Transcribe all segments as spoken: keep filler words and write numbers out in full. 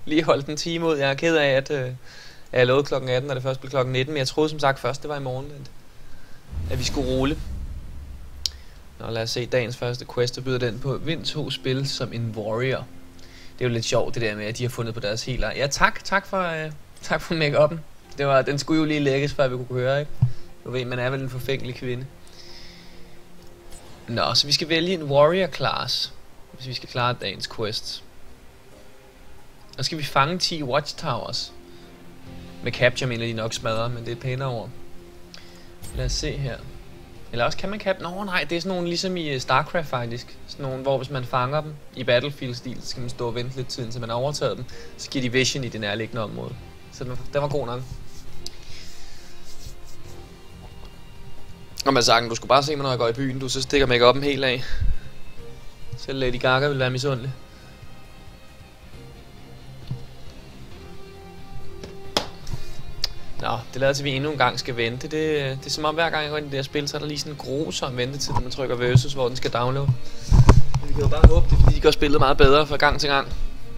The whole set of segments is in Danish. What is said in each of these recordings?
lige holdt en time ud. Jeg er ked af, at, øh, at jeg lovede klokken atten, og det først blev klokken nitten. Men jeg troede som sagt først, det var i morgen, at, at vi skulle rulle. Nå, lad os se dagens første quest, der byder den på. Vind to spil som en warrior. Det er jo lidt sjovt, det der med, at de har fundet på deres healer. Ja, tak. Tak for, øh, tak for make-up'en. Det var, den skulle jo lige lægges, før vi kunne høre, ikke? Du ved, man er vel en forfængelig kvinde. Nå, så vi skal vælge en warrior class, hvis vi skal klare dagens quest. Og skal vi fange ti watchtowers. Med capture mener de nok smadre, men det er pænere ord. Lad os se her. Eller også kan man capture... Nå nej, det er sådan nogle ligesom i StarCraft faktisk. Sådan nogle, hvor hvis man fanger dem i Battlefield-stil, så skal man stå og vente lidt tid, indtil man har overtaget dem. Så giver de vision i det nærliggende område. Så den var, den var god nok. Og man sagde, du skulle bare se mig, når jeg går i byen. Du så stikker make-up'en helt af. Selv Lady Gaga vil være misundelig. Nå, det lader til, at vi endnu en gang skal vente. Det, det er som om, hver gang jeg går ind i det her spil, så er der lige sådan en grusom ventetid, når man trykker versus, hvor den skal downloade. Men vi kan jo bare håbe, det er fordi, de gør spillet meget bedre fra gang til gang.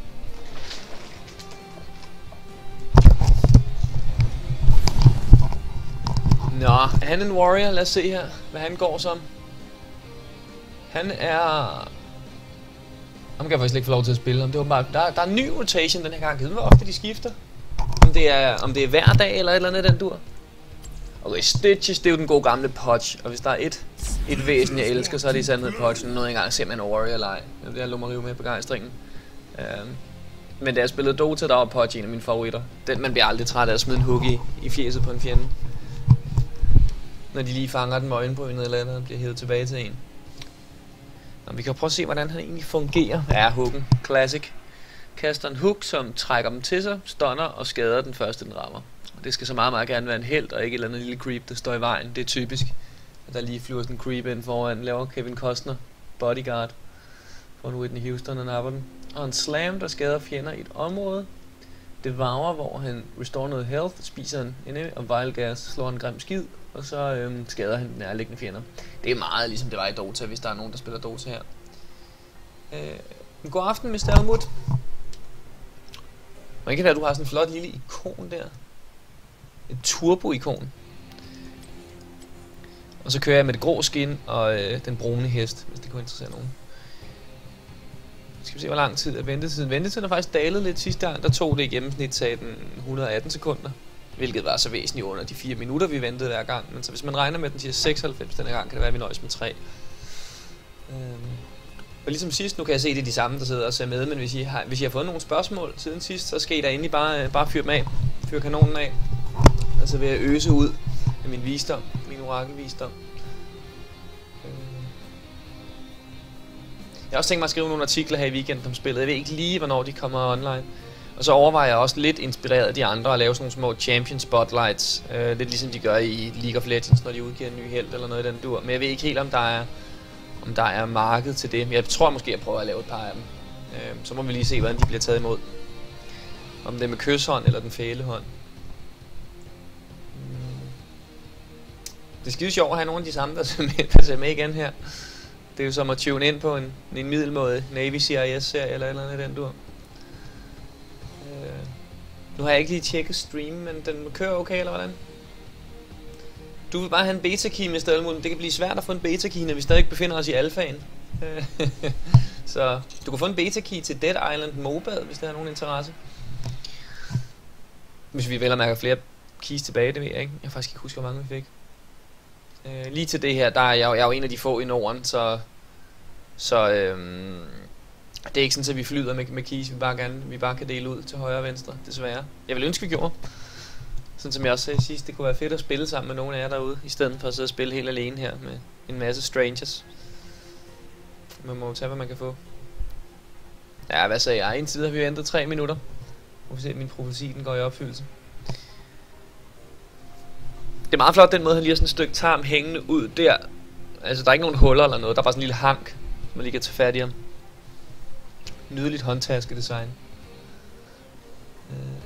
Nå, er han en warrior? Lad os se her, hvad han går som. Han er... Ham kan jeg faktisk ikke få lov til at spille. Det var bare... der, der er en ny rotation den her gang. Hvor ofte de skifter. Om det er, om det er hver dag eller et eller andet den dur. Okay, Stitches, det er jo den gode gamle Podge. Og hvis der er et, et væsen, jeg elsker, så er det i sandhed Podge. Nu noget engang simpelthen warrior-leg. Det er jeg lummer rive med begejstringen. Um, men da jeg spillede Dota, der var Podge en af mine favoritter. Den, man bliver aldrig træt af at smide en hook i, i fjeset på en fjende. Når de lige fanger den med øjenbrynet eller andet, og bliver hævet tilbage til en. Nå, vi kan prøve at se, hvordan han egentlig fungerer. Ja, hooken. Classic. Kaster en hook, som trækker dem til sig, stunner og skader den første, den rammer. Og det skal så meget, meget gerne være en helt, og ikke et eller andet lille creep, der står i vejen. Det er typisk, at der lige flyver sådan en creep ind foran, laver Kevin Costner, bodyguard, for en Whitney Houston og napper den. Og en slam, der skader fjender i et område. Devour, hvor han restore noget health, spiser en enemy, og Vile Gas slår en grim skid, og så øhm, skader han den nærliggende fjender. Det er meget ligesom det var i Dota, hvis der er nogen, der spiller Dota her. Øh, god aften, mister Helmut. Og ikke være, at du har sådan en flot lille ikon der. Et turbo-ikon. Og så kører jeg med det grå skin og øh, den brune hest, hvis det kunne interessere nogen. Skal vi se, hvor lang tid er ventetiden. Ventetiden er faktisk dalet lidt sidste gang. Der tog det i gennemsnit, sagde den et hundrede og atten sekunder. Hvilket var så væsentligt under de fire minutter, vi ventede hver gang. Men så hvis man regner med, at den siger seksoghalvfems denne gang, kan det være, at vi nøjes med tre. Øhm. Og ligesom sidst, nu kan jeg se, det er de samme, der sidder og ser med. Men hvis I har, hvis I har fået nogle spørgsmål siden sidst, så skal I da endelig bare, bare fyre dem af. Fyre kanonen af. Og så vil jeg øse ud af min visdom. Min orakelvisdom. Jeg har også tænkt mig at skrive nogle artikler her i weekenden om spillet. Jeg ved ikke lige, hvornår de kommer online. Og så overvejer jeg også lidt inspireret af de andre at lave sådan nogle små champion spotlights. Øh, lidt ligesom de gør i League of Legends, når de udgiver en ny helt eller noget i den dur. Men jeg ved ikke helt, om der er, om der er marked til det. Men jeg tror måske, jeg prøver at lave et par af dem. Øh, så må vi lige se, hvordan de bliver taget imod. Om det er med kysshånd eller den fæle hånd. Det er skide sjovt at have nogle af de samme, der ser med igen her. Det er jo som at tune ind på en, en middelmåde Navy C I S-serie eller et eller andet i den dur. Øh, nu har jeg ikke lige tjekket stream, men den kører okay, eller hvordan? Du vil bare have en beta-key, mister Elmund. Det kan blive svært at få en beta-key, når vi stadig befinder os i alfaen. Så du kan få en beta-key til Dead Island Mobile, hvis det har nogen interesse. Hvis vi vel og mærker flere keys tilbage, det ved jeg ikke. Jeg kan faktisk ikke huske, hvor mange vi fik. Uh, lige til det her, der er jeg, jeg er jo en af de få i Norden, så så øhm, det er ikke sådan, at vi flyder med, med keys, vi bare gerne, vi bare kan dele ud til højre og venstre, desværre. Jeg vil ønske, vi gjorde. Sådan som jeg også sagde sidst, det kunne være fedt at spille sammen med nogle af jer derude, i stedet for at sidde og spille helt alene her med en masse strangers. Man må jo tage, hvad man kan få. Ja, hvad sagde jeg? Indtil har vi ventet tre minutter. Nu får vi se, at min profeti den går i opfyldelse. Det er meget flot den måde, han lige har sådan et stykke tarm hængende ud der. Altså der er ikke nogen huller eller noget, der er bare sådan en lille hank, som man lige kan tage fat i ham. Nydeligt håndtaskedesign. øh.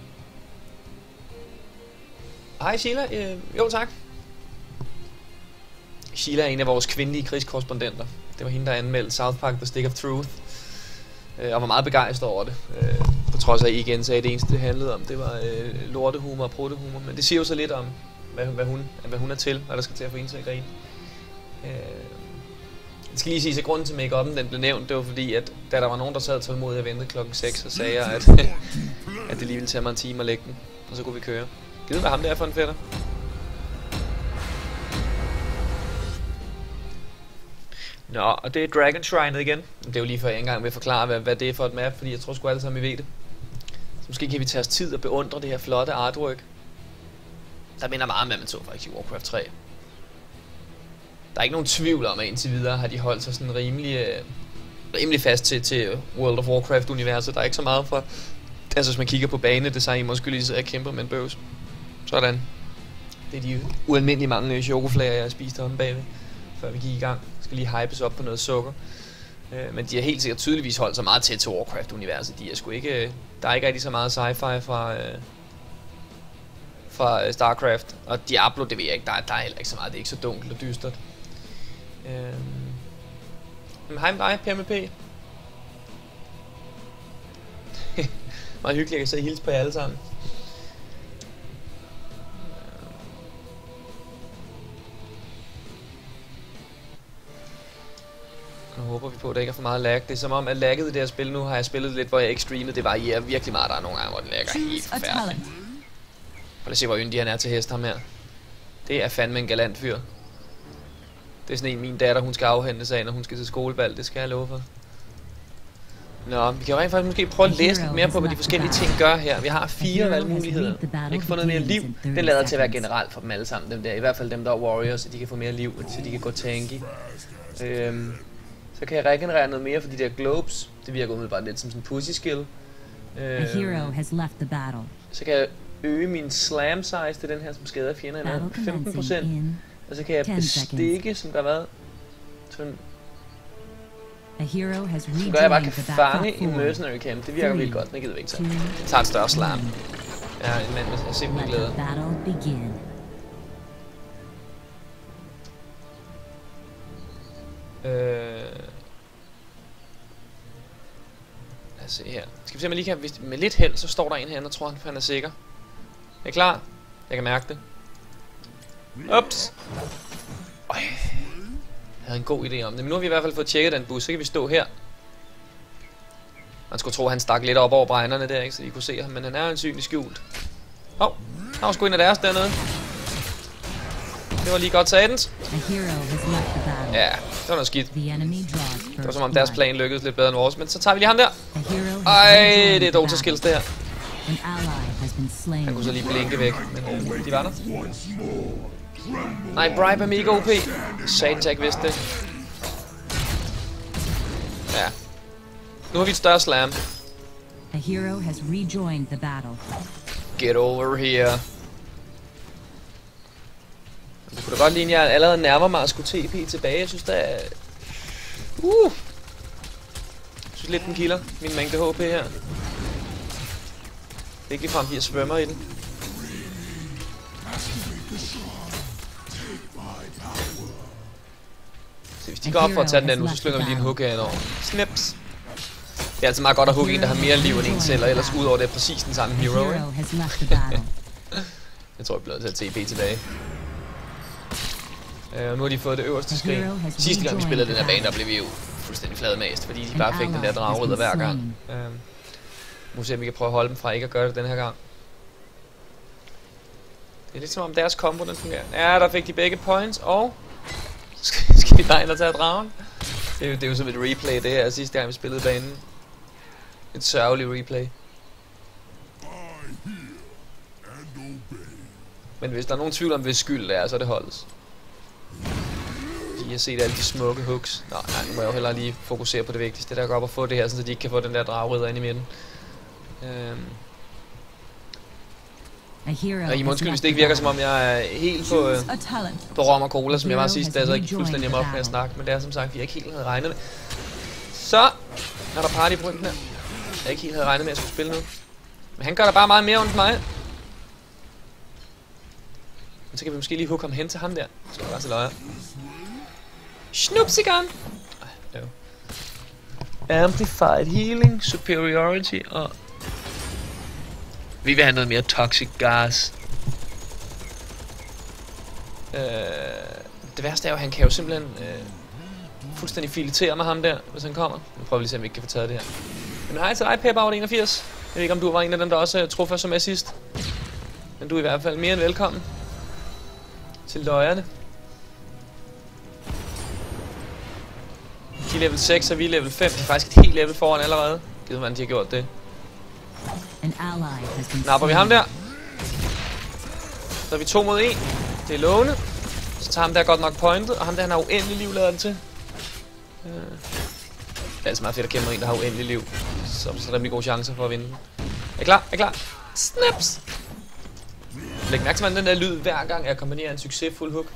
Hej Sheila, øh, jo tak. Sheila er en af vores kvindelige krigskorrespondenter. Det var hende, der anmeldte South Park The Stick of Truth, øh, og var meget begejstret over det. øh. På trods af, at I igen sagde, at det eneste det handlede om, det var øh, lortehumor og prottehumor. Men det siger jo så lidt om, hvad, hvad, hun, hvad hun er til, hvad der skal til at få hende til at grine. Øh, jeg skal lige sige, at grunden til make-up'en, den blev nævnt, det var fordi, at da der var nogen, der sad tålmodigt og ventede klokken seks, så sagde jeg, at, at det lige ville tage mig en time at lægge den, og så kunne vi køre. Givet hvad ham der er for en fætter? Nå, og det er Dragon Shrine igen. Det er jo lige før jeg ikke engang vil forklare, hvad, hvad det er for et map, fordi jeg tror sgu alle sammen, vi ved det. Så måske kan vi tage os tid og beundre det her flotte artwork. Der minder meget om, hvad man så faktisk i Warcraft tre. Der er ikke nogen tvivl om, at indtil videre har de holdt sig sådan rimelig, øh, rimelig fast til, til World of Warcraft-universet. Der er ikke så meget fra... Altså, hvis man kigger på banedesign, måske lige sidder og kæmper med en bøvs. Sådan. Det er de ualmindelige mange chokoflager, jeg har spist omme bagved, før vi gik i gang. Jeg skal lige hypes op på noget sukker. Øh, men de har helt sikkert tydeligvis holdt sig meget tæt til Warcraft-universet. De er sgu ikke... Øh, der er ikke rigtig så meget sci-fi fra... Øh, fra StarCraft. Og Diablo, det ved jeg ikke. Der er, der er heller ikke så meget. Det er ikke så dunkelt og dystert. Øhm. Men hej med dig, P M P. Meget hyggeligt, jeg kan så hilse på jer alle sammen. Nu håber vi på, at der ikke er for meget lag. Det er som om, at lagget i det her spil, nu har jeg spillet lidt, hvor jeg ikke streamede. Det varierer virkelig meget. Der er nogle gange, hvor det lagger helt forfærdeligt. Prøv at se, hvor yndig han er til hest, ham her. Det er fandme en galant fyr. Det er sådan en, min datter, hun skal afhente af, når hun skal til skolebal. Det skal jeg love for. Nå, vi kan jo rent faktisk måske prøve at læse lidt mere på, hvad de forskellige ting gør her. Vi har fire valgmuligheder. Jeg kan få noget mere liv. Den lader til at være generelt for dem alle sammen. Dem der. I hvert fald dem, der er warriors, så de kan få mere liv, så de kan gå tanky. Øhm, så kan jeg regenerere noget mere for de der globes. Det virker umiddelbart lidt som sådan en pussy skill. Øhm, så kan jeg øge min slam size til den her, som skader fjenderne femten procent. Og så kan jeg bestikke, som der har været. Sådan. Så gør jeg bare kan fange en mercenary camp. Det virker vildt godt, det gider vi ikke tage. Jeg tager et større slam. Jeg er en mand med simpelthen glæder. Øh... Lad os se her. Skal vi se, om jeg lige kan... Hvis med lidt held, så står der en herinde, og tror han, han er sikker. Er I klar? Jeg kan mærke det. Ups! Øj. Jeg havde en god idé om det, men nu har vi i hvert fald fået tjekket den bus, så kan vi stå her. Man skulle tro, at han stak lidt op over bregnerne der, ikke, så de kunne se ham, men han er jo ansynligt skjult. Åh, oh, der var sgu en af deres dernede. Det var lige godt satans. Ja, det var noget skidt. Det var som om deres plan lykkedes lidt bedre end vores, men så tager vi lige ham der. Ej, det er Dota skills det her. Han kunne så lige blinke væk, men øh, de var der. Nej, Bribe er mega O P. Satans, jeg ikke vidste det. Ja. Nu har vi et større slam. Get over here. Det kunne da godt ligne, at jeg allerede nærmer mig at skulle T P tilbage. Jeg synes, der er... Uh! Jeg synes lidt, den kilder min mængde H P her. Det er ikke ligefrem, at jeg svømmer i den. Så hvis de går op for at tage den der nu, så slynger vi lige en hook her over. Snips! Det er altså meget godt at hugge en, der har mere liv end en selv, og ellers udover det er præcis den samme hero, ikke? Jeg tror, jeg bliver nødt til at T P tilbage. Uh, nu har de fået det øverste skrig. Sidste gang vi spillede den her bane, der blev vi jo fuldstændig fladmast, fordi de bare fik den der dragridder hver gang. Uh, nu ser vi, om vi kan prøve at holde dem fra ikke at gøre det den her gang. Det er lidt som om deres combo, den fungerer. Ja, der fik de begge points, og... Skal vi bare ind og tage dragen? Det er, jo, det er jo som et replay, det her sidste gang vi spillede banen. Et sørgeligt replay. Men hvis der er nogen tvivl om, hvis skyld det er, så er det holdets. De har set alle de smukke hooks. Nå, nej, nu må jeg jo hellere lige fokusere på det vigtigste. Det der går op og få det her, så de ikke kan få den der dragridder ind i midten. Øhm. Og I må undskylde, hvis det ikke virker som om jeg er helt på, øh, på rom og cola, som jeg var sidst, da jeg så ikke fuldstændig hjemme op med at snakke. Men det er som sagt, vi jeg ikke helt havde regnet med. Så er der party på ryggen her. Jeg ikke helt havde regnet med, at jeg skulle spille nu. Men han gør der bare meget mere ondt mig. Men så kan vi måske lige hooke ham hen til ham der. Så skal jeg bare til løjer. Snupsigan! Amplified healing, superiority og Vi vil have noget mere toxic gas. Øh, det værste er jo, at han kan jo simpelthen øh, fuldstændig filetere med ham der, hvis han kommer. Nu prøver vi lige at se, om vi ikke kan få taget det her. Men hej til dig, Pep enogfirs. Jeg ved ikke, om du var en af dem, der også truffer som assist. Men du er i hvert fald mere end velkommen til løjerne. De er level seks, og vi er level fem. Det er faktisk et helt level foran allerede. Givet hvordan de har gjort det. Napper vi ham der. Så er vi to mod en. Det er lovende. Så tager ham der godt nok pointet, og ham der han har uendelig liv, lader det til. Det er altså meget fedt at kæmpe med en, der har uendelig liv. Så er der rimelig gode chancer for at vinde. Er I klar? Er I klar? Snaps! Læg mærke til, at den der lyd hver gang jeg kombinerer en succesfuld hook.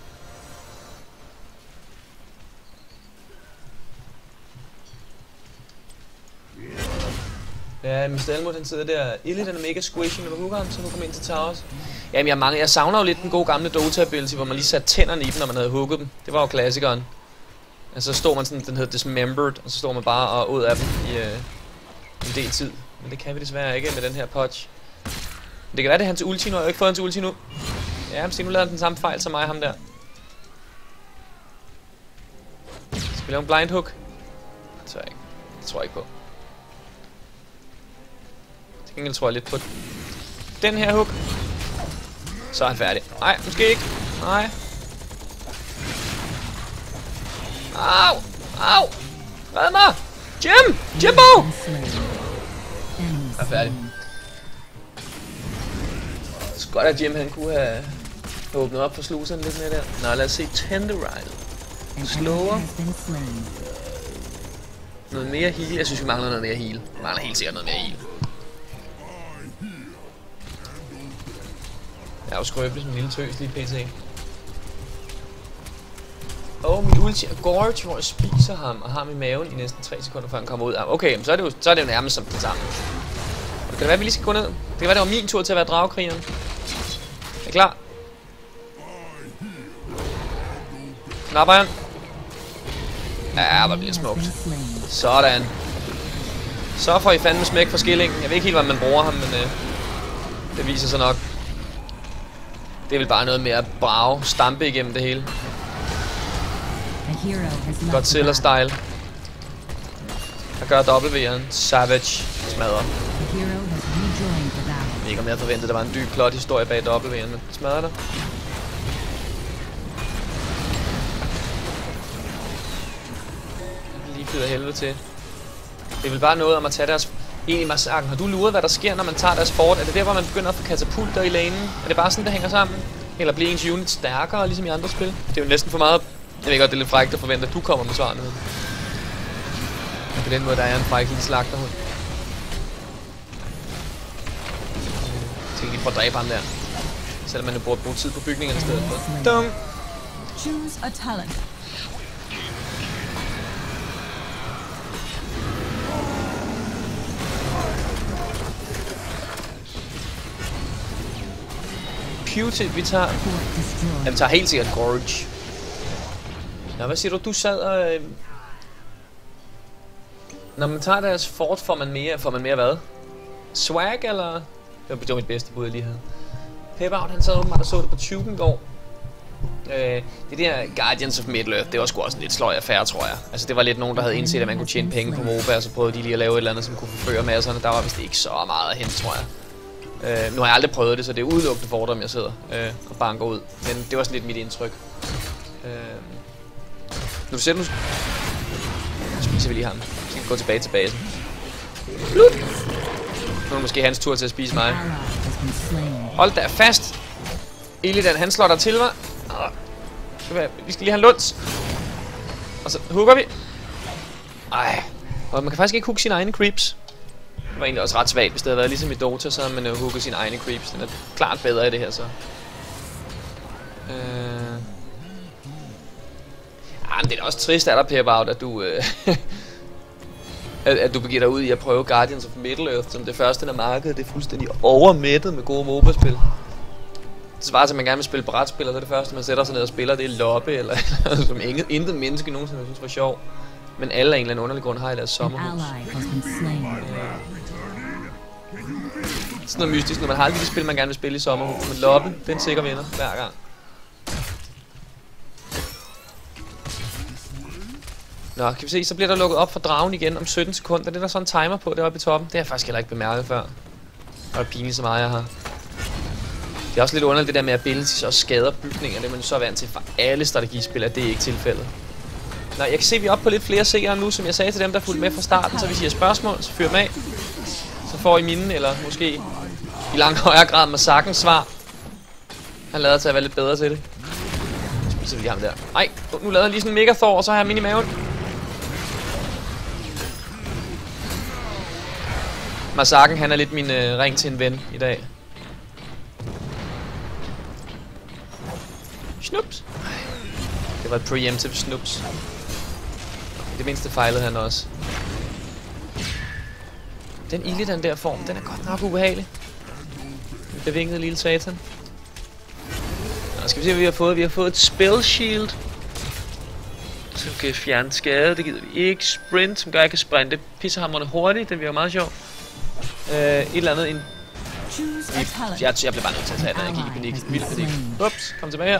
Ja, mister Elmwood, han sidder der. Illy, den er mega squishy, når du hooker ham, så du kommer ind til towers. Jamen, jeg, mangler, jeg savner jo lidt den gode gamle Dota-ability, hvor man lige satte tænderne i dem, når man havde hooket dem. Det var jo klassikeren. Altså, så stod man sådan, den hed Dismembered, og så står man bare og ud af dem i øh, en del tid. Men det kan vi desværre ikke med den her potch. Men det kan være, det er hans ulti nu. Jeg har ikke fået hans ulti nu. Ja, men nu lavede han den samme fejl som mig, ham der. Skal vi lave en blind hook? Det tror jeg ikke. Det tror jeg ikke på. Til gengæld tror jeg lidt på den her hook. Så er han færdig. Nej, måske ikke. Nej. Au! Au! Red mig! Jim! Jimbo! Jeg er færdig. Det er godt, at Jim han kunne have åbnet op for sluserne lidt mere der. Nå, lad os se Tenderizer. Slower. Noget mere heal. Jeg synes, vi mangler noget mere heal. Vi mangler helt sikkert noget mere heal. Jeg er jo skrøbelig som en lille tøs lige pt. Åh, oh, min ulti er Gorge, hvor jeg spiser ham og har ham i maven i næsten tre sekunder, før han kommer ud. Okay, så er det jo, så er det jo nærmest som det samme. Og det kan være, at vi lige skal gå ned. Det kan være, det var min tur til at være dragekrigeren. Er I klar? Knapper han. Ja, hvor bliver det smukt. Sådan. Så får I fandme smæk for skillingen. Jeg ved ikke helt, hvordan man bruger ham, men øh, det viser sig nok. Det er vel bare noget med at brage, stampe igennem det hele. Godzilla-style. Jeg gør W'eren. Savage. Smadrer. Jeg ved ikke, om jeg forventede, der var en dyb plot-historie bag W'eren, men smadrer der. Lige flyder helvede til. Det er vel bare noget om at tage deres... Egentlig massakren. Har du luret, hvad der sker, når man tager deres fort? Er det der, hvor man begynder at få katapulter i lanen? Er det bare sådan, det hænger sammen? Eller bliver ens unit stærkere, ligesom i andre spil? Det er jo næsten for meget... Jeg ved godt, det er lidt frækt at forvente, at du kommer med svarene. På den måde, der er en fræk lille slagterhund. Jeg tænker lige prøve at dræbe ham der. Selvom man jo burde bruge tid på bygningerne i stedet for. Dum! Choose a talent. Q-tip, vi tager... Ja, vi tager helt sikkert Gorge. Nå, hvad siger du? Du sad og... Øh... Når man tager deres fort, får man mere... Får man mere hvad? Swag, eller? Det var mit bedste bud, jeg lige havde. Pep-out, han sad åbenbart og så det på tuben i går. Øh, det der Guardians of Middle-earth, det var sgu også en lidt sløj affære, tror jeg. Altså, det var lidt nogen, der havde indset, at man kunne tjene penge på MOBA, og så prøvede de lige at lave et eller andet, som kunne forføre masserne. Der var vist ikke så meget at hente, tror jeg. Uh, nu har jeg aldrig prøvet det, så det er udelukkende fordom, jeg sidder uh, og banker ud. Men det var sådan lidt mit indtryk. Uh, nu ser du... Nu spiser vi lige ham. Så kan vi gå tilbage til basen. Slut! Nu er det måske hans tur til at spise mig. Hold da fast! Illidan, han slår der til mig. Uh, vi skal lige have en lunds. Og så hooker vi. Ej. Og man kan faktisk ikke hooke sine egne creeps. Det var egentlig også ret svagt, hvis det havde været ligesom i Dota, så havde man jo hooket sine egne creeps. Den er klart bedre i det her, så. Øh... Ah, men det er også trist, at der Pep-out, at du... Øh at, at du begiver dig ud i at prøve Guardians of Middle-earth som det første af markedet. Det er fuldstændig overmættet med gode MOBA-spil. Det svarer til, at man gerne vil spille brætspil, og så er det første, man sætter sig ned og spiller, det er lobby, eller som intet, intet menneske nogensinde synes var sjov. Men alle af en eller anden underlig grund har i deres sommerhus. Sådan noget mystisk, når man har alle de spil, man gerne vil spille i sommer. Men loppen, den sikker vinder hver gang. Nå, kan vi se, så bliver der lukket op for dragen igen om sytten sekunder. Det er der sådan en timer på, deroppe i toppen. Det har jeg faktisk heller ikke bemærket før. Og det er pinligt så meget, jeg har. Det er også lidt underligt det der med, at abilities også skader bygninger. Det er man så vant til for alle strategispil, at det er ikke tilfældet. Nå, jeg kan se, at vi er oppe på lidt flere seere nu, som jeg sagde til dem, der fulgte med fra starten. Så hvis I har spørgsmål, så fyr dem af. Så får I mine, eller måske i langt højere grad Massakens svar. Han lader til at være lidt bedre til det. Så spiser vi lige ham der. Ej, nu lavede han lige sådan en Megathor, og så har jeg min i maven. Massaken, han er lidt min øh, ring til en ven i dag. Snups. Det var et preemptive snups. Det mindste fejlede han også. Den ilde, den der form, den er godt nok ubehagelig. Den bevingede lille satan. Nå, skal vi se, hvad vi har fået. Vi har fået et spell shield, som kan fjerne skade. Det gider vi ikke. Sprint, som gør, at jeg kan sprinte pissehamrende hurtigt. Den virker meget sjov. Uh, et eller andet. En jeg, jeg, jeg blev bare nødt til at tage den. Jeg gik i panik. Vild panik. Ups, kom tilbage her.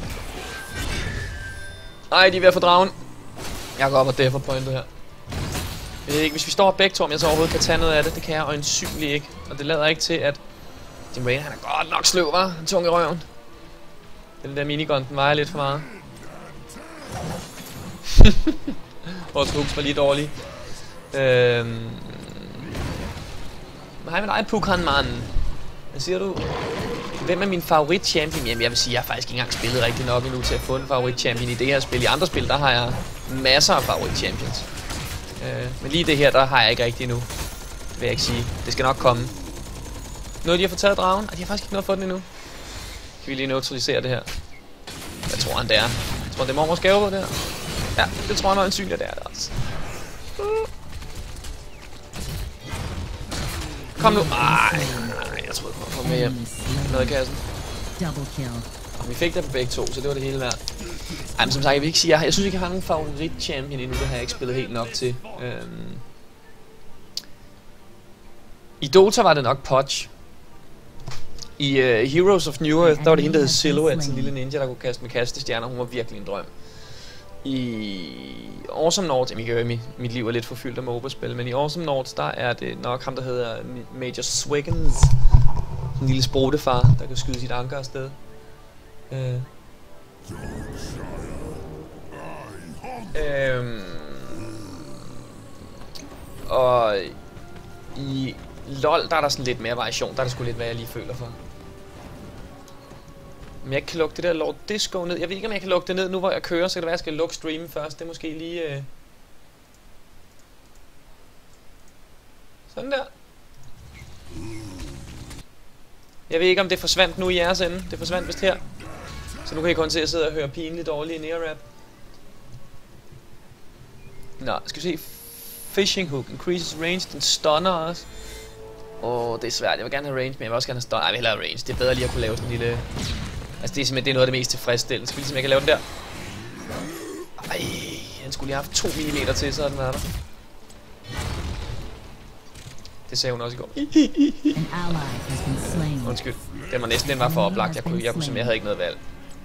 Ej, de er ved at få dragen. Jeg går op og deffer pointet her. Jeg ved ikke, hvis vi står begge to, om jeg så overhovedet kan tage noget af det. Det kan jeg øjensynligt ikke. Og det lader ikke til, at Jim Raynor, han er godt nok sløv, hva'? En tung i røven. Den der minigun, den vejer lidt for meget. Vores hooks var lige dårlige. Øhm... Hej med dig, Pukhan, mand. Hvad siger du? Hvem er min favorit champion? Jamen, jeg vil sige, jeg har faktisk ikke engang spillet rigtig nok endnu til at få en favorit champion i det her spil. I andre spil, der har jeg masser af favorit champions. Øh, men lige det her, der har jeg ikke rigtig endnu. Vil jeg ikke sige. Det skal nok komme. Noget, de har fået taget dragen? Ej, de har faktisk ikke noget for den endnu. Kan vi lige neutralisere det her? Hvad tror han, det er? Jeg tror, det er mormors gave på det her. Ja, det tror jeg nok ansynligt, det er det altså. Uh. Kom nu. Ej, jeg troede på at komme med hjem. Noget i kassen. Og vi fik det på begge to, så det var det hele værd. Ej, men som sagt, jeg vil ikke sige, jeg, jeg synes ikke, jeg har nogen favorit champion endnu. Det har jeg ikke spillet helt nok til. Øhm. I Dota var det nok Podge. I uh, Heroes of New Earth, der var det hende, der hed Silhouette, sådan en lille ninja, der kunne kaste med kastestjerner. Hun var virkelig en drøm. I Awesome Nords, jamen I kan høre, mit, mit liv er lidt forfyldt af MOBA-spil, men i Awesome Nords, der er det nok ham, der hedder Major Swiggins. En lille sprutefar, der kan skyde sit anker afsted. Øh. Øhm. Og i LOL, der er der sådan lidt mere variation, der er der sgu lidt, hvad jeg lige føler for. Men jeg kan lukke det der Lord Disco ned. Jeg ved ikke, om jeg kan lukke det ned nu, hvor jeg kører. Så kan det være, at jeg skal lukke streamen først. Det er måske lige... Øh... Sådan der. Jeg ved ikke, om det forsvandt nu i jeres ende. Det forsvandt vist her. Så nu kan I kun til at sidde og høre pinligt dårligt nea-rap. Nå, skal vi se. Fishing hook. Increases range. Den stunner også. Åh, oh, det er svært. Jeg vil gerne have range, men jeg vil også gerne have stun. Ej, jeg vil hellere have range. Det er bedre lige at kunne lave sådan en lille... Altså, det er simpelthen det er noget af det mest tilfredsstillende. Skal vi ligesom, jeg kan lave den der. Ej, han skulle lige have haft to millimeter til, så havde den været der. Det sagde hun også i går. Undskyld. Den var næsten den var for oplagt. Jeg kunne, jeg kunne simpelthen, jeg havde ikke noget valg.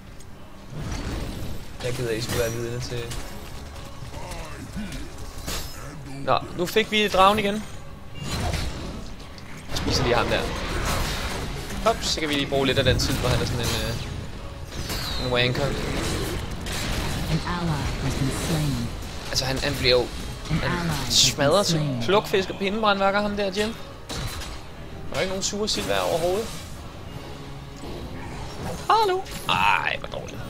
Jeg gider, at I skulle være vidne til... Nå, nu fik vi dragen igen. Jeg spiser lige ham der. Hop, så kan vi lige bruge lidt af den tid, hvor han er sådan en, øh, en wanker. Altså han, han bliver jo han smadret til plukfisk og pindebrandværker, ham der, Jim. Der er ikke nogen sure silvær overhovedet. Hallo? Ej, hvor dårligt.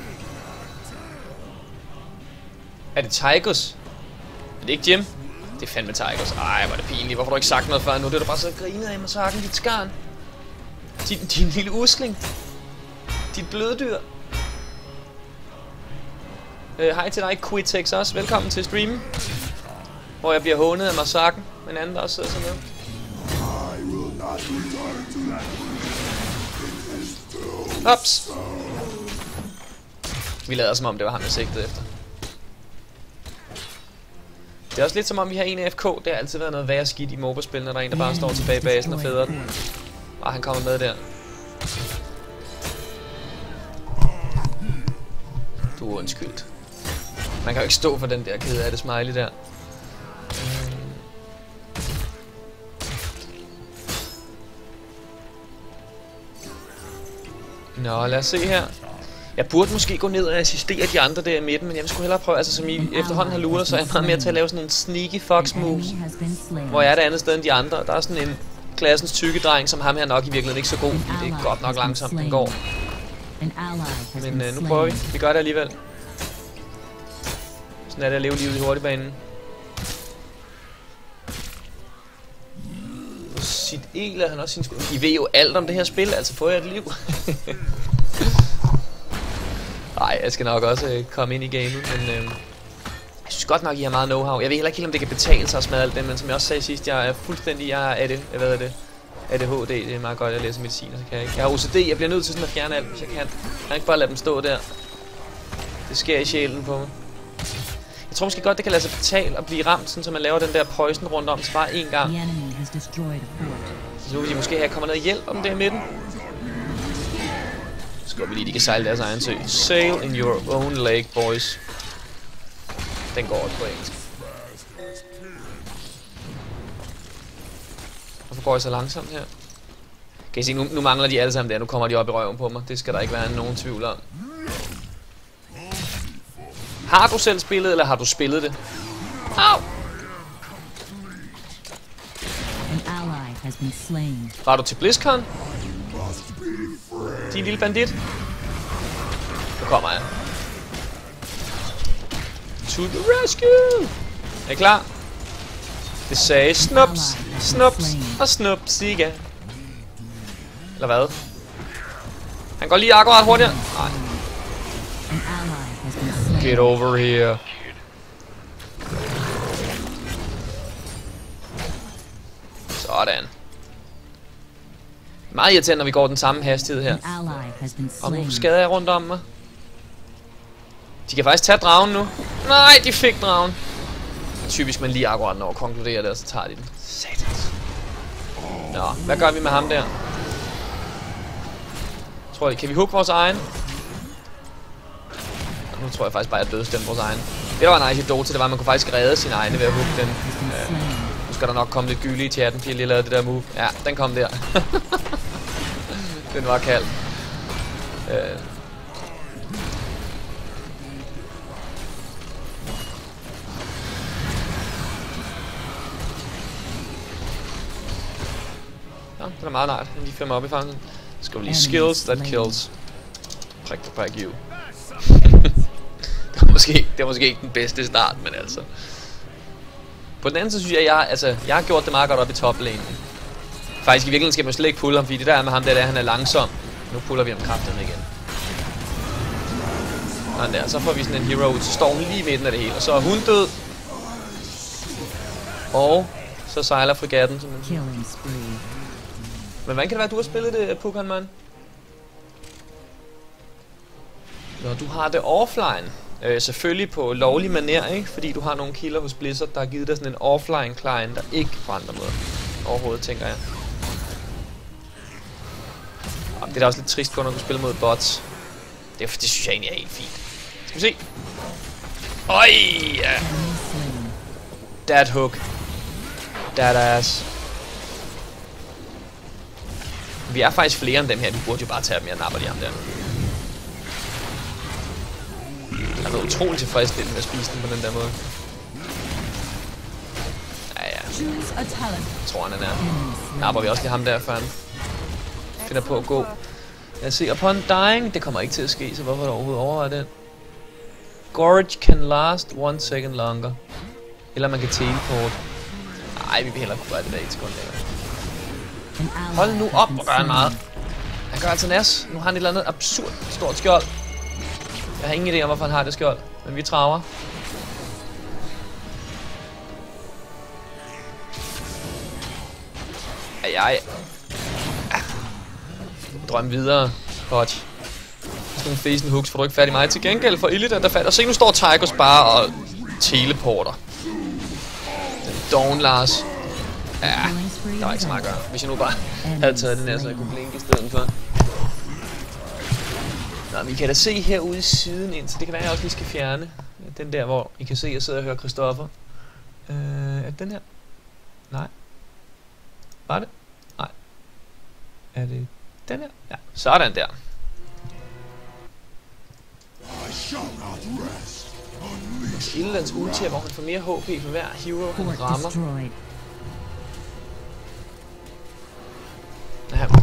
Er det Tigers? Er det ikke Jim? Det er fandme Tigers. Ej, hvor er det pinligt. Hvorfor har du ikke sagt noget før nu? Det er du bare så grinet af Massaken, dit skarn. Din, din lille usling. Dit bløddyr. Øh, hej til dig, Quitex også. Velkommen til streamen. Hvor jeg bliver hånet af Massaken. Men anden der også sidder sådan noget. Ups. Vi lader som om det var ham, jeg sigtede efter. Det er også lidt som om vi har en A F K. Det har altid været noget værre skidt i MOBA-spil, når der er en, der bare står tilbage i basen og fædrer den. Og han kommer med der. Du er undskyldt. Man kan jo ikke stå for den der kede af det smiley der. Nå, lad os se her. Jeg burde måske gå ned og assistere de andre der i midten, men jeg skulle hellere prøve, altså som I efterhånden har luret, så er jeg meget mere til at lave sådan nogle sneaky fox moves, hvor jeg er det andet sted end de andre. Der er sådan en klassens tykke dreng, som ham her nok i virkeligheden ikke så god, fordi det er godt nok langsomt, den går. Men øh, nu prøver vi. Vi gør det alligevel. Sådan er det at leve livet i hurtigbanen. Sit el er han også sin skud. I ved jo alt om det her spil, altså får jeg et liv. Nej, jeg skal nok også øh, komme ind i gamet, men øh, jeg synes godt nok, I har meget know-how. Jeg ved heller ikke helt, om det kan betale sig at smadre alt det, men som jeg også sagde sidst, jeg er fuldstændig, jeg er det, hvad er det? A D H D, det er meget godt, at jeg læser medicin, så kan jeg ikke. Jeg har O C D, jeg bliver nødt til sådan at fjerne alt, hvis jeg kan. Jeg kan ikke bare lade dem stå der. Det sker i sjælen på mig. Jeg tror måske godt, det kan lade sig betale at blive ramt, sådan, så man laver den der poison rundt om, så bare én gang. Så nu vil de måske have kommet noget hjælp om det her midten. Så går vi lige, de kan sejle deres egen sø. Sail in your own lake, boys. Den går også på engelsk. Hvorfor går jeg så langsomt her? Kan I se, nu, nu mangler de alle sammen der. Nu kommer de op i røven på mig. Det skal der ikke være nogen tvivl om. Har du selv spillet, eller har du spillet det? Au! Var du til BlizzCon? Din lille bandit. Nu kommer jeg. To the rescue! Er I klar? Det sagde snups, snups og snups igen. Eller hvad? Han går lige akkurat hurtigere. Nej. Get over here. Sådan. Meget irriterende, når vi går den samme hastighed her. Og nu skader jeg rundt om mig. De kan faktisk tage dragen nu. Nej, de fik dragen. Typisk man lige akkurat når at konkludere det, og så tager de den. Satans. Nå, hvad gør vi med ham der? Tror jeg, kan vi hugge vores egen? Nu tror jeg faktisk bare, at jeg dødstemme vores egen. Det der var nice i Dota, det var, at man kunne faktisk redde sin egne ved at hugge den. Uh, nu skal der nok komme lidt gylde i chatten, fordi jeg lige lavede det der move. Ja, den kom der. Den var kald. Uh. Ja, den er meget nært. Den lige femmer op i fangen. Så skal vi lige skills that kills. Prik på prik you. det, var måske, det var måske ikke den bedste start, men altså. På den anden side synes jeg, jeg, altså, jeg har gjort det meget godt op i toplanen. Faktisk i virkeligheden skal man slet ikke pulle ham, fordi det der er med ham der, der han er langsom. Nu puller vi ham kraften igen. Sådan der, så får vi sådan en hero, så står hun lige i midten af det hele, og så er hun død. Og så sejler fregatten. Men hvordan kan det være, at du har spillet det, Pokémon? Nå, du har det offline. Øh, selvfølgelig på lovlig manér, ikke? Fordi du har nogle kilder hos Blizzard, der har givet dig sådan en offline client, der ikke på andre måder. Overhovedet, tænker jeg. Og det er da også lidt trist, når du spiller mod bots. Det, det synes jeg egentlig er helt fint. Skal vi se? Øj, ja. That hook. That ass. Vi er faktisk flere end dem her. Vi burde jo bare tage dem. Jeg napper de ham der. Jeg er været utroligt tilfredsstillende med at spise den på den der måde. Ja, ja. Jeg tror, han er nær. Napper vi også lige ham der, før han finder på at gå. Jeg ser upon dying. Det kommer ikke til at ske, så hvorfor er det overhovedet overveje den? Gorge can last one second longer. Eller man kan teleport. Ej, vi vil hellere kunne gøre det der et sekund længere. Hold nu op og gør han meget. Han gør altså nas. Nu har han et eller andet absurd stort skjold. Jeg har ingen idé om, hvorfor han har det skjold. Men vi traver. Ej, ej. Drøm videre, Hodge. Sådan nogle fesen hooks får du ikke fat i mig. Til gengæld for Illida, der falder. Se, nu står Tigers bare og teleporter. Den doven, Lars. Ja, der var ikke så meget at gøre. Hvis jeg nu bare havde taget den her, så jeg kunne blinke i stedet for. Nå, vi kan da se herude i siden ind, så det kan være, at jeg også lige skal fjerne den der, hvor I kan se, at jeg sidder og hører Christoffer. Øh, er det den her? Nej. Var det? Nej. Er det den her? Ja, sådan der. Illands ulti, hvor han får mere H P for hver hero, han rammer. Ja.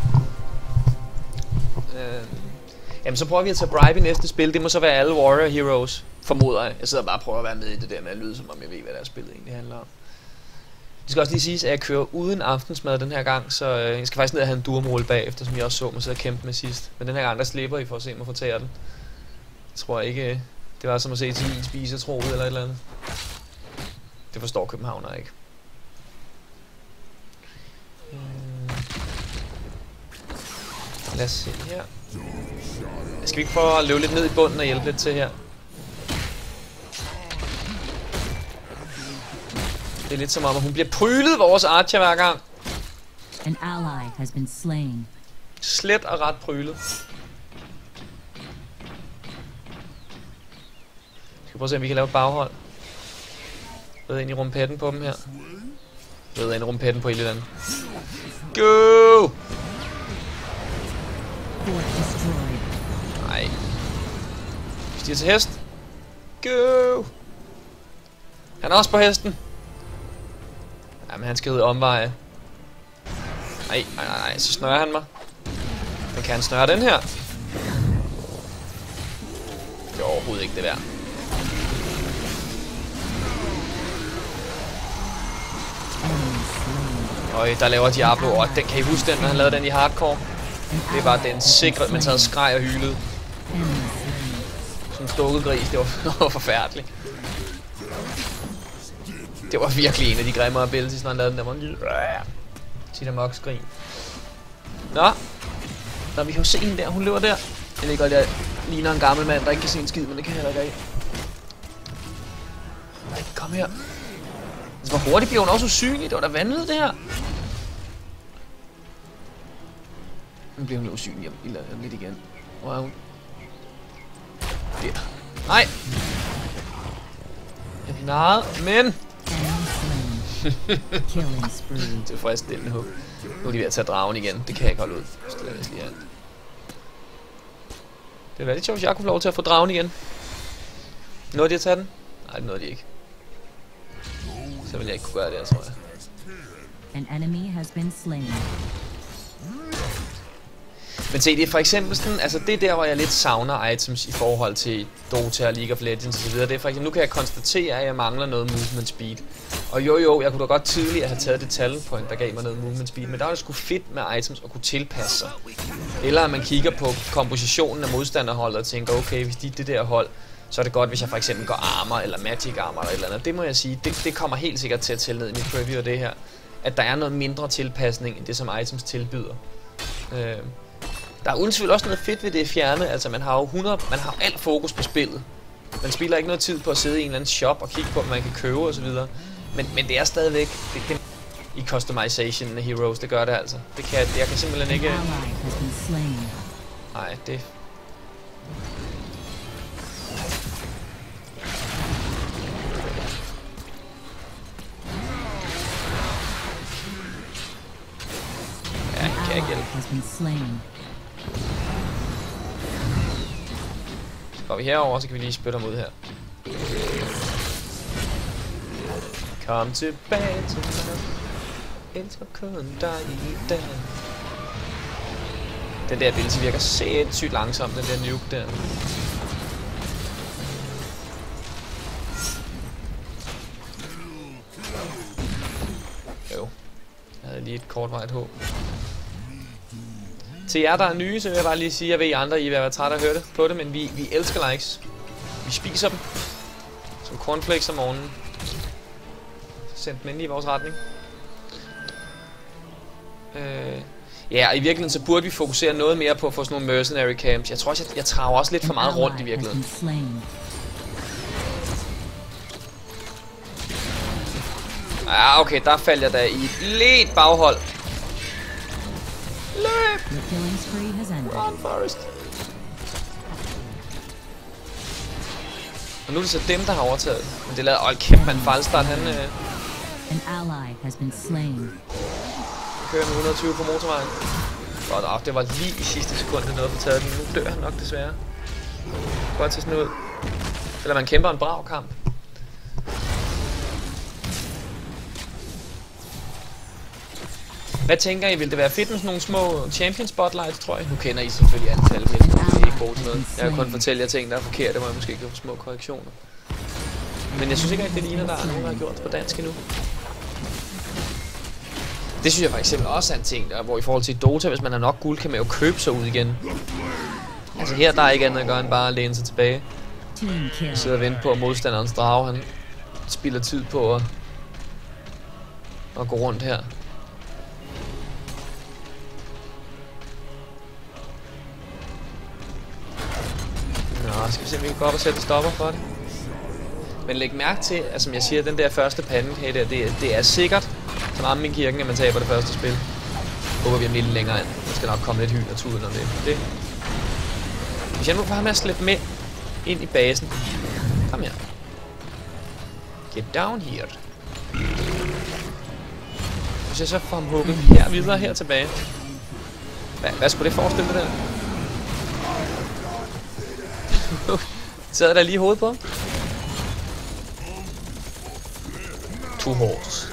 Øh. Jamen, så prøver vi at tage bribe i næste spil. Det må så være alle Warrior Heroes, formoder jeg. Jeg sidder bare og prøver at være med i det der med at lyde, som om jeg ved, hvad der spillet egentlig handler om. Det skal også lige siges, at jeg kører uden aftensmad den her gang, så øh, jeg skal faktisk ned og have en durmroll bagefter, som jeg også så mig sidde og kæmpe med sidst. Men den her gang, der slipper I for at se mig fortære den. Jeg tror ikke, det var som at se til en spise troet eller et eller andet. Det forstår københavner ikke. Øh. Lad os se her. Skal vi ikke prøve at løbe lidt ned i bunden og hjælpe lidt til her? Det er lidt som om, at hun bliver prylet vores Archer hver gang. An ally has been slain. Slet og ret prylet. Skal vi prøve at se, om vi kan lave et baghold. Ved ind i rumpetten på dem her. Ved ind i rumpetten på Illidan. Go! Nej. Vi stiger til hest. Go! Han er også på hesten. Jamen, han skal ud omveje. Nej, nej, nej, nej, så snører han mig. Men kan han snøre den her? Det er overhovedet ikke det værd. Øj, der laver Diablo, og den kan I huske den, når han lavede den i hardcore? Det var den sikre, man sad skreg og hylede. Sådan en stukket gris, det var, det var forfærdeligt. Det var virkelig en af de grimmere abilities, når han lavede den der måde. Sit amok skrig. Nå. Nå, vi kan jo se en der, hun løber der. Jeg ved godt, jeg ligner en gammel mand, der ikke kan se en skid, men det kan jeg heller ikke. Nej, kom her. Altså, hvor hurtigt bliver hun også usynlig? Det var da vanvittigt, det her. Nu bliver hun usynlig om lidt igen. Hvor er hun? Der. Nej! Jeg er narret, men... det er fristende hug. Nu er de ved at tage dragen igen. Det kan jeg ikke holde ud. Det er lidt sjovt, hvis jeg kunne få lov til at få dragen igen. Nåede de at tage den? Nej, det nåede de ikke. Så vil jeg ikke kunne gøre det, tror jeg. An enemy has been slain. Men se, det er for eksempel sådan, altså det der, hvor jeg lidt savner items i forhold til Dota og League of Legends osv. Det er for eksempel, nu kan jeg konstatere, at jeg mangler noget movement speed. Og jo jo, jeg kunne da godt tidligere have taget det talent point, der gav mig noget movement speed, men der var det sgu fedt med items at kunne tilpasse sig. Eller at man kigger på kompositionen af modstanderholdet og tænker, okay, hvis de er det der hold, så er det godt, hvis jeg for eksempel går armor eller magic armor eller et eller andet. Det må jeg sige, det, det kommer helt sikkert til at tælle ned i mit preview af det her. At der er noget mindre tilpasning end det, som items tilbyder. Øh, Der er uden tvivl også noget fedt ved det fjerne, altså man har jo hundrede, man har alt fokus på spillet. Man spiller ikke noget tid på at sidde i en eller anden shop og kigge på, hvad man kan købe og så videre. Men, men det er stadigvæk det, det, i customization af heroes, det gør det altså. Det kan, det, jeg kan simpelthen ikke... Nej, det... Ja, det kan jeg ikke hjælpe. Går vi herover, så kan vi lige spytte ham ud her. Kom tilbage til mig. Elsker kun dig i dag. Den der ability virker sindssygt langsomt, den der nuke der. Jo. Jeg havde lige et kortvarigt håb. Til jer, der er nye, så vil jeg bare lige sige, at jeg ved, I andre, I vil være trætte at høre det på det, men vi, vi elsker likes. Vi spiser dem. Som cornflakes om morgenen. Send dem ind i vores retning. Øh, ja, og i virkeligheden så burde vi fokusere noget mere på at få sådan nogle mercenary camps. Jeg tror også, jeg, jeg trager også lidt for meget rundt i virkeligheden. Ja, okay, der faldt jeg da i et lidt baghold. Løb! Run, Forrest. Og nu er det så dem, der har overtaget. Men det lavede... Åh, kæft, man fejlstart, han... Øh... An ally has been slain. Kører med et hundrede og tyve på motorvejen. Godt op, det var lige i sidste sekund, det nåede at få taget den. Nu dør han nok desværre. Godt til sådan ud. Eller man kæmper en brav kamp. Hvad tænker I? Vil det være fedt med sådan nogle små champion spotlights, tror jeg? Nu kender I selvfølgelig alle tal, men det er ikke gode til noget. Jeg kan kun fortælle jer ting, der er forkerte, hvor jeg måske kan få små korrektioner. Men jeg synes ikke, at det ligner, der er nogen, der har gjort på dansk endnu. Det synes jeg for eksempel også er en ting, der, hvor i forhold til Dota, hvis man har nok guld, kan man jo købe sig ud igen. Altså her, der er ikke andet at gøre end bare at læne sig tilbage. Og sidde og vente på, at modstanderens drage, han spilder tid på at, at gå rundt her. Nå, skal vi se, om vi kan gå op og sætte stopper for det. Men læg mærke til, at som jeg siger, den der første pandekage der, det, det er sikkert som amme i kirken, at man taber det første spil. Håber vi er lidt længere ind. Der skal nok komme lidt hyn og tuden om det. det. Hvis jeg nu får ham at slippe med ind i basen. Kom her. Get down here. Hvis jeg så får ham hugget her videre, her tilbage. Hvad, hvad skulle det forestille det der? Sad der lige i hovedet på ham? Two horse.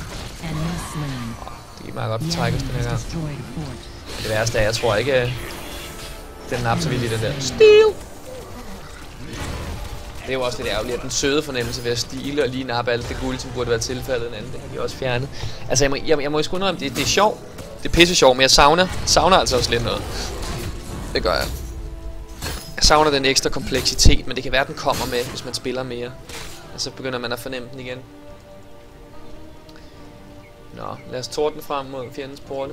Det gik meget godt på trækkes den her gang. Det værste er, jeg tror ikke, den nap så vildt i den der. Stil! Det er jo også lidt ærgerligt, at den søde fornemmelse ved at stile og lige nappe alt det guld, som burde være tilfældet den anden, det har de også fjernet. Altså, jeg må, jeg, jeg må sgu indrømme, det, det er sjovt. Det er pisse sjovt, men jeg savner, savner altså også lidt noget. Det gør jeg. Jeg savner den ekstra kompleksitet, men det kan være, den kommer med, hvis man spiller mere. Og så begynder man at fornemme den igen. Nå, lad os tordne frem mod fjendens porte.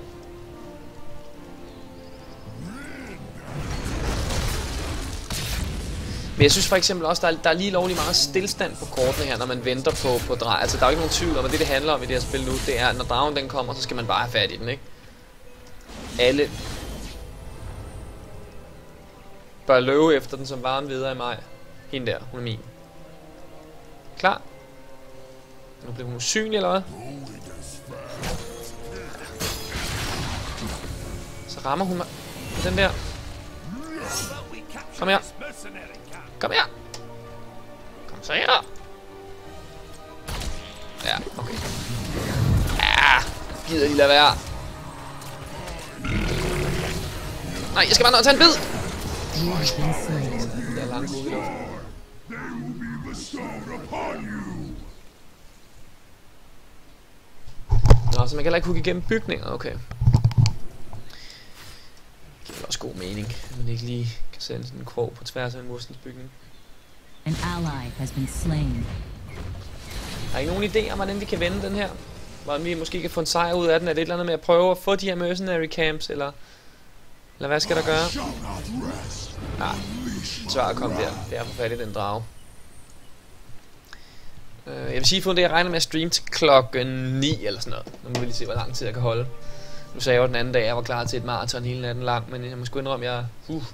Men jeg synes for eksempel også, der er, der er lige lovlig meget stillstand på kortene her, når man venter på, på drag. Altså, der er jo ikke nogen tvivl om, at det, det handler om i det her spil nu, det er, at når dragen den kommer, så skal man bare have fat i den, ikke? Alle bør løbe efter den som varme videre i maj. Hende der, hun er min. Klar? Nu bliver hun usynlig, eller hvad? Så rammer hun mig. Den der. Kom her. Kom her. Kom så her. Ja, okay. Ja, gider I lade være. Nej, jeg skal bare nå at tage en bid. Der er langt ud i luften. Nå, så man kan heller ikke hugge igennem bygninger, okay. Det giver også god mening, at man ikke lige kan sende sådan en krog på tværs af en murstensbygning. An ally has been slain. Har I nogen idé om, hvordan vi kan vende den her? Hvordan vi måske kan få en sejr ud af den? Er det et eller andet med at prøve at få de her mercenary camps, eller... Eller hvad skal der gøre? Nej, svaret kom der. Det er at få fat i den drage. Uh, jeg vil sige, for det jeg regner med at streame til klokken ni eller sådan noget. Nu må vi lige se, hvor lang tid jeg kan holde. Nu sagde jeg jo den anden dag, at jeg var klar til et maraton hele natten lang, men jeg må sgu indrømme, at jeg... Uh.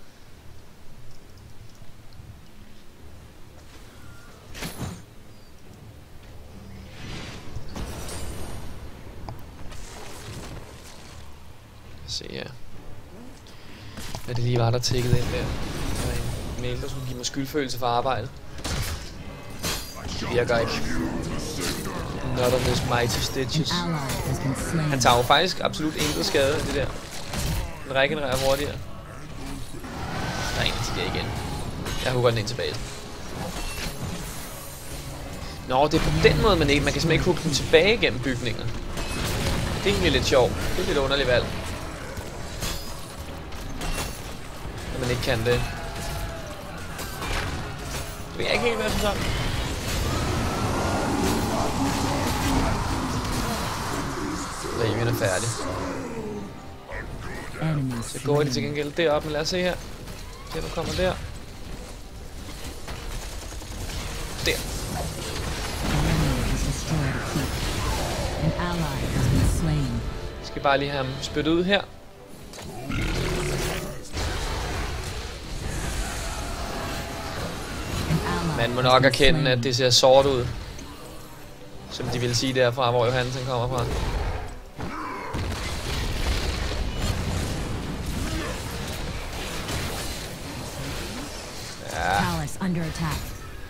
Se her. Hvad det lige var, der tikkede ind der. Der var en mail, der skulle give mig skyldfølelse for arbejdet. Det virker ikke. Not on this mighty stitches. Han tager jo faktisk absolut intet skade af det der. Den regenererer hurtigere. Der er en af de der igen. Jeg hugger den ind tilbage. Nå, det er på den måde, man ikke. Man kan simpelthen ikke hugge den tilbage gennem bygninger. Det er egentlig lidt sjovt. Det er lidt underligt valg. At man ikke kan det. Det ved jeg ikke helt, hvad jeg synes om. Riven er færdig. Så går de til gengæld derop, men lad os se her. Det nu kommer der. Der. ally has been slain. Jeg skal bare lige have ham spyttet ud her. Man må nok erkende, at det ser sort ud. Som de vil sige derfra, hvor Johansen kommer fra. Ja. Palace under attack.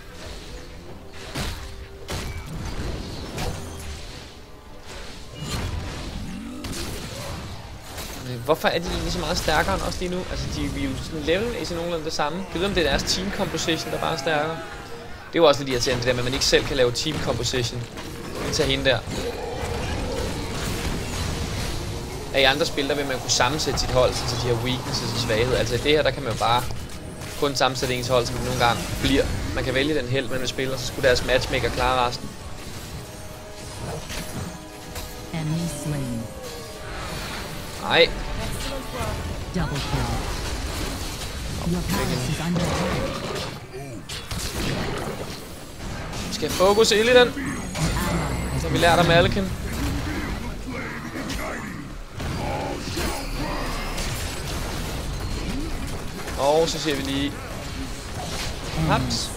Hvorfor er de egentlig så meget stærkere end os lige nu? Altså, de er jo sådan level i sådan nogenlunde det samme. Jeg ved, om det er deres team composition, der bare er stærkere. Det er jo også lidt irriterende, det der med, at man ikke selv kan lave team composition. Vi tager hende der. Af i andre spil, der vil man kunne sammensætte sit hold, så de har weaknesses og svaghed. Altså i det her, der kan man jo bare kun sammensætte ens hold, som det nogle gange bliver. Man kan vælge den held, man vil spille, og så skulle deres matchmaker klare resten. Enemy slain. Nej. Double kill. Your palace is under attack. Vi skal fokus ind i den. Så vi lært af Malkin. Og så ser vi lige haps.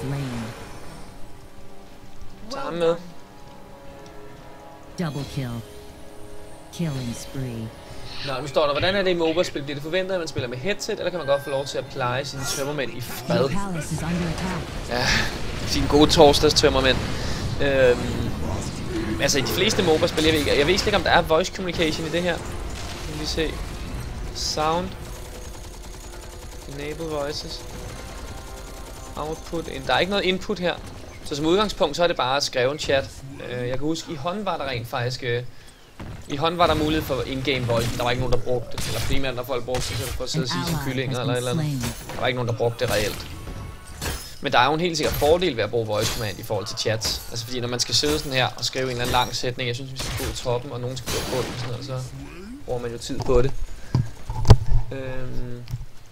Tag ham med. Double kill. Killing spree. Nå, nu står der, hvordan er det i MOBA-spil? Bliver det forventet, at man spiller med headset, eller kan man godt få lov til at pleje sine tømmermænd i fred? Ja, sine gode torsdags tømmermænd. Øhm, altså i de fleste MOBA-spil, jeg ved ikke, jeg ved ikke om der er voice communication i det her. Kan vi se. Sound. Enable voices. Output. Der er ikke noget input her. Så som udgangspunkt, så er det bare at skrive en chat. Jeg kan huske, i hånd var der rent faktisk... I hånd var der mulighed for in-game voice, men der var ikke nogen, der brugte det. Eller primært, når folk brugte det, så for at sidde og sige som kyllinger eller et eller andet. Der var ikke nogen, der brugte det reelt. Men der er jo en helt sikkert fordel ved at bruge voice command i forhold til chats. Altså fordi når man skal sidde sådan her og skrive en eller anden lang sætning, jeg synes vi skal gå i toppen, og nogen skal gå på den, sådan noget, så bruger man jo tid på det. Øhm.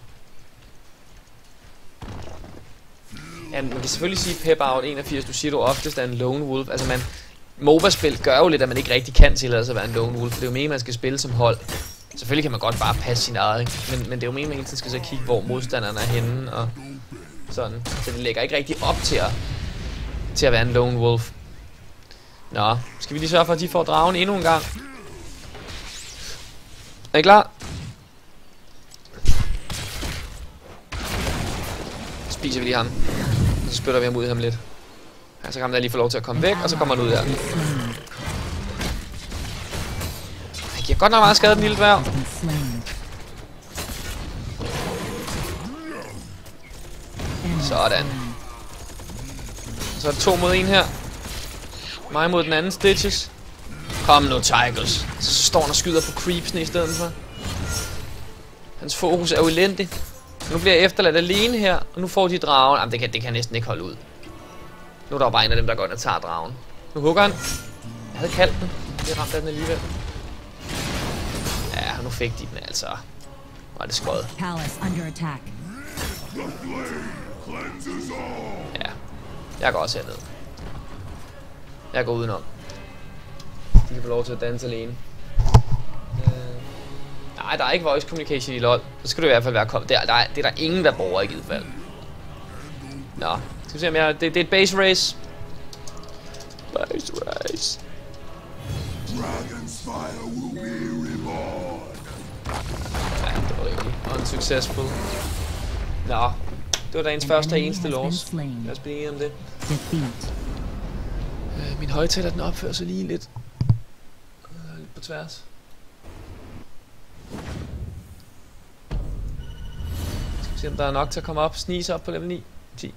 Ja, man kan selvfølgelig sige Pep Out enogfirs, du siger du oftest er en lone wolf. Altså man... MOBA-spil gør jo lidt, at man ikke rigtig kan tillade sig at være en lone wolf, for det er jo meningen, man skal spille som hold. Selvfølgelig kan man godt bare passe sin eget, ikke? Men, men det er jo meningen, man hele tiden skal så kigge, hvor modstanderne er henne, og sådan. Så det lægger ikke rigtig op til at, til at være en lone wolf. Nå, skal vi lige sørge for, at de får dragen endnu en gang. Er I klar? Så spiser vi lige ham. Og så spytter vi ham ud ham lidt. Ja, så kan han der lige få lov til at komme væk, og så kommer han ud her. Han giver godt nok meget skade, den lille dværg. Sådan. Så er det to mod en her. Mig mod den anden, Stitches. Kom nu, Tigers. Så står han og skyder på creepsene i stedet for. Hans fokus er jo elendig. Nu bliver jeg efterladt alene her, og nu får de dragen. Jamen, det kan, det kan næsten ikke holde ud. Nu er der jo bare en af dem, der går ind og tager dragen. Nu hugger han. Jeg havde kaldt den. Det ramte den alligevel. Ja, nu fik de den altså. Var det skød. Ja. Jeg går også herned. Jeg går udenom. De kan få lov til at danse alene. Øh. Nej, der er ikke voice communication i LoL. Så skal det i hvert fald være kommet. Der, der er, det er der ingen, der bruger i givet fald. Nå. Skal vi se om jeg... Det, det er et base race. Base race. Dragon's fire will be reborn. Ja, det var rigtig unsuccessful. Nå. Det var dagens første og eneste loss. Lad os blive enige om det. Øh, min højtaler, den opfører sig lige lidt. Øh, lidt på tværs. Skal vi se om der er nok til at komme op. Snige op på level ni. ti.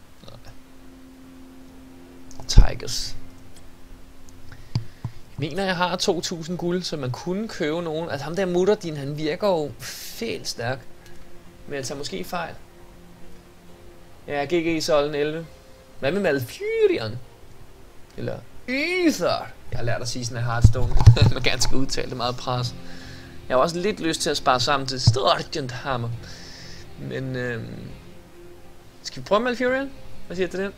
Tigers. Jeg mener, jeg har to tusind guld, så man kunne købe nogen. Altså ham der Mutterdin, han virker jo fælt stærk. Men jeg tager måske fejl. Ja, G G Solden elleve. Hvad med Malfurion? Eller Ether? Jeg har lært at sige sådan en Hearthstone. Man ganske udtale det meget pres. Jeg har også lidt lyst til at spare sammen til Sergeant Hammer. Men øhm, skal vi prøve Malfurion? Hvad siger du til den?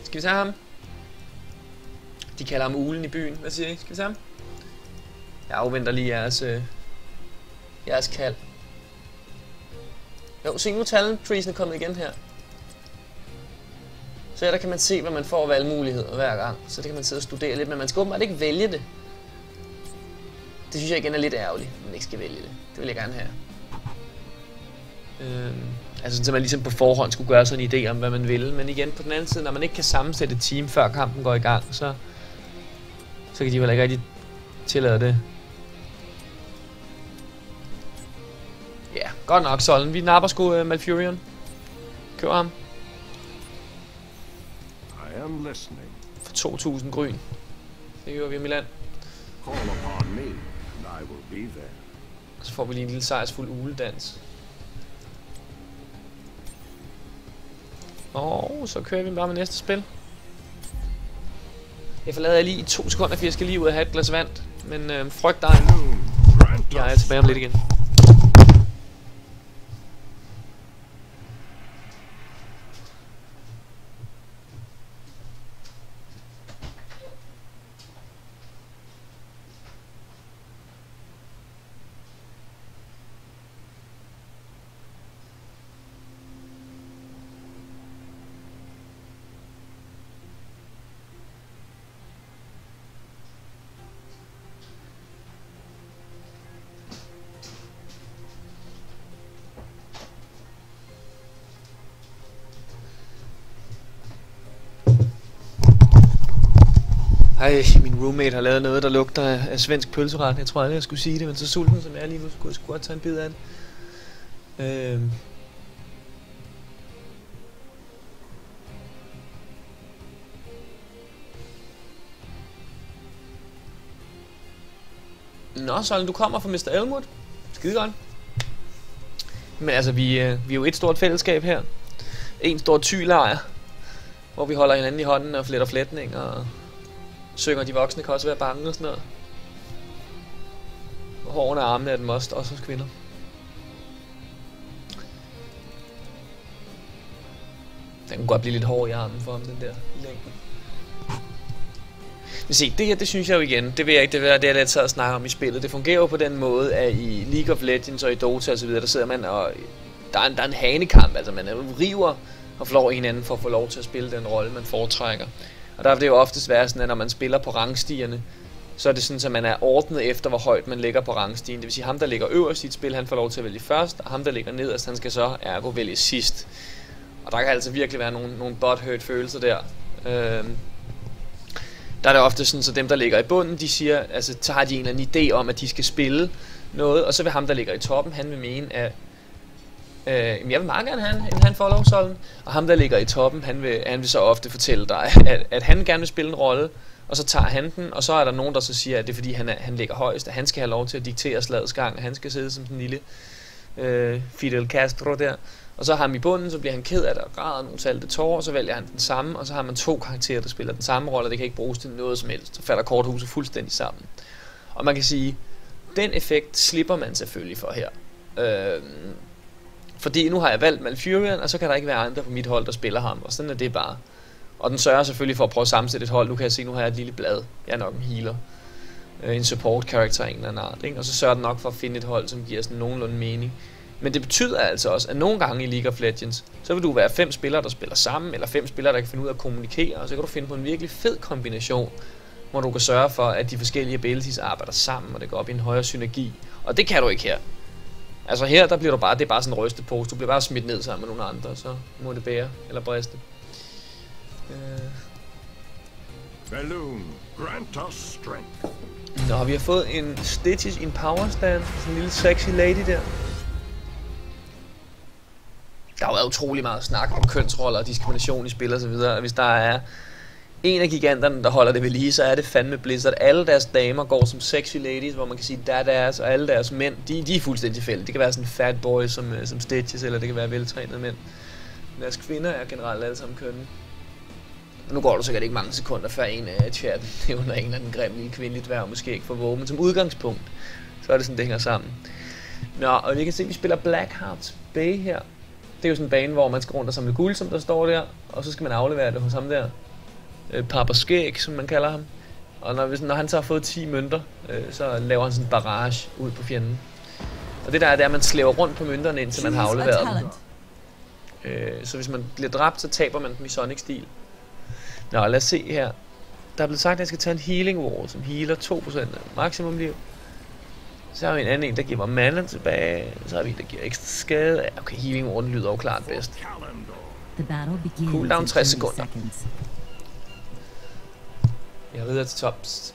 Skal vi tage ham? De kalder ham Ulen i byen. Hvad siger I? Skal vi tage ham? Jeg afventer lige jeres, øh, jeres kald. Jo, se nu talent treesen er kommet igen her. Så her der kan man se, hvad man får af valgmuligheder hver gang. Så det kan man sidde og studere lidt, men man skal åbenbart ikke vælge det. Det synes jeg igen er lidt ærgerligt, at man ikke skal vælge det. Det vil jeg gerne have. Øhm, altså så man ligesom på forhånd skulle gøre sådan en idé om, hvad man vil. Men igen, på den anden side, når man ikke kan sammensætte et team, før kampen går i gang, så, så kan de vel ikke rigtig tillade det. Ja, godt nok, Solden. Vi napper sgu uh, Malfurion. Køber ham. I am listening. For to tusind gryn. Det gør vi i Milan. Call upon me, and I will be there. Og så får vi lige en lille sejrsfuld uledans. Og så kører vi bare med næste spil. Jeg forlader jeg lige i to sekunder, for jeg skal lige ud og have et glas vand. Men øh, frygt dig. Jeg er tilbage om lidt igen. Ej, min roommate har lavet noget, der lugter af svensk pølseret. Jeg tror aldrig, jeg skulle sige det, men så sulten som jeg er lige nu, skulle jeg sgu godt tage en bid af det. Øhm. Nå, Søren, du kommer fra mister Elmwood. Skide godt. Men altså, vi, øh, vi er jo et stort fællesskab her. En stor tylejr, hvor vi holder hinanden i hånden og fletter flætning og synger de voksne kan også være bange og sådan noget. Og hårene og armene er den must, også hos kvinder. Den kunne godt blive lidt hård i armen for ham, den der i længden. Men se, det her, det synes jeg jo igen, det ved jeg ikke, det er det, jeg lidt sad og snakker om i spillet. Det fungerer jo på den måde, at i League of Legends og i Dota og så videre, der sidder man og der er en, der er en hanekamp, altså man river og flår hinanden for at få lov til at spille den rolle, man foretrækker. Og der vil det jo oftest være sådan, at når man spiller på rangstierne, så er det sådan, at man er ordnet efter, hvor højt man ligger på rangstien. Det vil sige, ham der ligger øverst i et spil, han får lov til at vælge først, og ham der ligger nederst, han skal så ergo vælge sidst. Og der kan altså virkelig være nogle, nogle butthurt følelser der. Øhm, der er det ofte sådan, så dem der ligger i bunden, de siger, altså så har de en eller anden idé om, at de skal spille noget, og så vil ham der ligger i toppen, han vil mene, at Øh, jeg vil meget gerne have en han follow solden. Og ham der ligger i toppen, han vil, han vil så ofte fortælle dig, at, at han gerne vil spille en rolle. Og så tager han den, og så er der nogen der så siger, at det er fordi han, er, han ligger højst, at han skal have lov til at diktere slagets gang, at han skal sidde som sådan en lille øh, Fidel Castro der. Og så har han i bunden, så bliver han ked af det og græder nogle salte tårer, og så vælger han den samme. Og så har man to karakterer, der spiller den samme rolle, og det kan ikke bruges til noget som helst. Så falder korthuset fuldstændig sammen. Og man kan sige, den effekt slipper man selvfølgelig for her. Øh, Fordi nu har jeg valgt Malfurion, og så kan der ikke være andre på mit hold, der spiller ham. Og sådan er det bare. Og den sørger selvfølgelig for at prøve at sammensætte et hold. Nu kan jeg se, nu har jeg et lille blad. Jeg er nok en healer. Øh, en support character af en eller anden art. Ikke? Og så sørger den nok for at finde et hold, som giver sådan nogenlunde mening. Men det betyder altså også, at nogle gange i League of Legends, så vil du være fem spillere, der spiller sammen, eller fem spillere, der kan finde ud af at kommunikere. Og så kan du finde på en virkelig fed kombination, hvor du kan sørge for, at de forskellige abilities arbejder sammen, og det går op i en højere synergi. Og det kan du ikke her. Altså her, der bliver du bare, det er bare sådan en rystet pose. Du bliver bare smidt ned sammen med nogle andre, så må det bære eller briste. Øh. Balloon, grant us strength. Nå, vi har fået en Stitches in Power Stand. Sådan en lille sexy lady der. Der har været utrolig meget snak om kønsroller og diskrimination i spil og så videre. Hvis der er en af giganterne, der holder det ved lige, så er det fandme Blizzard. Alle deres damer går som sexy ladies, hvor man kan sige dadass, og alle deres mænd, de, de er fuldstændig fælde. Det kan være sådan en fat boy som, som Stitches, eller det kan være veltrænede mænd. Deres kvinder er generelt alle sammen kønne. Nu går der sikkert ikke mange sekunder, før en af chatten nævner en eller anden grim lille kvindelig dværg, måske ikke for vågen, men som udgangspunkt, så er det sådan, det hænger sammen. Nå, og vi kan se, at vi spiller Blackheart's Bay her. Det er jo sådan en bane, hvor man skal rundt og samle guld, som der står der, og så skal man aflevere det hos ham der. øh, Papa Skæg, som man kalder ham. Og når, hvis, når han så har fået ti mønter, øh, så laver han sådan en barrage ud på fjenden. Og det der er, det er, at man slæver rundt på mønterne, indtil man har afleveret dem. Øh, så hvis man bliver dræbt, så taber man dem i Sonic-stil. Nå, lad os se her. Der er blevet sagt, at jeg skal tage en healing wall, som healer to procent af maksimum liv. Så har vi en anden en, der giver mig mana tilbage. Så har vi en, der giver ekstra skade. Ja, okay, healing wall lyder jo klart bedst. Cooldown tres sekunder. Jeg rider til tops.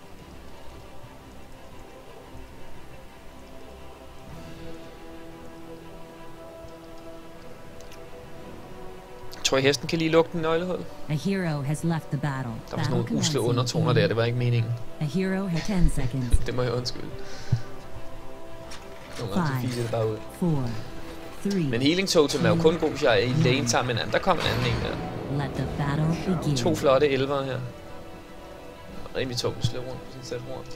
Tror I hesten kan lige lukke den nøglehul? A hero has left the battle. Der var sådan nogle usle undertoner der, det var ikke meningen. A hero has ten seconds. Det må jeg undskylde. Nogle gange så fiser det bare ud. Four, three, men healing totem er jo kun god, hvis jeg er i lane sammen med en anden. Der kommer en anden en der. let the battle begin. To flotte elvere her. Rimelig tungt at slå rundt på sådan et sæt rundt.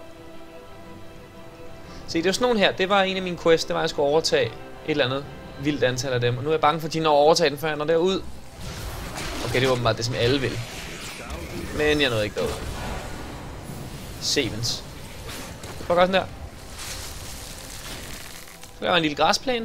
Se, det er jo sådan nogle her. Det var en af mine quests. Det var, at jeg skulle overtage et eller andet vildt antal af dem. Og nu er jeg bange for, at de når at overtage den, før jeg når derud. Okay, det var åbenbart det, som alle vil. Men jeg nåede ikke derud. Sevens. Prøv at gøre sådan der. Så laver jeg en lille græsplæne.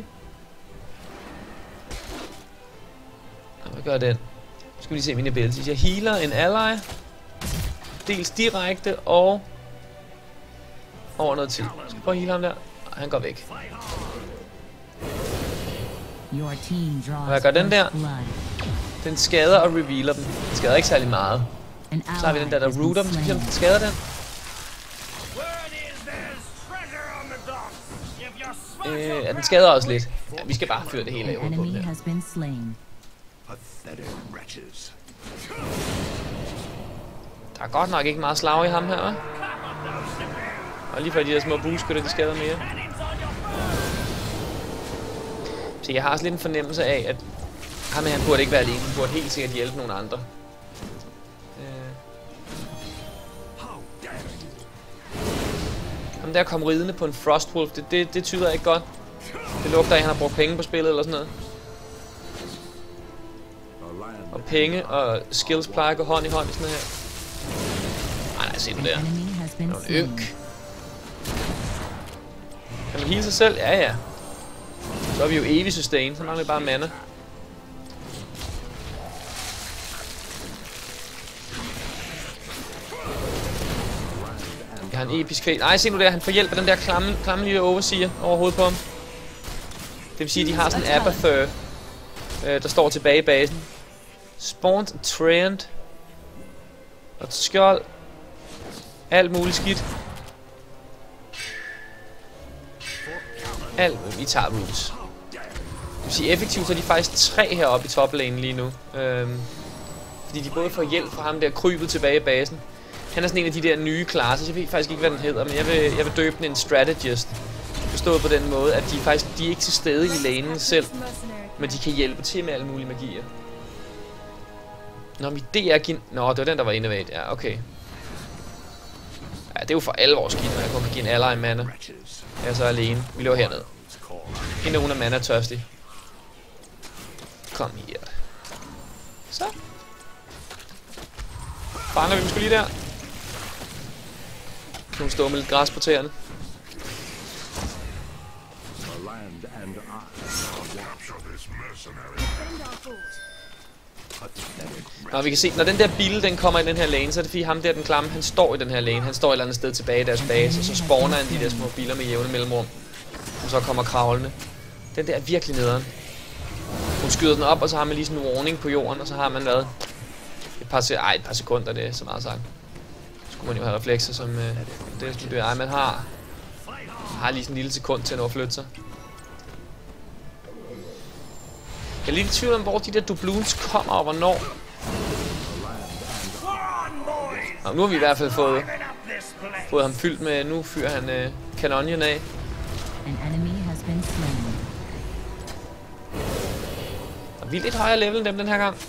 Hvad gør den? Nu skal vi lige se mine abilities. Jeg healer en ally. Dels direkte og over noget tid. Jeg skal prøve at heale ham der. Han går væk. Og jeg gør den der. Den skader og revealer dem. Den skader ikke særlig meget. Så har vi den der, der rooter dem. Skal vi se, om den skader den? Øh, ja, den skader også lidt. Ja, vi skal bare fyre det hele af hovedet på den her. Der er godt nok ikke meget slag i ham her, hva'? Og lige for de der små bueskytter, de skader mere. Så jeg har også lidt en fornemmelse af, at ham her, han burde ikke være alene. Han burde helt sikkert hjælpe nogle andre. Ham der kom ridende på en Frostwolf, det, det, det tyder ikke godt. Det lugter af, at han har brugt penge på spillet eller sådan noget. Og penge og skills plejer at gå hånd i hånd i sådan her. Ej, nej, se den der. Det var en øk. Kan man heale sig selv? Ja, ja. Så er vi jo evig sustain, så mangler vi bare mana. Jeg har en episk kvæl. Ej, se nu der, han får hjælp af den der klamme, klamme lille overseer over hovedet på ham. Det vil sige, at de har sådan en Abathur, øh, der står tilbage i basen. Spawned, Trend. Og skjold. Alt muligt skidt. Alt, vi tager roots. Det vil sige, effektivt så er de faktisk tre heroppe i toplane lige nu. Øhm, fordi de både får hjælp fra ham der krybet tilbage i basen. Han er sådan en af de der nye klasser, jeg ved faktisk ikke, hvad den hedder, men jeg vil, jeg vil døbe den en strategist. Forstået på den måde, at de faktisk de er ikke til stede i lanen selv, men de kan hjælpe til med alle mulige magier. Nå, mit D R give... Nå, det var den, der var innovate. Ja, okay. Ja, det er jo for alle vores skidt, når jeg kommer give en ally mana. Jeg er så alene. Vi løber herned. Hende hun er mana tørstig. Kom her. Så. Fanger vi måske lige der. Kan hun stå med lidt græs på tæerne. Nå, vi kan se, når den der bil, den kommer i den her lane, så er det fordi ham der, den klamme, han står i den her lane. Han står et eller andet sted tilbage i deres base, og så spawner han de der små biler med jævne mellemrum. Og så kommer kravlende. Den der er virkelig nederen. Hun skyder den op, og så har man lige sådan en warning på jorden, og så har man været et par, ej, et par sekunder, det er så meget sagt. Så skulle man jo have reflekser, som øh, det skulle det. Ej, man har, har lige sådan en lille sekund til at flytte sig. Jeg er lidt i tvivl om, hvor de der doubloons kommer, og hvornår. Nå, nu har vi i hvert fald fået, fået ham fyldt med, nu fyrer han øh, kanonien af. Og vi er lidt højere level end dem den her gang.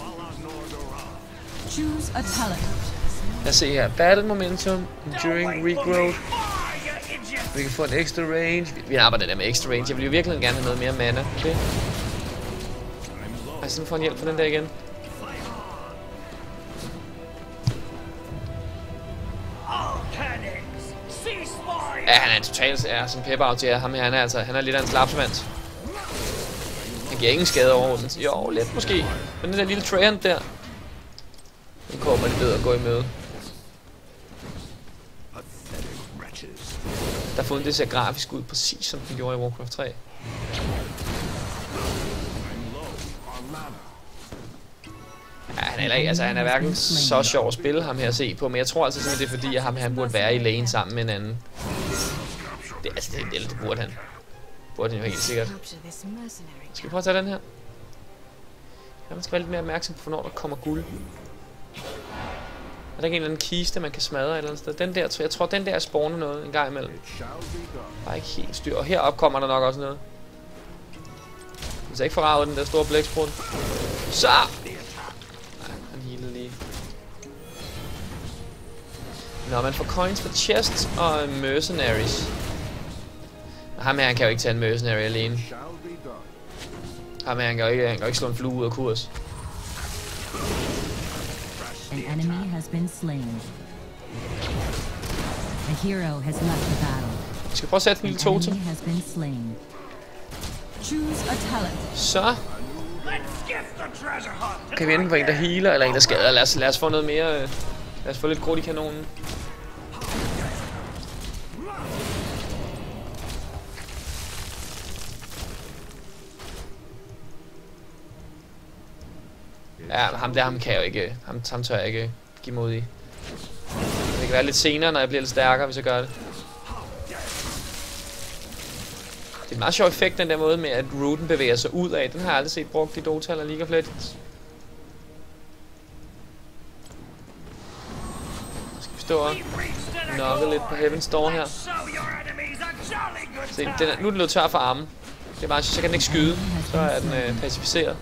Lad os se her. Battle momentum, during regrowth. Vi kan få en extra range. Vi arbejder der med extra range. Jeg vil jo virkelig gerne have noget mere mana. Okay. Ej, så nu får en hjælp for den der igen. Ja, han er en totalt ja, som pep-out til ham her. Han er altså han er lidt af en slapsmand. Han giver ingen skade overhovedet. Jo, lidt måske. Men den der lille trend der. Den kommer lige ved at gå i møde. Der har fået det ser grafisk ud, præcis som den gjorde i Warcraft tre. Ja, han er, heller ikke, altså, han er hverken så sjov at spille ham her at se på, men jeg tror altså simpelthen, det er fordi, at ham, han burde være i lane sammen med en anden. Det, altså, det, det, det burde han. Burde han jo helt sikkert. Skal vi prøve at tage den her? Ja, man skal være lidt mere opmærksom på, hvornår der kommer guld. Er der ikke en eller anden kiste, man kan smadre et eller andet sted? Den der, jeg tror, den der spawner noget en gang imellem. Bare ikke helt styr. Og heroppe kommer der nok også noget. Hvis jeg ikke forraget den der store blæksprut. Så! Nej, han healede lige. Nå, man får coins for chests og mercenaries. Og ham her, han kan jo ikke tage en mercenary alene. Ham her, han kan jo ikke, han kan jo ikke slå en flue ud af kurs. An enemy has been slain. A hero has left the battle. Vi skal prøve at sætte en lille totem. Enemy has been slain. Choose a talent. Så kan vi enten få en, der healer, eller en, der skader. Lad os, lad os få noget mere. Øh, lad os få lidt krudt i kanonen. Ja, ham der, ham kan jeg jo ikke. Ham, ham tør jeg ikke give mod i. Det kan være lidt senere, når jeg bliver lidt stærkere, hvis jeg gør det. Det er en meget sjov effekt, den der måde med, at rooten bevæger sig ud af. Den har jeg aldrig set brugt i Dota eller League of Legends. Nu skal vi stå og nokke lidt på Heaven's Door her. Se, den er, nu er den løbet tør for armen. Det er bare, så kan den ikke skyde. Så er den øh, pacificeret.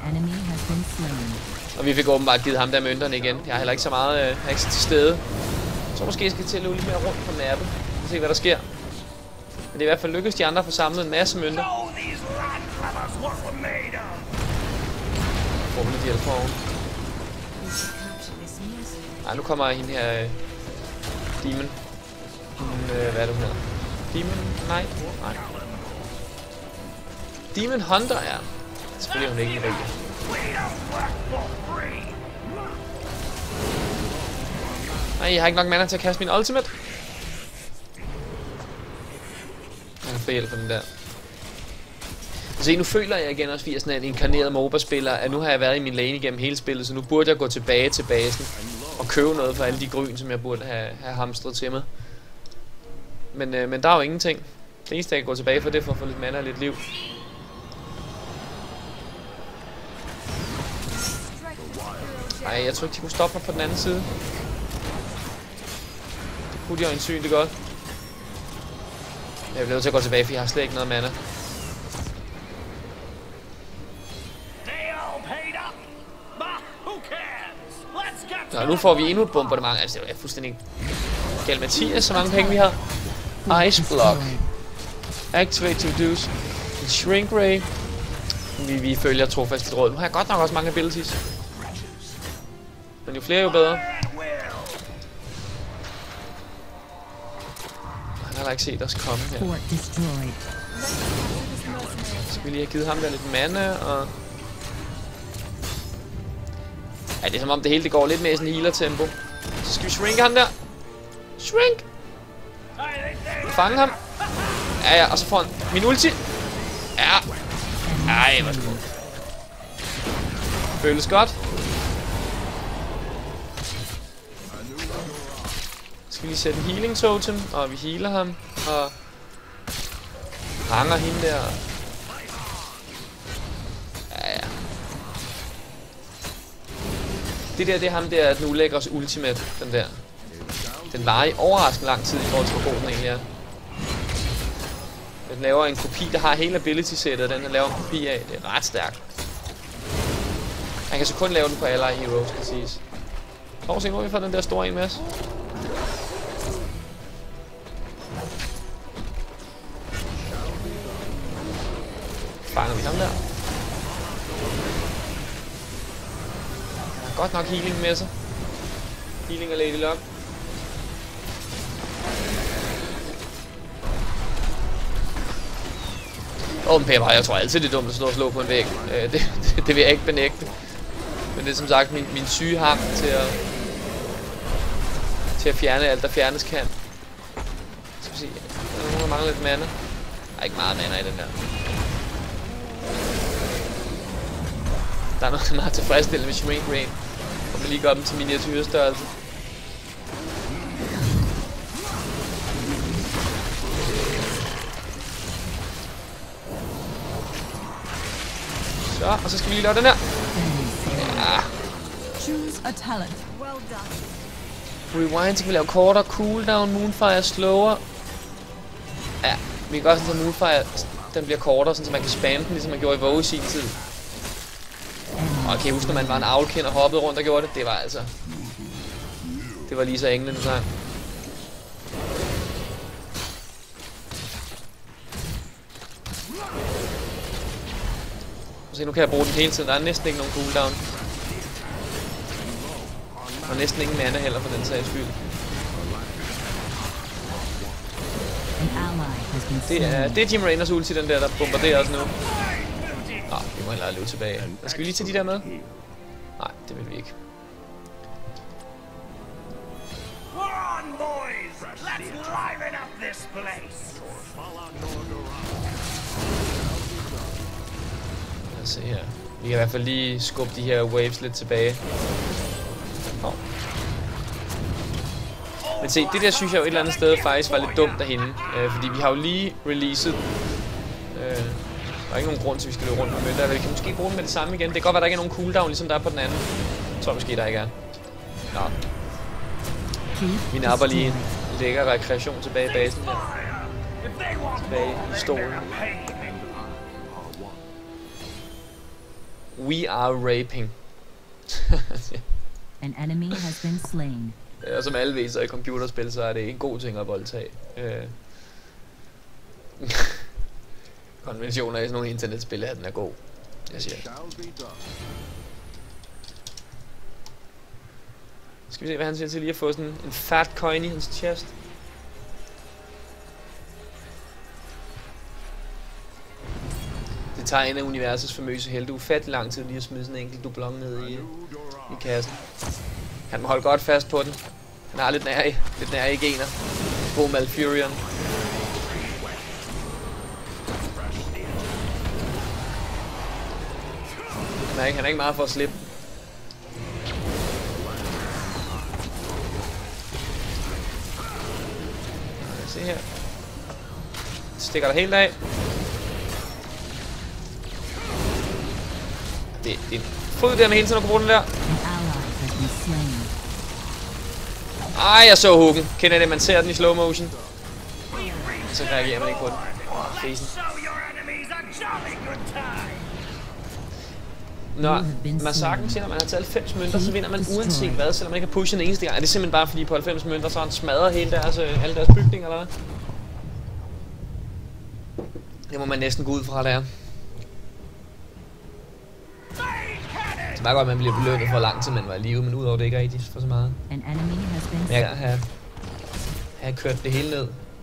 Og vi fik åbenbart givet ham der mønterne igen. Jeg har heller ikke så meget, øh, jeg er ikke så til stede. Så måske skal jeg til at løbe lidt mere rundt på mappen. Og se hvad der sker. Men det er i hvert fald lykkedes de andre at få samlet en masse mønter. Får vi lidt hjælp foran. Ej, nu kommer hende her øh, Demon. Hun, øh, hvad er det hun hedder? Demon Knight? Nej. Demon Hunter, ja. Selvfølgelig er hun ikke en rigtig. Nej, jeg har ikke nok mana til at kaste min ultimate. Jeg kan få hjælp på den der. Se, nu føler jeg igen også, fordi jeg er sådan en inkarneret MOBA-spiller, at nu har jeg været i min lane igennem hele spillet, så nu burde jeg gå tilbage til basen og købe noget for alle de gryn, som jeg burde have, have hamstret til mig. Men, øh, men der er jo ingenting. Det eneste, jeg kan gå tilbage for, det er for at få lidt mana og lidt liv. Nej, jeg tror ikke, de kunne stoppe mig på den anden side. Det kunne de jo øjensynligt godt. Jeg bliver nødt til at gå tilbage, for jeg har slet ikke noget mana. Nå, nu får vi endnu et bombardement. Altså, det er fuldstændig galt. Mathias, så mange penge vi har. Ice Block. Activate to reduce. Shrink Ray. Vi, vi følger trofast dit råd. Nu har jeg godt nok også mange abilities. Men jo flere, jo bedre. Han har da ikke set os komme her. Så skal vi lige have givet ham der lidt mana, og... Ja, det er som om det hele det går lidt mere i sådan en healer-tempo. Så skal vi shrink ham der. Shrink! Fange ham. Ja, ja, og så får han min ulti. Ja. Ej, hvor smukt. Føles godt. Så skal vi lige sætte en healing totem, og vi healer ham, og hanger hende der. Ja, ja. Det der, det er ham der, den ulækres ultimate, den der. Den varer i overraskende lang tid i forhold til, hvor god den egentlig er. Den laver en kopi, der har hele ability-sættet, den der laver en kopi af. Det er ret stærkt. Han kan så kun lave den på alle heroes, kan siges. Prøv at se, hvor vi får den der store en med os. Fanger vi ham der. Han har godt nok healing med sig. Healing af Lady Luck. Åben pæber, jeg tror altid det er dumt at stå og slå på en væg. Øh, det, det, det vil jeg ikke benægte. Men det er som sagt min, min syge hang til at, til at fjerne alt, der fjernes kan. Skal vi se, der er nogen, der mangler lidt mana. Der er ikke meget mana i den der. Der er noget meget tilfredsstillende med Shrink Rain. Og man lige gør dem til miniatyrstørrelse. Så, og så skal vi lige lave den her. Ja. Choose a talent. Rewind, så kan vi lave kortere cooldown, Moonfire slower. Ja, vi kan godt sådan, at Moonfire den bliver kortere, så man kan spamme den, ligesom man gjorde i WoW i sin tid. Og kan I huske, når man var en avlkind og hoppede rundt og gjorde det? Det var altså... Det var lige så englene sang. Se, nu kan jeg bruge den hele tiden. Der er næsten ikke nogen cooldown. Og næsten ingen mana heller for den sags skyld. Det er, det er Jim Raynors ulti, den der, der bombarderer os nu. Nå, vi må hellere løbe tilbage. Skal vi lige tage de der med? Nej, det vil vi ikke. Lad os se her. Vi kan i hvert fald lige skubbe de her waves lidt tilbage. Oh. Men se, det der synes jeg jo et eller andet sted faktisk var lidt dumt derhenne. Øh, fordi vi har jo lige releaset. Øh, der er ikke nogen grund til, at vi skal løbe rundt med mønter. Vi kan måske bruge dem med det samme igen. Det kan godt være, der ikke er nogen cooldown, ligesom der er på den anden. Jeg tror måske, der ikke er. Nå. Vi napper lige en lækker rekreation tilbage i basen her. Tilbage i stolen. We are raping. An enemy has been slain. Og som alle ved, så i computerspil, så er det en god ting at voldtage. Øh. Konventioner i sådan nogle internetspil, at den er god. Jeg siger. Skal vi se, hvad han siger til lige at få sådan en fat coin i hans chest. Det tager en af universets famøse helte ufattelig lang tid lige at smide sådan en enkelt dublon ned i, i kassen. Han må holde godt fast på den. Han har lidt nær i, lidt nær i gener. God Malfurion. Han er ikke, han er ikke meget for at slippe. Se her. Stikker der helt af. Det, det er en fod der med hele tiden at kunne bruge den der. Ej, jeg så hooken. Kender I det? Man ser den i slow motion. Så reagerer man ikke på den. Åh, fesen. Når massakren siger, at man har taget halvfems mønter, så vinder man uanset hvad, selvom man ikke har pushet en eneste gang. Er det simpelthen bare fordi på halvfems mønter, så han smadrer hele deres, øh, alle deres bygninger, eller hvad? Det må man næsten gå ud fra, det er. Det var godt, at man bliver belønnet for lang tid, man var i live, men udover det ikke rigtig for så meget. Men jeg kan have, have kørt det hele ned.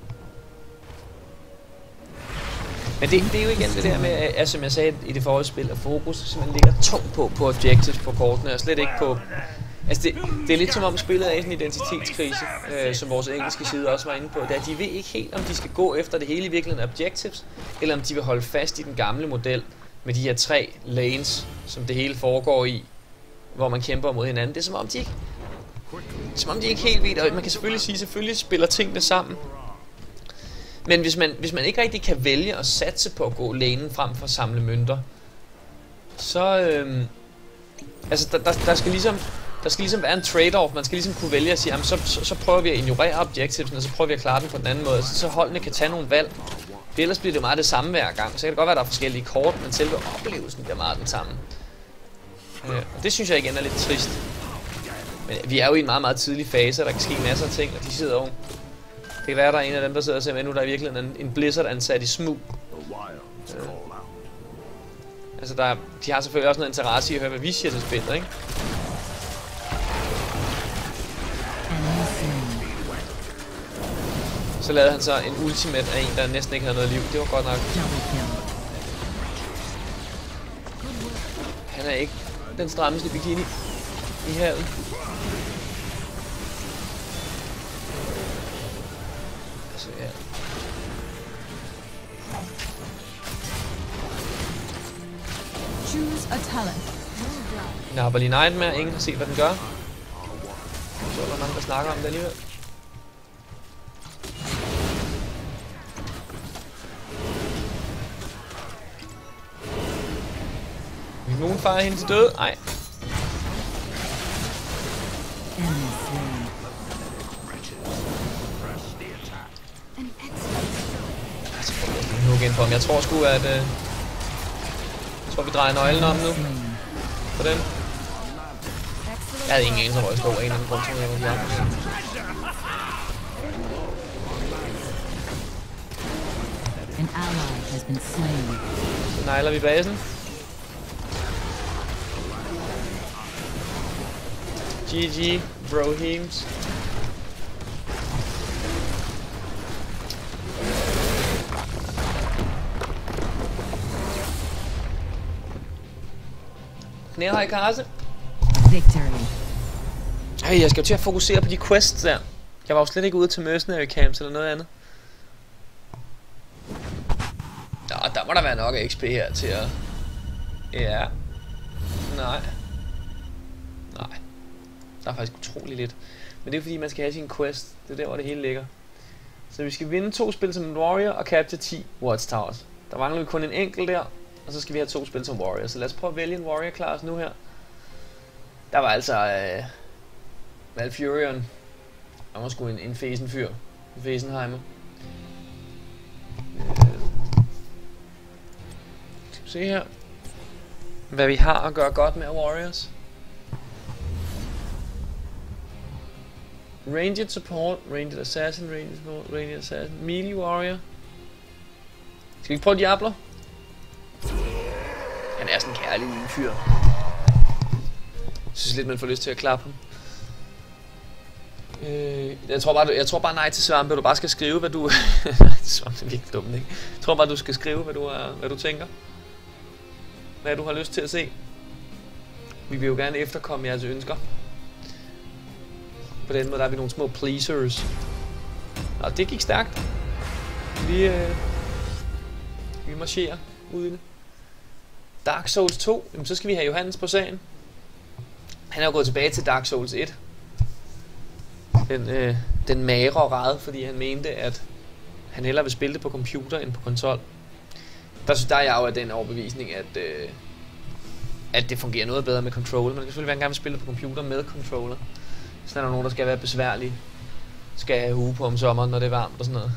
Men det, det er jo igen det der med, at, som jeg sagde i det forrige spil, at fokus simpelthen ligger tungt på, på objectives på kortene, og slet ikke på... Altså det, det er lidt som om spillet er sådan en identitetskrise, øh, som vores engelske side også var inde på. Det er, de ved ikke helt, om de skal gå efter det hele i virkeligheden objectives, eller om de vil holde fast i den gamle model med de her tre lanes, som det hele foregår i, hvor man kæmper mod hinanden. Det er som om de ikke, som om de ikke helt ved, og man kan selvfølgelig sige, selvfølgelig spiller tingene sammen. Men hvis man, hvis man ikke rigtig kan vælge at satse på at gå lanen frem for at samle mønter, så øhm, altså der, der, der skal ligesom der skal ligesom være en trade-off. Man skal ligesom kunne vælge at sige, jamen, så, så, så prøver vi at ignorere objectivesen, og så prøver vi at klare den på den anden måde, så, så holdene kan tage nogle valg. For ellers bliver det meget det samme hver gang. Så kan det godt være, at der er forskellige kort, men selve oplevelsen bliver meget den samme. Øh, og det synes jeg igen er lidt trist. Men vi er jo i en meget, meget tidlig fase, og der kan ske masser af ting, og de sidder jo... Det kan være, at der er en af dem, der sidder og ser, nu der er virkelig en, en Blizzard ansat i smug. Øh. Altså, der er, de har selvfølgelig også noget interesse i at høre, hvad vi siger til spillet, ikke? Så lavede han så en ultimate af en, der næsten ikke havde noget liv. Det var godt nok. Han er ikke den strammeste bikini i havet. Altså, ja. Choose a talent. Jeg har bare lige Nightmare. Ingen har set, hvad den gør. Så er der mange, der snakker om det alligevel. Vil nogen fejre hende til død? Ej. Nu igen på ham. Jeg tror sgu, at... Øh, jeg tror, vi drejer nøglen om nu. På den. Jeg havde ingen eneste, hvor jeg slog en eller anden grund, som jeg var hjemme. An ally has been slain. Så nejler vi basen. G G, Broheems. Knæhøj karse. Victory. Hey, jeg skal jo til at fokusere på de quests der. Jeg var jo slet ikke ude til mercenary camps eller noget andet. Nå, der må der være nok X P her til at... Ja. Nej. Nej. Der er faktisk utrolig lidt. Men det er fordi man skal have sin quest. Det er der hvor det hele ligger. Så vi skal vinde to spil som warrior og capture ti watchtowers. Der mangler vi kun en enkelt der. Og så skal vi have to spil som warrior. Så lad os prøve at vælge en warrior class nu her. Der var altså øh, Malfurion. Han var sgu en, en fesen fyr. En fesenheimer. Øh. Skal vi se her. Hvad vi har at gøre godt med warriors. Ranged support, ranged assassin, ranged support, ranged assassin, melee warrior. Skal vi ikke prøve Diablo? Han er sådan en kærlig lille fyr. Jeg synes lidt man får lyst til at klappe ham. Øh, jeg tror bare du, jeg tror bare nej til svampe. Du bare skal skrive hvad du. Nej, svampe er virkelig dumt, ikke? Jeg tror bare du skal skrive hvad du er, hvad du tænker. Hvad du har lyst til at se. Vi vil jo gerne efterkomme jeres ønsker. På den måde der er vi nogle små pleasers. Nå, det gik stærkt. Vi øh, vi marcherer ud i det. Dark Souls to, jamen, så skal vi have Johannes på sagen. Han er jo gået tilbage til Dark Souls et. Den, øh, den magre ræd, fordi han mente, at han hellere vil spille det på computer end på konsol. Der synes der er jeg jo af den overbevisning, at, øh, at det fungerer noget bedre med controller. Man kan selvfølgelig være gerne vil spille det på computer med controller. Så er der nogen, der skal være besværlige. Skal have hue på om sommeren, når det er varmt og sådan noget.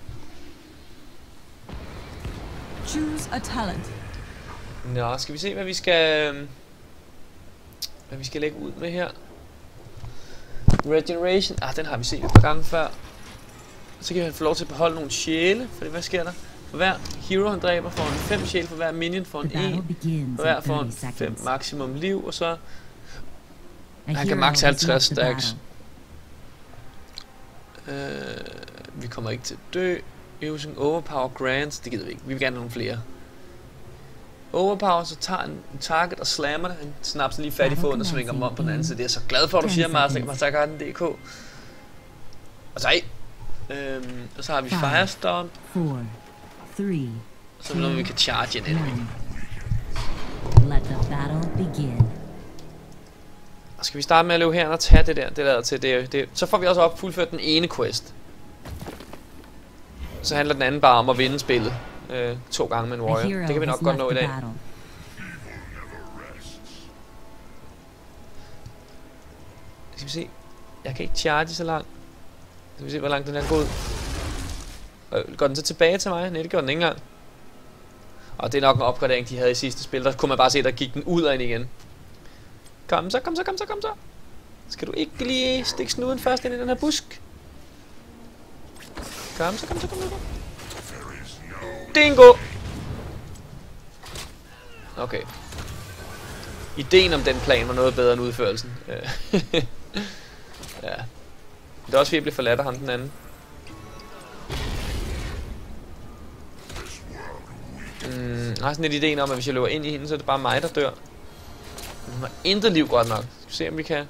Choose a talent. Nå, skal vi se, hvad vi skal... Hvad vi skal lægge ud med her. Regeneration. Ah, den har vi set et par gange før. Så kan vi få lov til at beholde nogle sjæle. For hvad sker der? For hver hero han dræber får en fem sjæle. For hver minion får en en. For hver får en fem maksimum liv. Og så... Han kan max halvtreds stacks. Uh, vi kommer ikke til at dø. Using overpower grants. Det gider vi ikke. Vi vil gerne have nogle flere. Overpower, så tager en target og slammer det. Han snapser lige fat i foden og svinger dem om på den anden side. Det er så glad for, at du siger, Master. Mastergarden punktum d k. Og så øhm, og så har vi Firestorm. Så når vi kan charge en enemy. Let the battle begin. Og skal vi starte med at løbe her og tage det der, det lader til det, det. Så får vi også op fuldført den ene quest. Så handler den anden bare om at vinde spillet. Øh, to gange med en warrior. Det kan vi nok godt nå i dag. Skal vi se. Jeg kan ikke charge så langt. Skal vi se hvor langt den er gået. Øh, går den så tilbage til mig? Nej, det gør den ikke engang. Og det er nok en opgradering de havde i sidste spil. Der kunne man bare se der gik den ud af ind igen. Kom så, kom så, kom så, kom så. Skal du ikke lige stikke snuden først ind i den her busk? Kom så, kom så, kom så. Dingo! Okay. Ideen om den plan var noget bedre end udførelsen. Ja. Det er også fordi jeg blev forladt af ham den anden. Mm, jeg har sådan lidt ideen om, at hvis jeg løber ind i hende, så er det bare mig, der dør. har intet liv godt nok. Skal vi se om vi kan.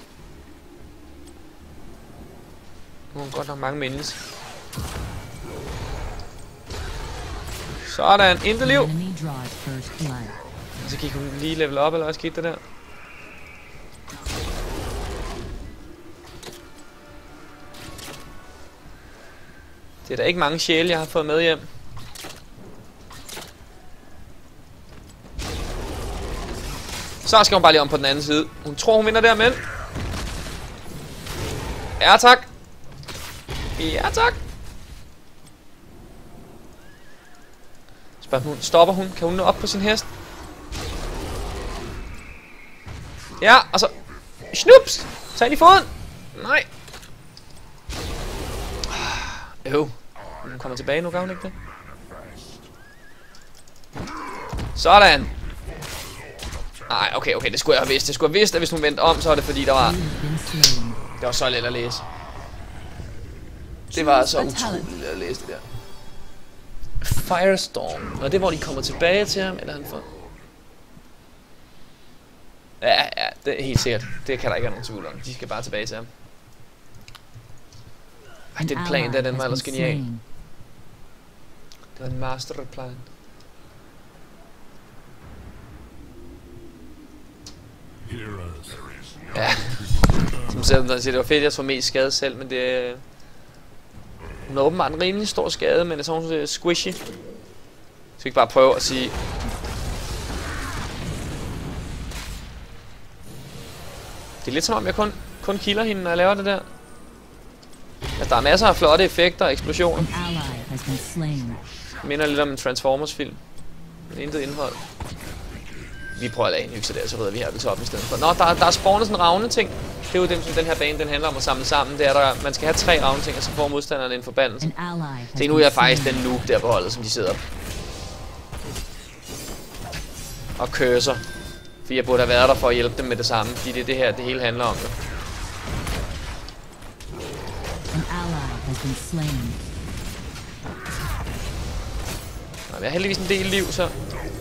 Nu har godt nok mange mennesker. Sådan, intet liv. Så gik hun lige level op, eller hvad skete der der? Det er da ikke mange sjæle, jeg har fået med hjem. Så skal hun bare lige om på den anden side. Hun tror, hun vinder der, men... Ja, tak. Ja, tak. Spørgsmål. Stopper hun? Kan hun nå op på sin hest? Ja, og så... Snups! Tag hende i foden! Nej. Øv. Hun kommer tilbage nu, gør hun ikke det? Sådan. Nej, okay, okay, det skulle jeg have vidst. Det skulle jeg have vidst, at hvis hun vendte om, så var det fordi, der var... Det var så let at læse. Det var så utroligt let at læse, det der. Firestorm. Og det er, hvor de kommer tilbage til ham, eller han får... Ja, ja, det er helt sikkert. Det kan der ikke have nogen tvivl om. De skal bare tilbage til ham. Ej, den plan der, den var ellers genial. Det var en masterplan. Ja. Som selv, der siger, det var fedt, jeg tog mest skade selv, men det... Hun har åbenbart en rimelig stor skade, men det er sådan noget squishy. Så vi kan bare prøve at sige... Det er lidt som om, jeg kun, kun kilder hende, når jeg laver det der. Altså, der er masser af flotte effekter og eksplosioner. Det minder lidt om en Transformers-film. Men intet indhold. Vi prøver at lade hende hygge sig der, så rydder vi her ved toppen i stedet for. Nå, der, der er spawnet sådan en ravne ting. Det er jo dem, som den her bane den handler om at samle sammen. Det er der, man skal have tre ravne ting, og så får modstanderne en forbandelse. Se, nu er jeg faktisk den noob der på holdet, som de sidder og cursor. Fordi jeg burde have været der for at hjælpe dem med det samme. Fordi det er det her, det hele handler om. Nå, jeg har heldigvis en del liv, så...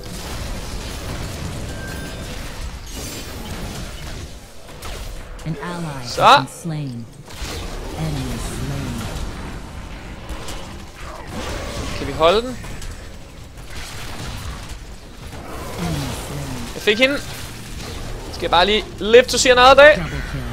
Så! Kan vi holde den? Jeg fik hende. Skal jeg bare lige live to see another day?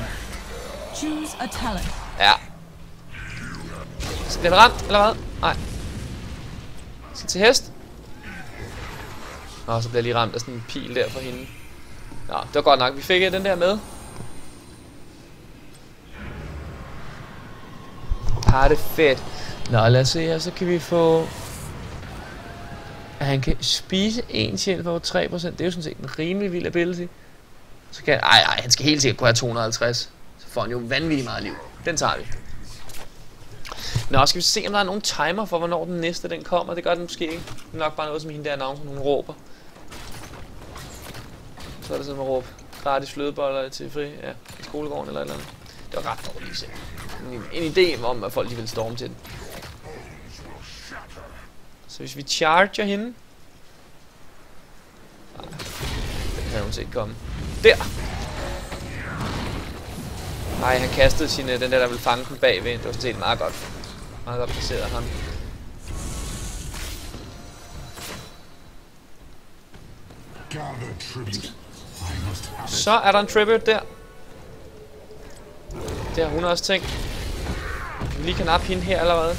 Ja. Så bliver det ramt, eller hvad? Nej. Skal til hest. Nå, så bliver jeg lige ramt af sådan en pil der for hende. Nå, det var godt nok. Vi fik den der med. Har det fedt. Nå, lad os se her. Så kan vi få... At han kan spise en sjæl for tre procent. Det er jo sådan set en rimelig vild ability. Så kan... Ej, ej, han skal helt sikkert kunne have to hundrede og halvtreds. Så får han jo vanvittigt meget liv. Den tager vi. Nå, skal vi se, om der er nogen timer for, hvornår den næste den kommer. Det gør den måske ikke. Det er nok bare noget, som hende der annoncer, hun råber. Så er det sådan, at råbe gratis flødeboller til fri, ja, i skolegården eller et eller andet. Det var ret dårligt selv. En, en idé om, at folk de vil storme til den. Så hvis vi charger hende... Nej, den havde hun set komme. Der! Nej, han kastede sin, den der, der ville fange den bagved. Det var sådan set meget godt. Meget godt placeret ham. Så er der en tribute der. Det har hun også tænkt. Vi lige kan nappe hende her allerede.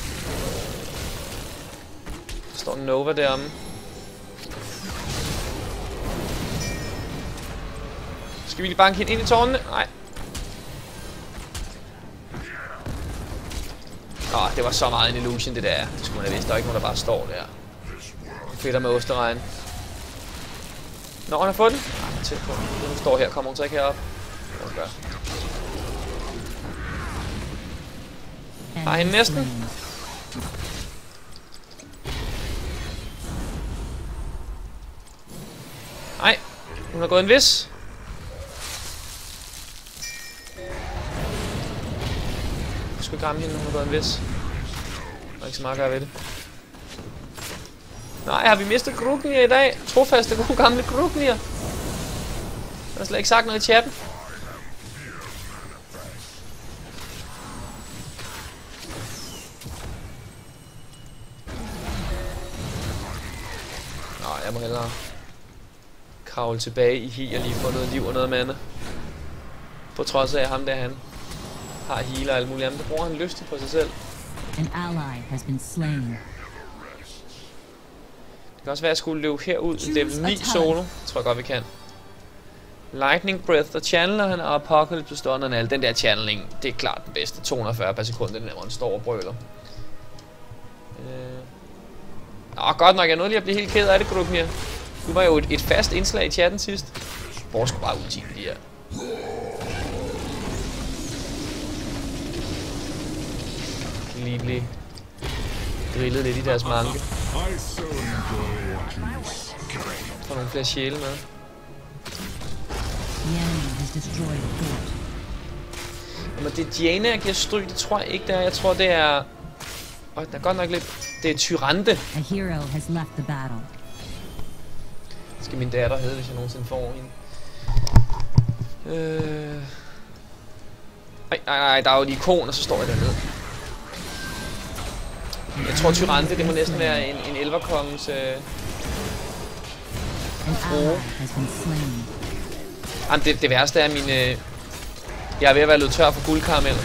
Der står Nova deromme. Skal vi lige banke hende ind i tårnene? Nej. Åh, det var så meget en illusion det der. Det skulle man have vidst. Der er ikke nogen der bare står der. Fedt med osteregn. Nå, han har fået den. Nej, han er tæt på. Hun står her. Kommer hun så ikke herop? Det gør. Har hende næsten. Nej, hun har gået en vis. Jeg skulle ikke ramme hende, hun har gået en vis. Der er ikke så meget at gøre ved det. Nej, har vi mistet Grugnier i dag? Trofaste, gode gamle Grugnier. har slet ikke sagt noget i chatten. Nå, jeg må hellere kravle tilbage i hi og lige få noget liv og noget mande. På trods af ham der han har healer og alt muligt andet, der bruger han lystigt på sig selv. An ally has been slain. Det kan også være, at jeg skulle løbe herud i level ni solo. Det tror jeg godt, vi kan. Lightning Breath og Channeler og Apocalypse Stun og alle. Den der channeling, det er klart den bedste. to hundrede og fyrre per sekund, den der, hvor den står og brøler. Øh. Nå, godt nok. Jeg nåede lige at blive helt ked af det, gruppen her. Du var jo et, et fast indslag i chatten sidst. Hvor skulle bare ulti de her. Lige blive grillet lidt i deres manke. Får nogle flere sjæle med. Jamen det er Diana, jeg giver stryg, det tror jeg ikke det er. Jeg tror det er... Åh, den er godt nok lidt... Det er Tyrande. A hero has left the battle. Det skal min datter hedde, hvis jeg nogensinde får hende. Øh... Nej, nej, nej, der er jo et ikon, og så står jeg dernede. Jeg tror Tyrande, det må næsten være en, en elverkongens... Øh... frue. Jamen det, det værste er min... Øh... Jeg er ved at være løbet tør for guldkarameller.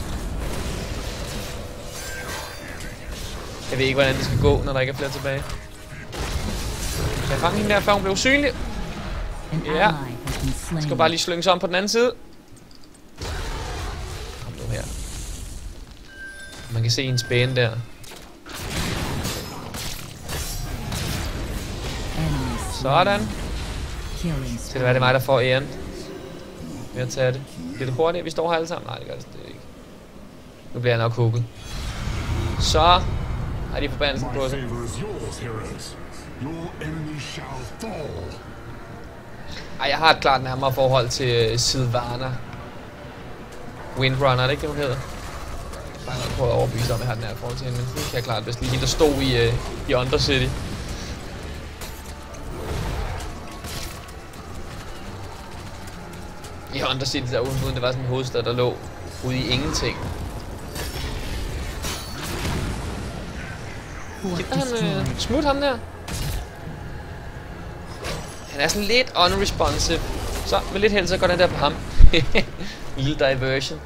Jeg ved ikke, hvordan det skal gå, når der ikke er flere tilbage. Kan jeg fange hende der, før hun blev usynlig? Ja. Jeg skal bare lige slynge sig om på den anden side. Kom nu her. Man kan se hendes bane der. Sådan. Så det være, det er mig, der får æren. Ved at tage det. Bliver det hurtigt, vi står her alle sammen? Nej, det gør det ikke. Nu bliver jeg nok hugget. Så har de forbandelsen på sig. Ej, jeg har et klart nærmere forhold til Sylvana. Windrunner, er det ikke det, hun hedder? Jeg har prøvet at overbevise om, at jeg har den her forhold til hende, men det kan jeg klart bedst lige hende, der stod i, uh, i Undercity. I Undercity der uden, det var sådan en hovedstad, der lå ude i ingenting. Gider han øh, smut ham der? Han er sådan lidt unresponsive. Så med lidt held, så går den der på ham. Lille diversion.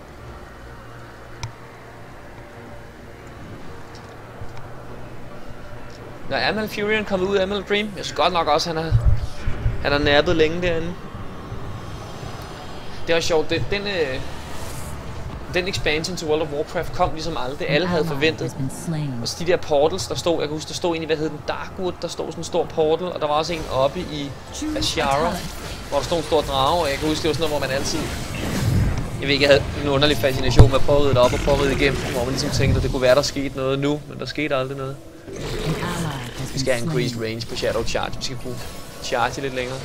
Når Amal Furion kommer ud af Emerald Dream, jeg synes godt nok også, han har han har nappet længe derinde. Det var sjovt, det, den, øh, den expansion til World of Warcraft kom ligesom aldrig. Alle havde forventet. Og så de der portals, der stod, jeg kan huske, der stod en i, hvad hed den, Darkwood, der stod sådan en stor portal, og der var også en oppe i Ashara, hvor der stod en stor drage, og jeg kan huske, det var sådan noget, hvor man altid... Jeg ved ikke, jeg havde en underlig fascination med at prøve det op og prøve det igennem, hvor man ligesom tænkte, at det kunne være, der skete noget nu, men der skete aldrig noget. Vi skal have increased range på Shadow Charge, vi skal kunne charge lidt længere.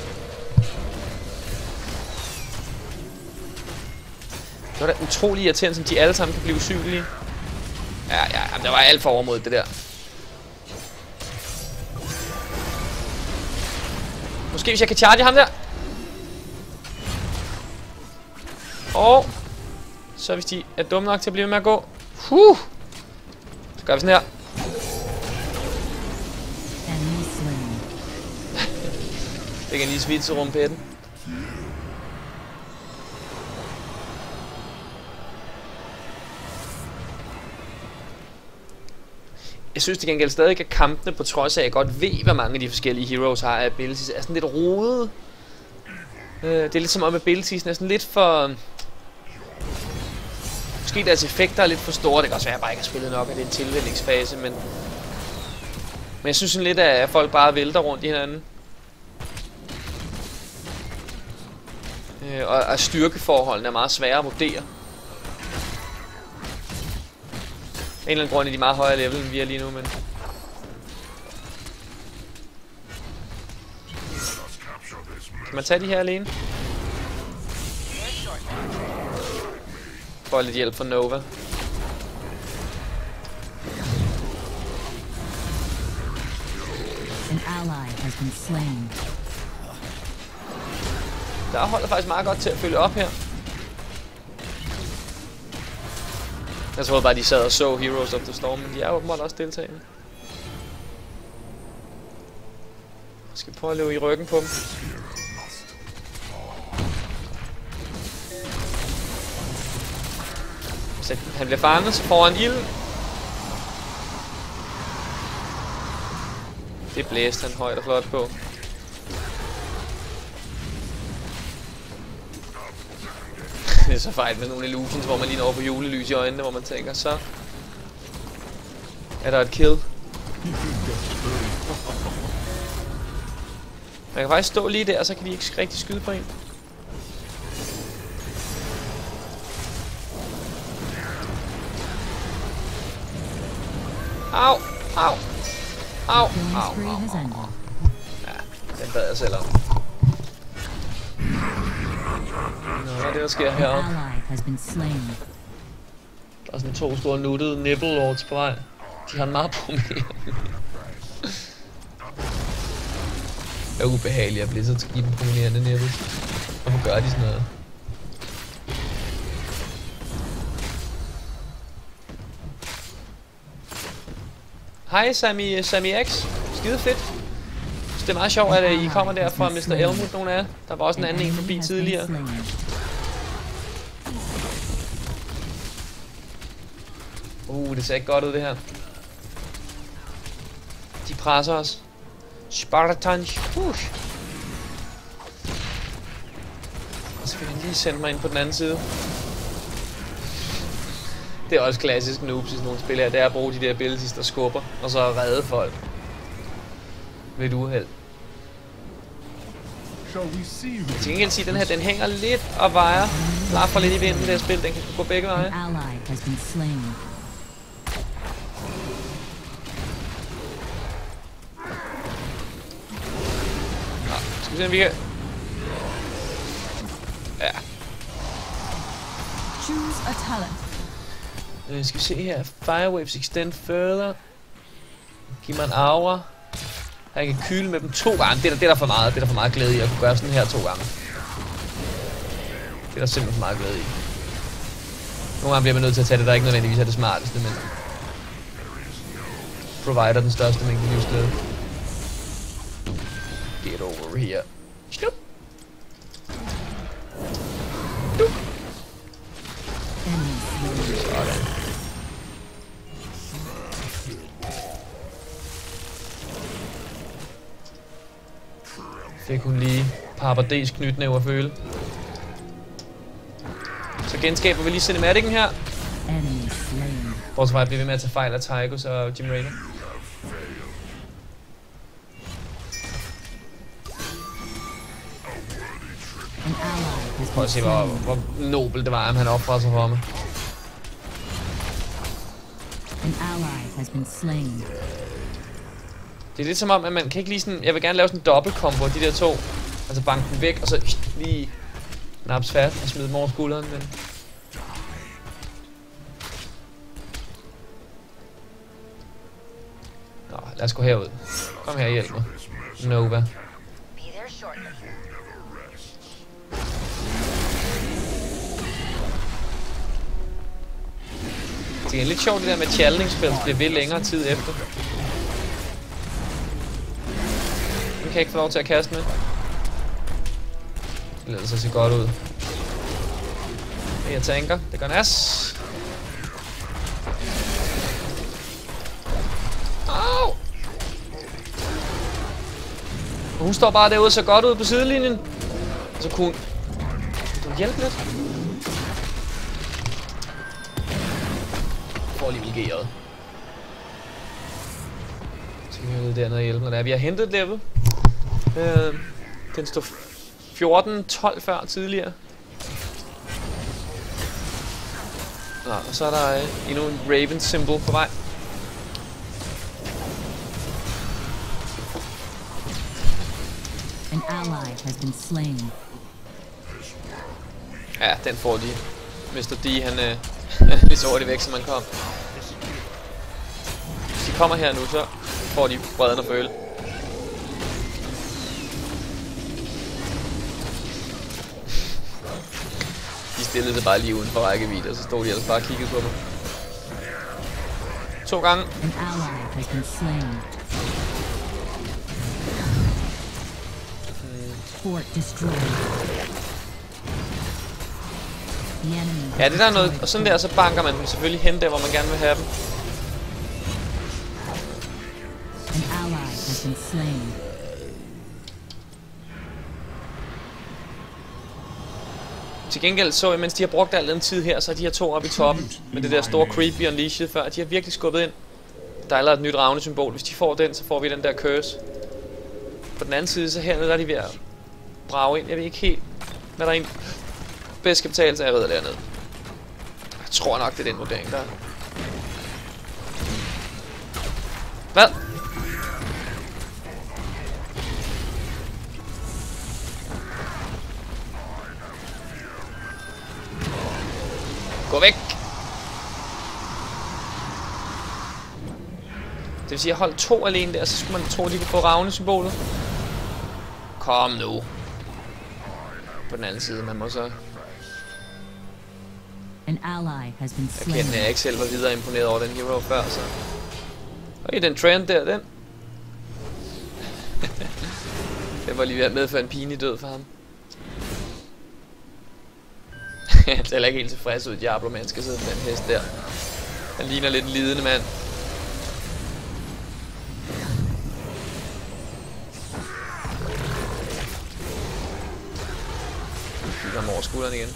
Det var da utrolig irriterende, som de alle sammen kan blive usynlige. Ja, ja, jamen, det var alt for overmodigt, det der. Måske hvis jeg kan charge ham der. Og så hvis de er dumme nok til at blive med at gå. Huh. Så gør vi sådan her. Det kan lige svitse rumpetten. Jeg synes til gengæld stadig, at kampene, på trods af, at jeg godt ved, hvad mange af de forskellige heroes har af abilities, er sådan lidt rodet. Uh, det er lidt som om abilities er sådan lidt for... Måske deres effekter er lidt for store. Det kan også være, at jeg bare ikke har spillet nok, at det er en tilvændingsfase, men... Men jeg synes sådan lidt, at folk bare vælter rundt i hinanden. Uh, og at styrkeforholdene er meget svære at vurdere. En eller anden grund i de meget højere level, end vi er lige nu, men... Kan man tage de her alene? Får lidt hjælp fra Nova. An ally has been slain. Der holder faktisk meget godt til at følge op her. Jeg troede bare, de sad og så Heroes of the Storm, men de er åbenbart også deltagende. Jeg skal prøve at løbe i ryggen på dem. Så han bliver fanget, så får han ild. Det blæste han højt og flot på. Det er så fejl med nogle illusions, hvor man lige når på julelys i øjnene, hvor man tænker, så er der et kill. Man kan faktisk stå lige der, og så kan de ikke rigtig skyde på en. Au, au, au, au, au, au. Ja, den bad jeg selv om. Nå, hvad er det, der sker heroppe? Der er sådan to store nuttede nipple lords på vej. De har en meget prominent. Det er ubehageligt at Blizzard skal give dem prominerende nipple. Hvorfor gør de sådan noget? Hej Sammy, Sammy X. Skide fedt. Det er meget sjovt, at I kommer der fra mister Elmwood, nogle af jer. Der var også en anden en forbi tidligere. Uh, det ser ikke godt ud det her. De presser os. Spartans. Uh. Og så vil jeg lige sende mig ind på den anden side. Det er også klassisk noobs i sådan nogle spil her. Det er at bruge de der abilities, der skubber. Og så redde folk. Ved et uheld. Jeg kan ikke sige, at den her den hænger lidt og vejer. Laffer lidt i vinden, det her spil. Den kan gå begge veje. Nå, skal vi se om vi kan... Ja. Øh, skal vi se her. Firewaves extend further. Giv mig en aura. Jeg kan kyle med dem to gange. Det er, der, det er der for meget. Det er der for meget glæde i at kunne gøre sådan her to gange. Det er der simpelthen for meget glæde i. Nogle gange bliver man nødt til at tage det, der ikke nødvendigvis er det smarteste, men provider den største mængde livsglæde. Get over here. Snup. Dup. Sådan. Fik hun lige Papa D's knytnæv at føle. Så genskaber vi lige cinematikken her. Bortset fra at blive ved med at tage fejl af Tychus og Jim Raynor. Prøv at se, hvor, hvor nobel det var, at han offrede sig for mig. Det er lidt som om, at man kan ikke lige sådan... Jeg vil gerne lave sådan en dobbelt combo af de der to. Altså banke den væk, og så lige naps fat og smide dem over skulderen. Men... Nå, lad os gå herud. Kom her og hjælp mig. Nova. Det er lidt sjovt, det der med challenge-spil bliver ved længere tid efter. Nu kan jeg ikke få lov til at kaste med. Det lader sig se godt ud. Jeg tænker, det gør nas. Au! Hun står bare derude så godt ud på sidelinjen. Og så kunne hun... Kunne du hjælpe lidt? Får lige vulgeret. Så kan vi ud dernede og hjælpe, når det er. Vi har hentet et level. Øh, den stod fjorten tolv før tidligere. Nå, og så er der øh, endnu en Raven symbol på vej. An ally has been slain. Ja, den får de. mister D, han øh, lige så hurtigt væk, som man kom. Hvis de kommer her nu, så får de bredden at føle. stillede sig bare lige uden for rækkevidde, og så stod de ellers bare og kiggede på mig. To gange. An ally has been slain. Fort destroyed. The enemy. Ja, det der er noget, og sådan der, så banker man dem selvfølgelig hen der, hvor man gerne vil have dem. An ally has been slain. Til gengæld så jeg, mens de har brugt al den tid her, så er de her to oppe i toppen med det der store creep, vi unleashed før. De har virkelig skubbet ind. Der er allerede et nyt ravnesymbol. Hvis de får den, så får vi den der curse. På den anden side, så hernede der er de ved at brage ind. Jeg ved ikke helt, hvad der egentlig bedst skal betale sig, jeg redder dernede. Jeg tror nok, det er den vurdering, der er. Hvad? Gå væk! Det vil sige, at jeg holdt to alene der, så skulle man tro, at de kunne få ravnesymbolet. Kom nu. På den anden side, man må så... An ally has been slain. Jeg kender, jeg ikke selv var videre imponeret over den hero før, så... Og i den trend der, den... den var lige ved at medføre en pinlig død for ham. Det er heller ikke helt tilfreds ud, Diablo, man skal sidde med den hest der. Han ligner lidt en lidende mand. Kigger ham over skulderen igen.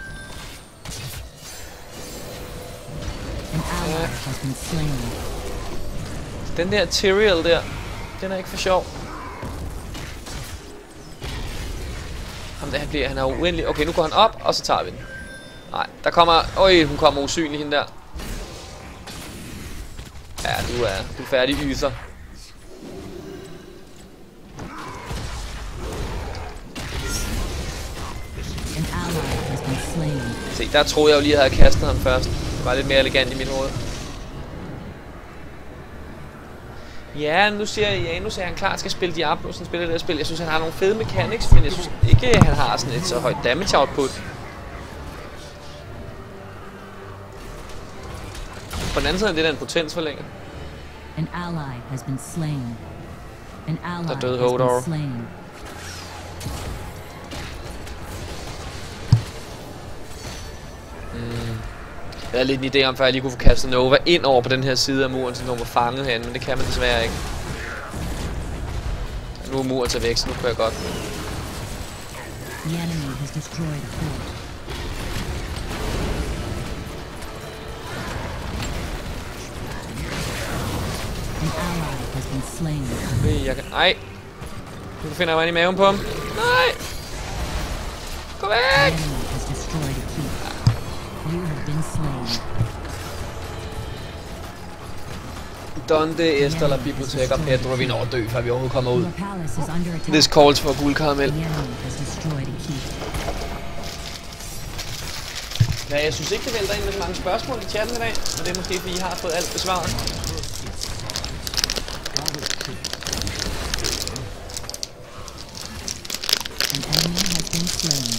An ally has been slain. Den der Tyrael der, den er ikke for sjov. Ham der, han bliver, han er uendelig. Okay, nu går han op, og så tager vi den. Nej, der kommer... Øj, hun kommer usynlig, hende der. Ja, du er, du er færdig, Yther. An ally has been slain. Se, der troede jeg jo lige, at jeg havde kastet ham først. Det var lidt mere elegant i mit hoved. Ja, nu siger jeg, ja, nu siger han klart skal spille Diablo, sådan spiller det her spil. Jeg synes, han har nogle fede mechanics, men jeg synes ikke, han har sådan et så højt damage output. På den anden side er det der en potens forlænger. An ally has been slain. An ally Der døde has Hodor. been slain. Jeg havde lidt en idé om, før jeg lige kunne få kastet Nova ind over på den her side af muren, så hun var fanget herinde, men det kan man desværre ikke. Nu er muren til væk, så nu kan jeg godt. The enemy has destroyed a fort. An ally has been slain. Okay, jeg kan... Ej! Nu finder jeg mig ind i maven på ham. Nej! Gå The væk! enemy has destroyed a keep. You have been slain. Donde Esther la biblioteca Pedro, vi når at dø, før vi overhovedet kommer ud. Your palace is under attack. This calls for guldkaramel. The enemy has destroyed a keep. Ja, jeg synes ikke, det vælter ind med så mange spørgsmål i chatten i dag, og det er måske, fordi I har fået alt besvaret. An enemy has been slain.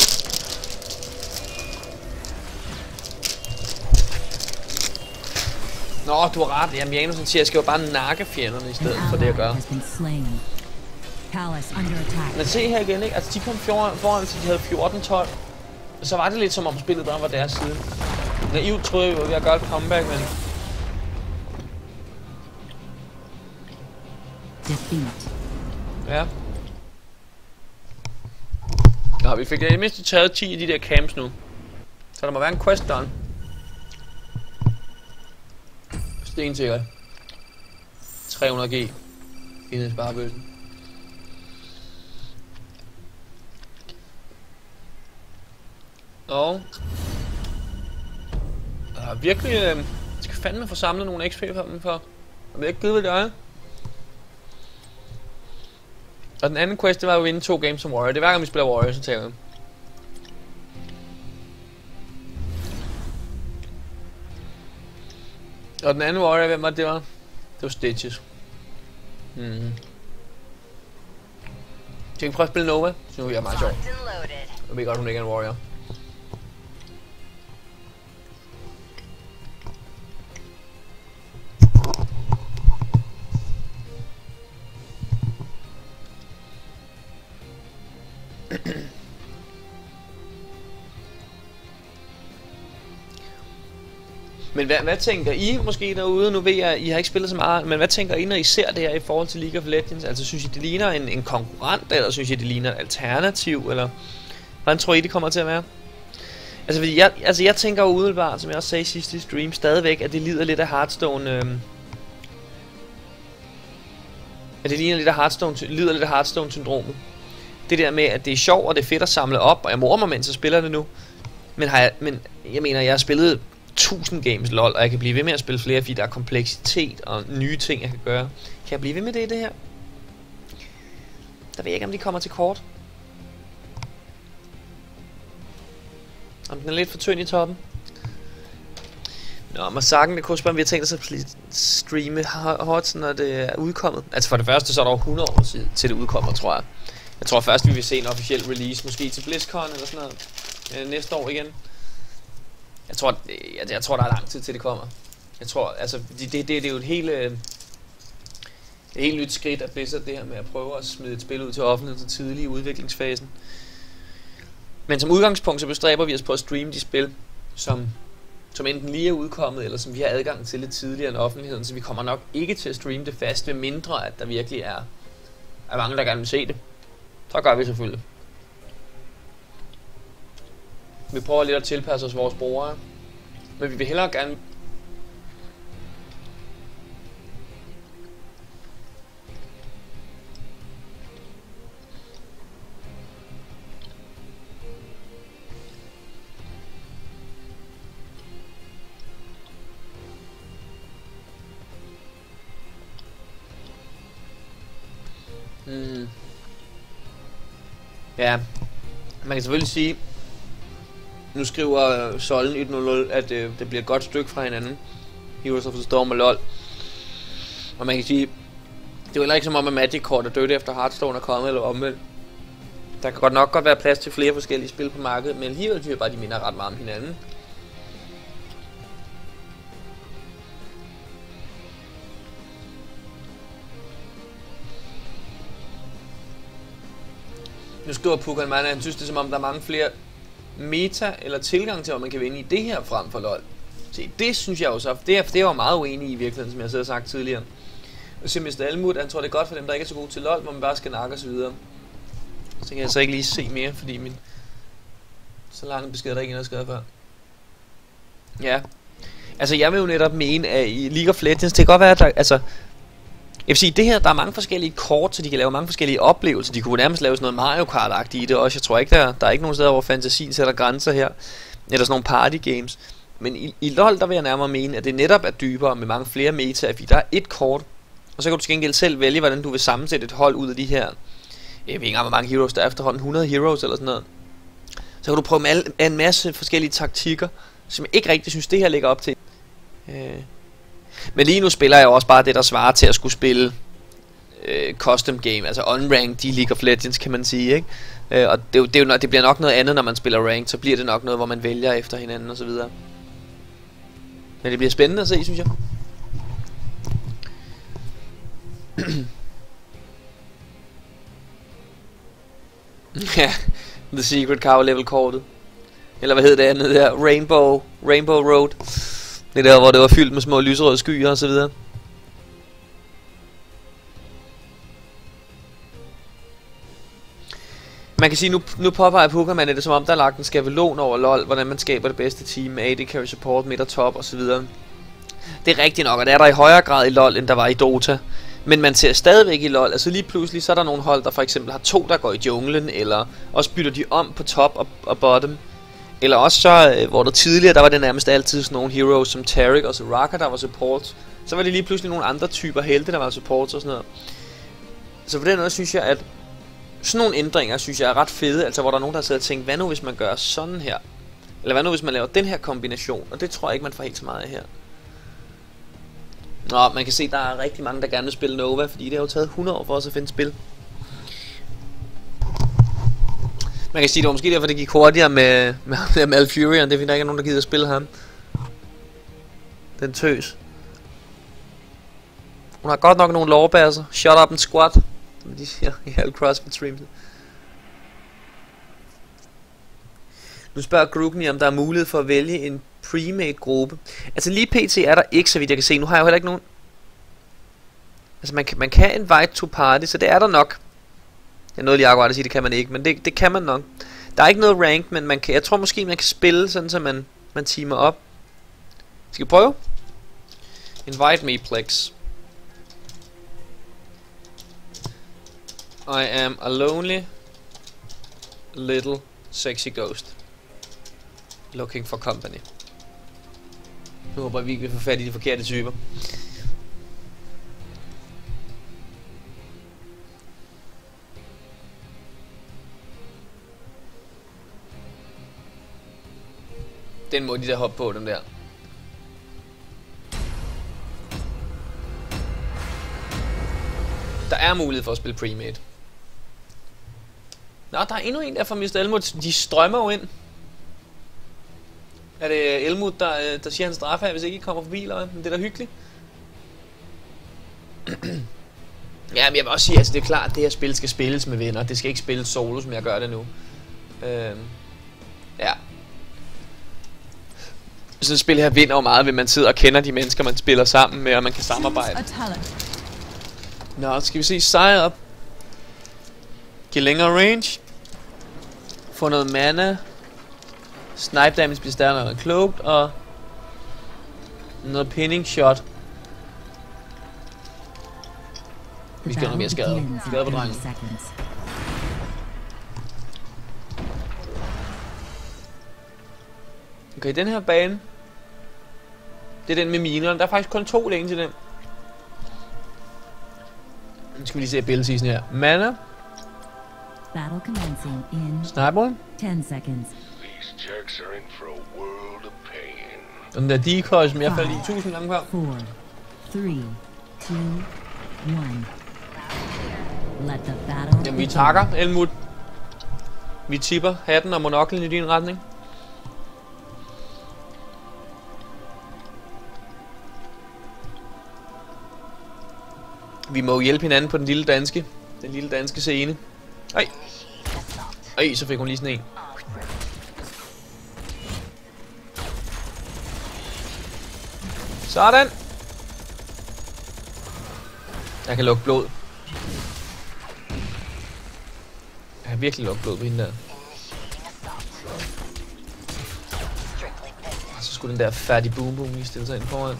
Nå, du har ret. Jamen, Janus siger, at jeg skal jo bare nakke fjenderne i stedet for det, jeg gør. Has been slain. Palace under attack. Men se her igen, ikke? Altså, de kom foran, foran til de havde fjorten tolv. Så var det lidt som om spillet der var deres side. Naivt troede jeg jo, at jeg gøre et comeback, men... Defeat. Ja. Nå, vi fik i det mindste taget ti af de der camps nu. Så der må være en quest done. Stensikkert. tre hundrede G. Inden sparebøssen. Og... Jeg har virkelig... Øh, jeg skal fandme få samlet nogle X P for dem, for... Jeg ved ikke givet, hvad det er. Og den anden quest, det var at vinde to games som warrior. Det er hver gang vi spiller warrior, så tager jeg. Og den anden warrior, hvem var det, det var? Det var Stitches. Mhm. Skal vi prøve at spille Nova? Så nu er jeg meget sjov. Jeg ved godt, hun ikke er en warrior. Men hvad, hvad tænker I måske derude? Nu ved jeg, I har ikke spillet så meget, men hvad tænker I, når I ser det her i forhold til League of Legends? Altså, synes I, det ligner en, en konkurrent, eller synes I, det ligner et alternativ, eller hvordan tror I, det kommer til at være? Altså, fordi jeg, altså, jeg tænker jo umiddelbart, som jeg også sagde sidst i stream, stadigvæk, at det lider lidt af Hearthstone... Øh, at det ligner lidt af Hearthstone, lider lidt af Hearthstone-syndromet. Det der med, at det er sjovt, og det er fedt at samle op, og jeg morer mig, mens jeg spiller det nu. Men, har jeg, men jeg mener, jeg har spillet tusind games LOL, og jeg kan blive ved med at spille flere, fordi der er kompleksitet og nye ting, jeg kan gøre. Kan jeg blive ved med det i det her? Der ved jeg ikke, om de kommer til kort. Om den er lidt for tynd i toppen. Nå, Masakken, det kunne spørge, om vi har tænkt os at streame H O T, når det er udkommet. Altså for det første, så er der over hundrede år til det udkommer, tror jeg. Jeg tror først, vi vil se en officiel release, måske til BlizzCon eller sådan noget, øh, næste år igen. Jeg tror, jeg, jeg tror, der er lang tid til det kommer. Jeg tror, altså, det, det, det, det er jo et helt, øh, et helt nyt skridt at Blizzard det her med at prøve at smide et spil ud til offentligheden så tidligt i udviklingsfasen. Men som udgangspunkt, så bestræber vi os på at streame de spil, som, som enten lige er udkommet, eller som vi har adgang til lidt tidligere end offentligheden, så vi kommer nok ikke til at streame det fast, ved mindre at der virkelig er, er mange, der gerne vil se det. Så gør vi selvfølgelig. Vi prøver lidt at tilpasse os vores brugere, men vi vil hellere gerne... Hmm. Ja, man kan selvfølgelig sige, nu skriver Sollen et nul nul, at øh, det bliver et godt stykke fra hinanden, Heroes of the Storm og LOL. Og man kan sige, det er jo heller ikke som om, at Magic Kort er dødt efter Hearthstone er kommet, eller omvendt. Der kan godt nok godt være plads til flere forskellige spil på markedet, men alligevel synes jeg bare, de minder ret meget om hinanden. Nu skriver Pukan Man, at han synes det er som om, der er mange flere meta eller tilgang til, hvor man kan vinde i det her frem for LOL. Se, det synes jeg jo så, det er, det er jo meget uenig i virkeligheden, som jeg har sagt tidligere. Og så mister Almut, han tror det er godt for dem, der ikke er så gode til LOL, hvor man bare skal nakke og så videre. Så kan jeg så ikke lige se mere, fordi min... Så langt besked, der ikke er noget skrevet før. Ja. Altså, jeg vil jo netop mene, at i League of Legends, det kan godt være, at der, altså... Jeg vil sige, det her, der er mange forskellige kort, så de kan lave mange forskellige oplevelser. De kunne nærmest lave sådan noget Mario Kart-agtigt i det også. Jeg tror ikke, der, der er ikke nogen steder, hvor fantasien sætter grænser her. Eller sådan nogle party games. Men i, i LoL, der vil jeg nærmere mene, at det netop er dybere med mange flere meta, fordi der er et kort. Og så kan du til gengæld selv vælge, hvordan du vil sammensætte et hold ud af de her... Jeg ved ikke engang, hvor mange heroes der er efterhånden. hundrede heroes eller sådan noget. Så kan du prøve med en masse forskellige taktikker, som jeg ikke rigtig synes, det her ligger op til. Øh... Men lige nu spiller jeg jo også bare det, der svarer til at skulle spille øh, custom game, altså unranked i League of Legends, kan man sige, ikke? Øh, og det, det, er jo, nok, det bliver nok noget andet, når man spiller ranked, så bliver det nok noget, hvor man vælger efter hinanden og så videre. Men det bliver spændende at se, synes jeg. Ja, The Secret Cow level kortet. Eller hvad hed det andet der? Rainbow, Rainbow Road. Det der, hvor det var fyldt med små lyserøde skyer og så videre. Man kan sige, nu, nu påpeger Pokémon, det som om der er lagt en skabelon over LoL, hvordan man skaber det bedste team med A D carry support, midt og top og så videre. Det er rigtigt nok, og det er der i højere grad i LoL, end der var i Dota. Men man ser stadigvæk i LoL, altså lige pludselig, så er der nogle hold, der for eksempel har to, der går i junglen, eller også bytter de om på top og, og bottom. Eller også så, øh, hvor der tidligere, der var det nærmest altid sådan nogle heroes som Taric og Soraka, der var support. Så var det lige pludselig nogle andre typer helte, der var support og sådan noget. Så på den måde synes jeg, at sådan nogle ændringer, synes jeg er ret fede. Altså hvor der er nogen, der har siddet og tænkt, hvad nu hvis man gør sådan her? Eller hvad nu hvis man laver den her kombination? Og det tror jeg ikke, man får helt så meget af her. Nå, man kan se, der er rigtig mange, der gerne vil spille Nova, fordi det har jo taget hundrede år for os at finde spil. Man kan sige, det var måske derfor, det gik hurtigere med, med, med Malfurion. Det er fordi, der ikke er nogen, der gider at spille ham. Den tøs. Hun har godt nok nogle lårbasser. Shut up and squat, som de siger i alle CrossFit streams. Nu spørger Grugny, om der er mulighed for at vælge en premade gruppe. Altså lige pt er der ikke, så vidt jeg kan se. Nu har jeg jo heller ikke nogen. Altså man kan, man kan invite to party, så det er der nok. Jeg nåede lige akkurat at sige, det kan man ikke, men det, det kan man nok. Der er ikke noget rank, men man kan, jeg tror måske man kan spille sådan, så man, man teamer op. Skal vi prøve? Invite me, Plex. I am a lonely little sexy ghost looking for company. Nu håber vi ikke vil få fat i de forkerte typer. Den må de der hoppe på, den der. Der er mulighed for at spille premade. Nå, der er endnu en der fra mister Elmut. De strømmer jo ind. Er det Elmut, der, der siger hans straf her, hvis ikke I kommer forbi, eller det er da hyggeligt. Ja, men jeg vil også sige, altså det er klart, at det her spil skal spilles med venner. Det skal ikke spilles solo, som jeg gør det nu. Øhm, ja. Sådan et spil her vinder jo meget, ved man sidder og kender de mennesker, man spiller sammen med, og man kan samarbejde. Nå, skal vi se sejr op. Giv længere range. Få noget mana. Snipe damage bliver stærkere noget cloaked, og noget pinning shot. Vi skal have noget mere skade. Skade på drengen. Okay, den her bane. Det er den med minerne. Der er faktisk kun to længe til den. Nu skal vi lige se abilities her. Mana. Battle commencing in Sniper. ten seconds. These jerks are in for a world of pain. Og den der decoy, som jeg faldt i tusind gange før. four, three, two, one. Let the battle. Jamen vi takker, Elmut. Vi tipper hatten og monoklen i din retning. Vi må hjælpe hinanden på den lille danske. Den lille danske scene. Ej. Ej, så fik hun lige sådan en. Sådan. Jeg kan lukke blod. Jeg har virkelig lukket blod på hende der. Og så skulle den der fatty boom boom lige stille sig ind foran.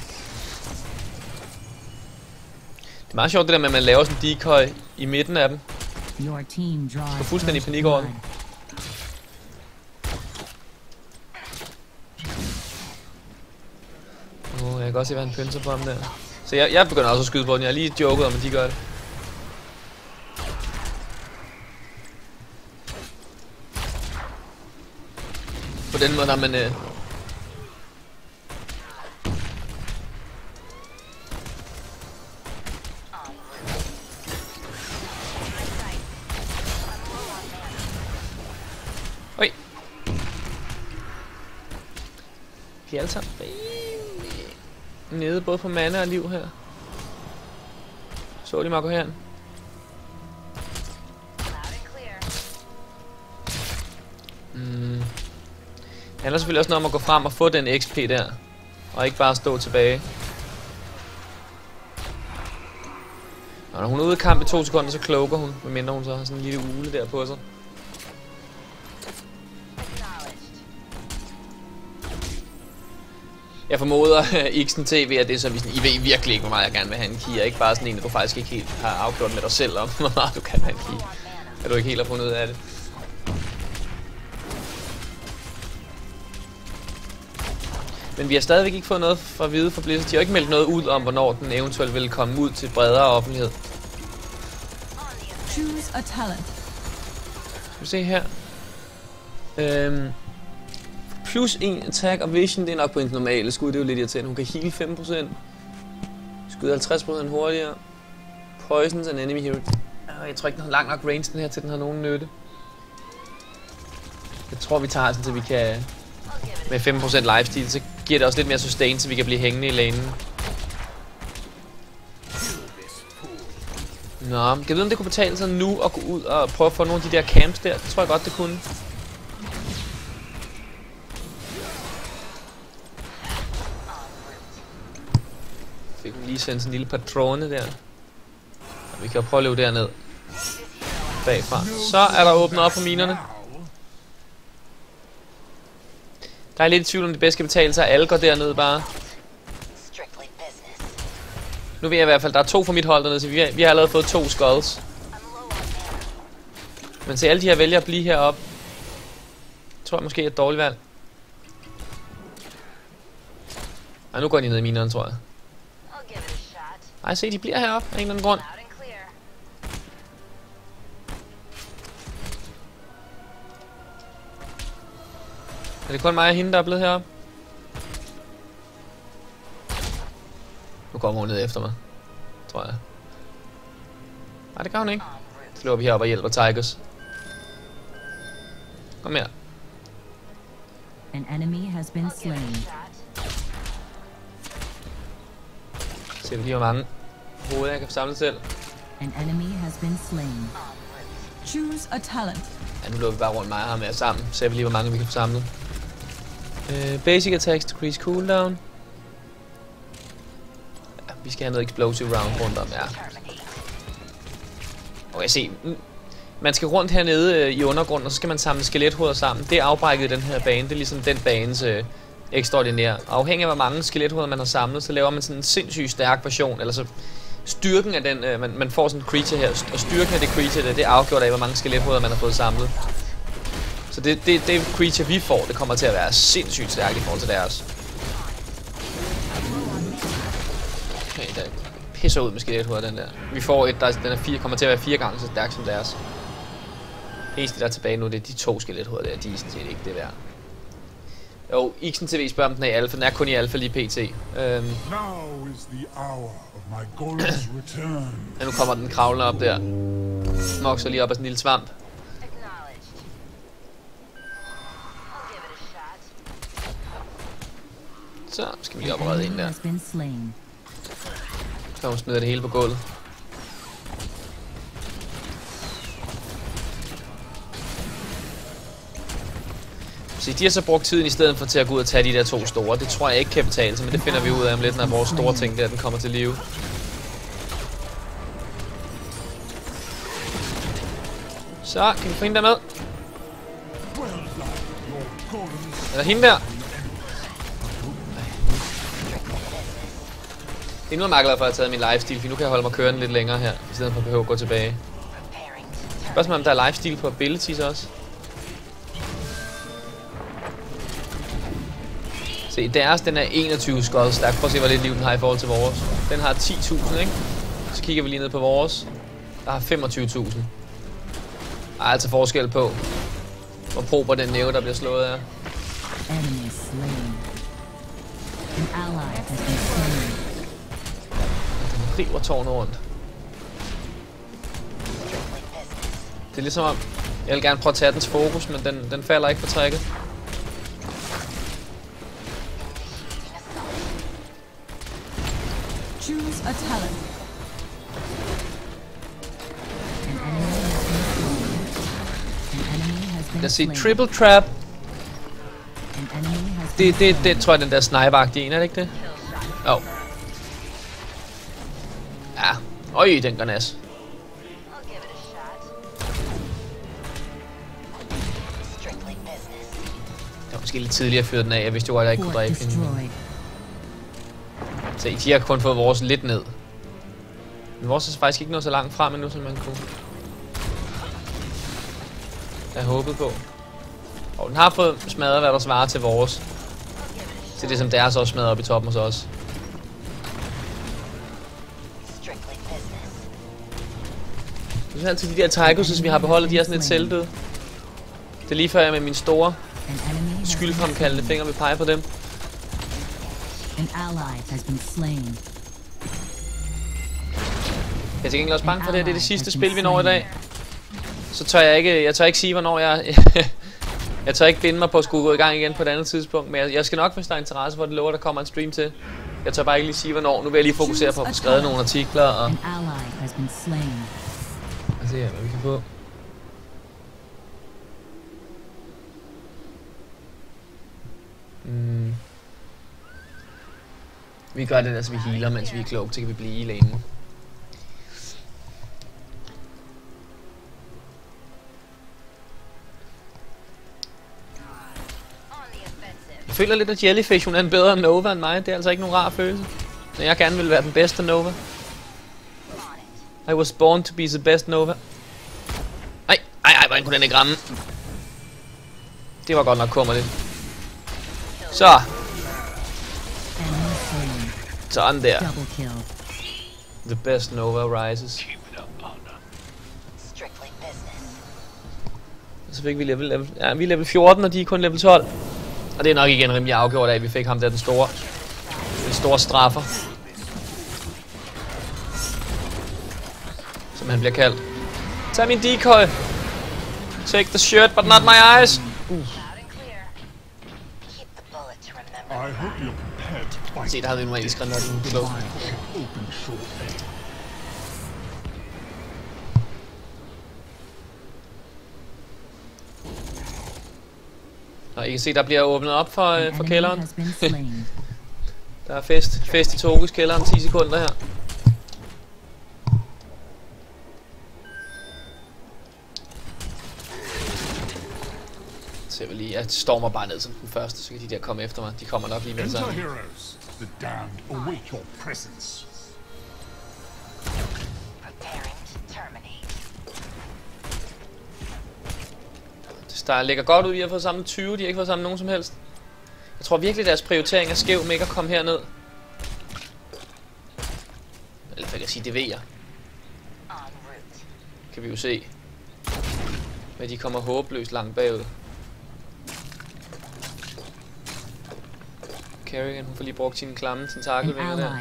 Det er meget sjovt det der med, at man laver sådan en decoy i midten af dem. Your team draws. Jeg er fuldstændig panik over den. Åh, oh, jeg kan godt se, hvad han pynser på ham der. Så jeg, jeg begynder også at skyde på den. Jeg har lige joket om, at de gør det. På den måde, der man... Øh Oj. Vi er alle sammen nede både på mana og liv her. Så de mig gå herind. Mm. Det handler selvfølgelig også noget om at gå frem og få den X P der. Og ikke bare stå tilbage. Og når hun er ude i kamp i to sekunder, så cloaker hun. Medmindre hun så har sådan en lille ule der på sig. Jeg formoder X'en T V, at det er så, I ved virkelig ikke, hvor meget jeg gerne vil have en key. Ikke bare sådan en, at du faktisk ikke helt har afgjort med dig selv om, hvor meget du kan have en key. At du ikke helt har fundet ud af det. Men vi har stadigvæk ikke fået noget fra at vide fra Blizzard. De har ikke meldt noget ud om, hvornår den eventuelt vil komme ud til bredere offentlighed. Choose a talent. Skal vi se her. Øhm, plus en attack og vision, det er nok på en normale skud, det er jo lidt irriterende. Hun kan heal fem procent. Skyde halvtreds procent hurtigere. Poisons and enemy hero. Jeg tror ikke, den har lang nok range den her, til den har nogen nytte. Jeg tror, vi tager sådan, så vi kan... Med fem procent lifesteal, så giver det også lidt mere sustain, så vi kan blive hængende i lanen. Nå, kan jeg vide, om det kunne betale sig nu at gå ud og prøve at få nogle af de der camps der? Det tror jeg godt, det kunne. lige sende sådan en lille patrone der. Vi kan jo prøve at løbe derned. Bagfra. Så er der åbnet op for minerne. Der er lidt i tvivl om det bedst skal betale sig. Alle går derned bare. Nu ved jeg i hvert fald, der er to fra mit hold dernede, så vi har, vi har allerede fået to skulls. Men se, alle de her vælger at blive heroppe. Tror jeg måske er et dårligt valg. Ej, nu går de ned i minerne, tror jeg. Nej, se, de bliver heroppe af en eller anden grund. Er det kun mig og hende, der er blevet heroppe? Nu kommer hun ned efter mig, tror jeg. Nej, det gør hun ikke. Så løber vi heroppe og hjælper Tigers. Kom her. An enemy has been slain. Se vi lige, hvor mange hoveder jeg kan samle selv. An enemy has been slain. Choose a talent. Ja, nu løber vi bare rundt mig og ham her sammen. Se vi lige, hvor mange vi kan få samlet. Uh, basic attacks decrease cooldown. Ja, vi skal have noget explosive round rundt om, ja. Okay, se. Man skal rundt hernede øh, i undergrunden, og så skal man samle skelethoveder sammen. Det er afbrækket i den her bane. Det er ligesom den banes øh, ekstraordinære. Afhængig af hvor mange skelethoveder man har samlet, så laver man sådan en sindssygt stærk version. Eller så styrken af den, øh, man, man får sådan en creature her, og styrken af det creature, det, det er afgjort af hvor mange skelethoveder man har fået samlet. Så det, det, det creature vi får, det kommer til at være sindssygt stærkt i forhold til deres. Okay, der pisser ud med skelethoveder, den der. Vi får et, der den er fire, kommer til at være fire gange så stærk som deres. Eneste der er tilbage nu, det er de to skelethoveder der, de er sådan set ikke det værd. Jo, Ixen T V spørger om den er i alfa, den er kun i alfa lige pt. Øhm. Ja, nu kommer den kravlende op der. Nok så lige op af sådan en lille svamp. Så skal vi lige op og redde en der. Så hun smider det hele på gulvet. Så de har så brugt tiden i stedet for til at gå ud og tage de der to store. Det tror jeg ikke kan betale sig, men det finder vi ud af om lidt, når vores store ting der, den kommer til live. Så, kan vi få hende der med? Er der hende der? Det er nu, jeg er glad for, at jeg har taget min lifestyle, for nu kan jeg holde mig kørende lidt længere her, i stedet for at behøve at gå tilbage. Spørgsmålet om der er lifestyle på abilities også. Se, deres den er enogtyve skulls stærk. Prøv at se, hvor lidt liv den har i forhold til vores. Den har ti tusind, ikke? Så kigger vi lige ned på vores. Der har femogtyve tusind. Der er altså forskel på, hvor prober den næve, der bliver slået af. Den river tårnet rundt. Det er ligesom om, jeg vil gerne prøve at tage dens fokus, men den, den falder ikke på trækket. Choose a talent. Lad os se, triple trap. Det, det, det tror jeg den der sniper-agtige en, er det ikke det? Jo. Oh. Ja, øj, den går nas. Det var måske lidt tidligere at fyre den af, jeg vidste jo godt, at jeg ikke kunne dræbe hende. Se, de har kun fået vores lidt ned. Men vores er faktisk ikke nået så langt frem endnu, som man kunne have håbet på. Og den har fået smadret, hvad der svarer til vores. Så det er som deres også smadret op i toppen hos os. Jeg synes altid, de der Tychus, vi har beholdet, de er sådan lidt selvdøde. Det er lige før jeg med min store skyldfremkaldende finger vil pege på dem. An ally has been slain. Jeg er til gengæld også bange for det, det er det sidste spil, vi når i dag. Så tør jeg ikke, jeg tør ikke sige, hvornår jeg... jeg tør ikke binde mig på at skulle gå i gang igen på et andet tidspunkt, men jeg, jeg skal nok, hvis der er interesse for det, lover, der kommer en stream til. Jeg tør bare ikke lige sige, hvornår. Nu vil jeg lige fokusere på at få skrevet nogle artikler og... Lad os se her, hvad vi kan få. Mm. Vi gør det, altså vi healer, mens vi er kloge, så kan vi blive i lanen. Jeg føler lidt, at Jellyfish hun er en bedre Nova end mig. Det er altså ikke nogen rar følelse. Men jeg gerne vil være den bedste Nova. I was born to be the best Nova. Ej, ej, ej, hvordan kunne den ikke ramme? Det var godt nok kummerligt. Så. Sådan der. The best Nova rises. Så fik vi level, level. Ja, vi er level fjorten, og de er kun level tolv. Og det er nok igen rimelig afgjort af, at vi fik ham der den store. Den store straffer. Som han bliver kaldt. Tag min decoy. Take the shirt, but not my eyes. Uh. Se, der havde vi normalt skrevet noget den below. Og I kan se, der bliver åbnet op for, øh, for kælderen. Der er fest, fest i Togus kælderen, ti sekunder her. Så jeg vil lige, jeg stormer bare ned som den første, så kan de der komme efter mig. De kommer nok lige med det samme. Der ligger godt ud, vi har fået samlet tyve, de har ikke fået samlet nogen som helst. Jeg tror virkelig, deres prioritering er skæv med ikke at komme herned. Eller hvad kan jeg sige, det ved jeg. Kan vi jo se. Men de kommer håbløst langt bagud. Kerrigan, hun får lige brugt sine klamme tentakelvinger der.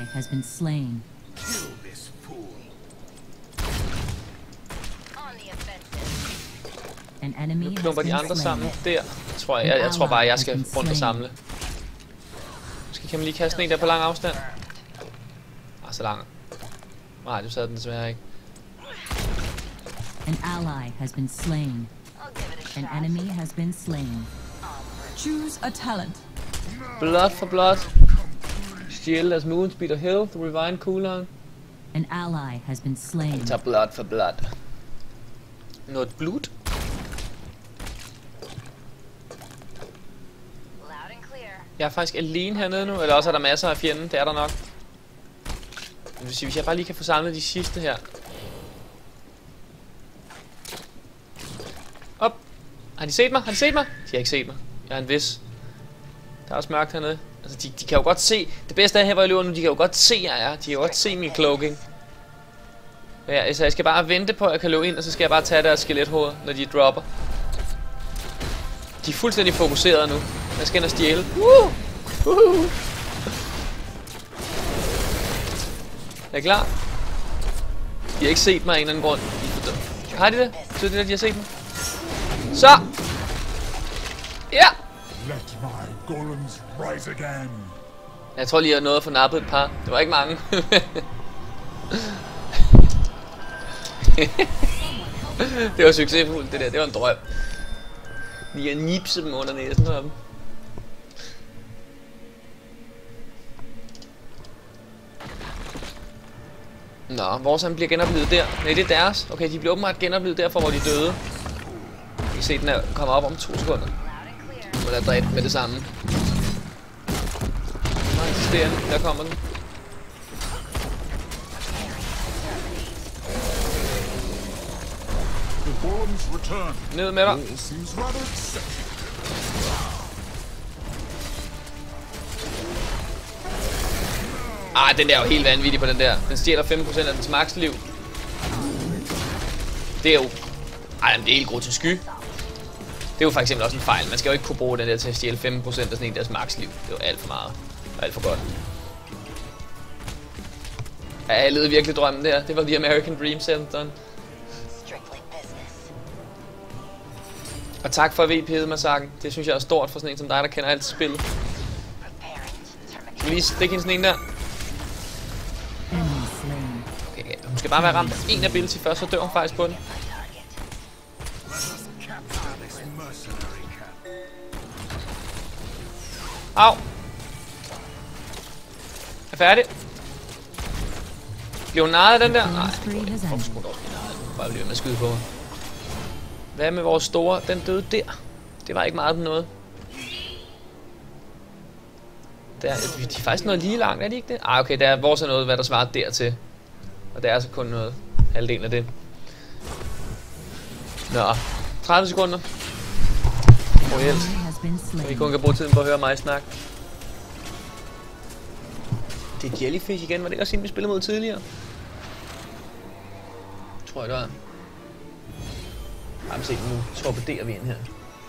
Nu klumper de andre sammen der, tror jeg. Jeg, jeg tror bare, jeg skal rundt og samle. Måske kan man lige kaste en der på lang afstand. Ah, så lang. Nej, du sad den desværre ikke. An ally has been slain. An enemy has been slain. Choose a talent. Blood for blood. Stjæle deres moon speed og health. Revive cooldown. An ally has been slain. Tag blood for blood. Noget blod. Jeg er faktisk alene hernede nu, eller også er der masser af fjenden, det er der nok. Det vil sige, hvis jeg bare lige kan få samlet de sidste her. Op! Har de set mig? Har de set mig? De har ikke set mig. Jeg er en vis. Der er også mørkt hernede. Altså, de, de kan jo godt se. Det bedste er her, hvor jeg løber nu, de kan jo godt se, jeg er. De kan jo godt se min cloaking. Ja, altså, jeg skal bare vente på, at jeg kan løbe ind, og så skal jeg bare tage deres skelethoved, når de dropper. De er fuldstændig fokuserede nu. Jeg skal ind og stjæle. Uh! Uh! Er I klar? De har ikke set mig af en eller anden grund. Har de det? Så er det der, de har set mig. Så! Ja! Jeg tror lige, jeg nåede at få nappet et par. Det var ikke mange. Det var succesfuldt, det der. Det var en drøm. Lige at nipse dem under næsen af dem. Nå, vores han bliver genoplevet der. Nej, det er deres. Okay, de bliver åbenbart genoplevet derfor, hvor de døde. I kan se, den er kommer op om to sekunder. Nu er der dræbt med det samme. Nå, eksisterende. Der kommer den. Ned med dig. Ah, den der er jo helt vanvittig på den der. Den stjæler fem procent af dens maksliv. Det er jo... Ej, det er helt grotesk sky. Det er jo for eksempel også en fejl. Man skal jo ikke kunne bruge den der til at stjæle fem procent af sådan en deres maksliv. Det er jo alt for meget. Og alt for godt. Ja, jeg levede virkelig drømmen der. Det var The American Dream said and done. Og tak for V P'et, Masaken. Det synes jeg er stort for sådan en som dig, der kender alt spillet. Kan vi lige stikke hende sådan en der? Okay, okay. Hun skal bare være ramt af en ability først, så dør hun faktisk på den. Au! færdig. Bliver hun narret af den der? Nej, hvorfor skulle du også blive narret? Bare blive med at skyde på mig. Hvad med vores store? Den døde der. Det var ikke meget den noget. Der, de er faktisk noget lige langt, er de ikke det? Ah, okay, der er vores er noget, hvad der svarer dertil. Og der er altså kun noget halvdelen af det. Nå, tredive sekunder. Reelt. Så I kun kan bruge tiden på at høre mig snakke. Det er Jellyfish igen. Var det også en, vi spillede mod tidligere? Tror jeg, det var. Jamen se, nu torpederer vi ind her.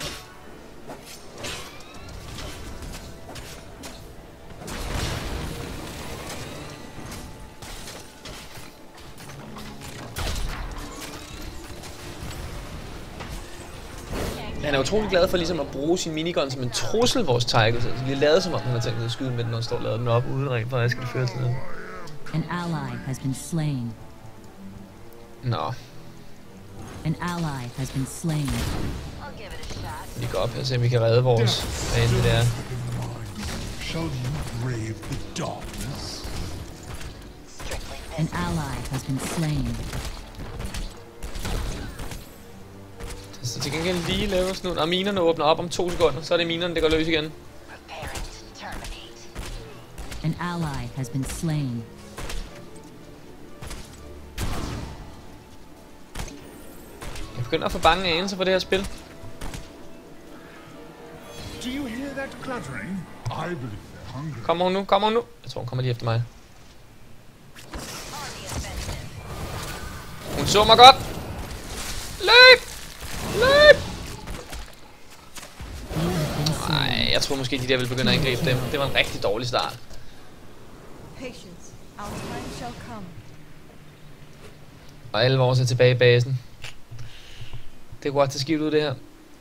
Han er utrolig glad for ligesom at bruge sin minigun som en trussel, vores Tiger. Så vi lavet som om han har tænkt sig at skyde med den, når han står og lader den op, uden rent faktisk skal det føre til noget. An ally has been slain. Nå. An ally has been slain. Vi går op her og se, om vi kan redde vores, hvad end det der. An ally has been slain. Så til gengæld lige lave sådan nogle, og minerne åbner op om to sekunder, så er det minerne, der går løs igen. An ally has been slain. Jeg begynder at få bange anelser for det her spil. Kommer hun nu? Kommer hun nu? Jeg tror, hun kommer lige efter mig. Hun så mig godt. Løb! Løb! Nej, jeg tror måske, de der vil begynde at angribe dem. Det var en rigtig dårlig start. Og alle vores er tilbage i basen. Det er godt til skidt ud, det her.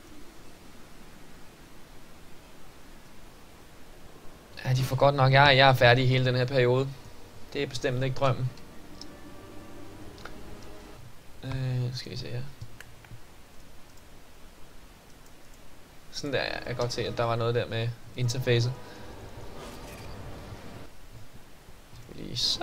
Ja, de får godt nok. Jeg, jeg er færdig i hele den her periode. Det er bestemt ikke drømmen. Øh, skal vi se her. Sådan der, jeg kan godt se, at der var noget der med interfacet. Lige så.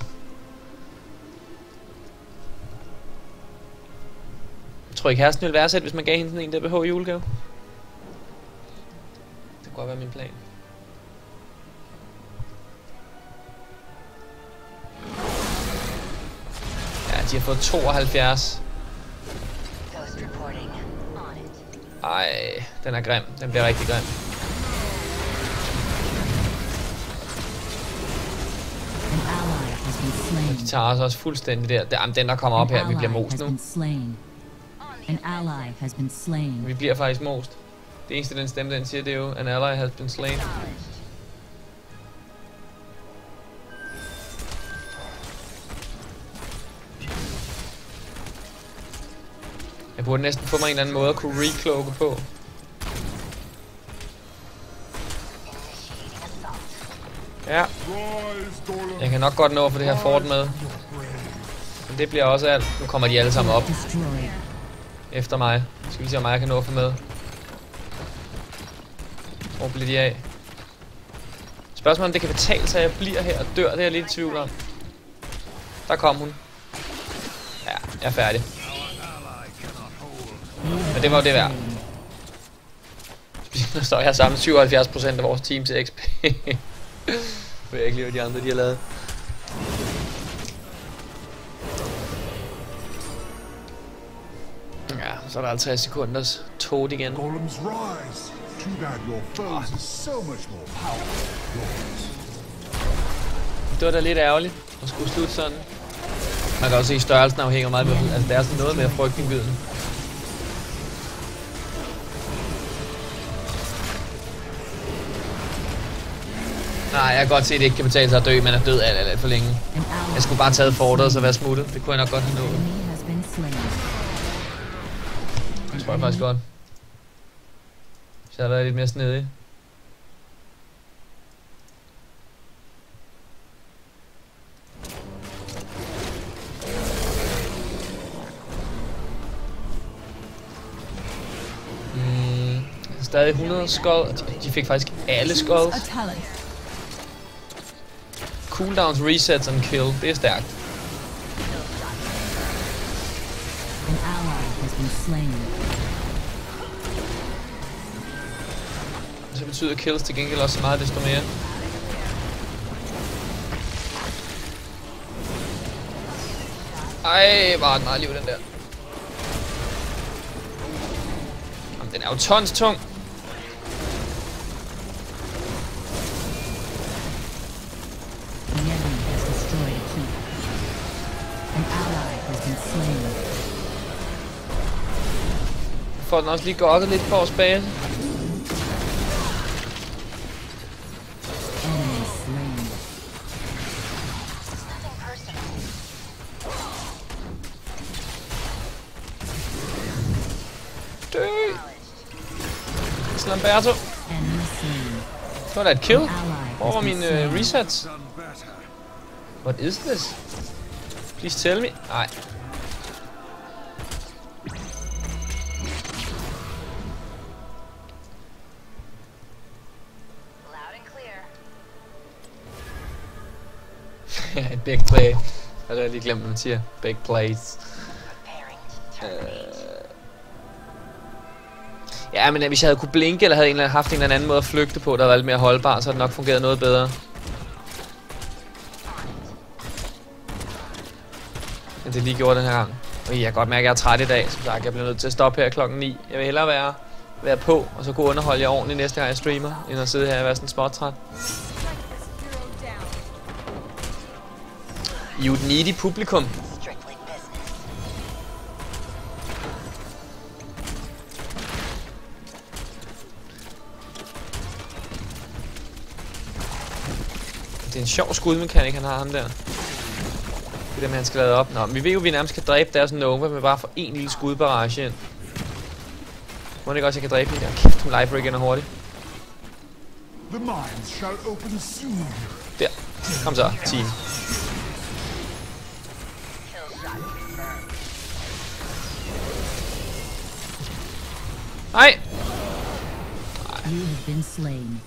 Jeg tror ikke, kæresten ville værdsætte, hvis man gav hende sådan en der B H i julegave. Det kunne godt være min plan. Ja, de har fået tooghalvfjerds. Ej, den er grim. Den bliver rigtig grim. Og de tager os også fuldstændig der. Jamen, den der kommer op her, vi bliver most nu. Vi bliver faktisk most. Det eneste, den stemme, den siger, det er jo, an ally has been slain. Jeg burde næsten få mig en eller anden måde at kunne recloake på. Ja. Jeg kan nok godt nå at få det her fort med. Men det bliver også alt. Nu kommer de alle sammen op. Efter mig. Skal vi se, om jeg kan nå at få med. Hvor bliver de af? Spørgsmålet om det kan betale sig, at jeg bliver her og dør. Det er jeg lidt i tvivl om. Der kom hun. Ja, jeg er færdig. Men det var jo det værd. Nu står jeg sammen syvoghalvfjerds procent af vores team til X P. Jeg ved ikke lige, hvad de andre de har lavet. Ja, så er der halvtreds sekunders tog igen. Det var da lidt ærgerligt at skulle slutte sådan. Man kan også se, at størrelsen afhænger meget med. Altså, der er sådan noget med at frygte gyden. Nej, jeg kan godt se, at det ikke kan betale sig at dø, men er død alt, alt, alt for længe. Jeg skulle bare tage fortet og så være smuttet. Det kunne jeg nok godt have nået. Det tror jeg faktisk godt. Hvis jeg havde været lidt mere snedig. Mm, stadig hundrede skod. De fik faktisk alle skulls. cooldowns, resets and kill. Det er stærkt. An ally has been slain. Så betyder kills til gengæld også så meget desto mere. Ej, var den meget liv, den der. Jamen, den er jo tons tung. The enemy has destroyed a keep. An ally has been slain. Får den også lige gokket lidt på vores base. Enemy slain. Dø! Slamberto. Enemy slain. Så var der et kill. An ally Hvor var has been mine slain. uh, resets? What is this? Please tell me. Nej. Et big play. Jeg har lige glemt, hvad man siger. Big plays. Uh... Ja, men hvis jeg havde kunne blinke, eller havde en eller anden, haft en eller anden måde at flygte på, der var lidt mere holdbar, så havde det nok fungeret noget bedre. Men det lige gjorde den her gang. Og jeg kan godt mærke, at jeg er træt i dag. Som sagt, jeg bliver nødt til at stoppe her klokken ni. Jeg vil hellere være, være på, og så kunne underholde jer ordentligt næste gang jeg streamer, end at sidde her og være sådan småtræt. I er jo et needy publikum. Det er en sjov skudmekanik, han har ham der. Det er dem, han skal lade op. Nå, men vi ved jo, at vi nærmest kan dræbe deres Nova med bare for en lille skudbarrage ind. Må det ikke også, jeg kan dræbe den der? Kæft, hun live igen er hurtigt. Der. Kom så, team. Nej! You have been slain.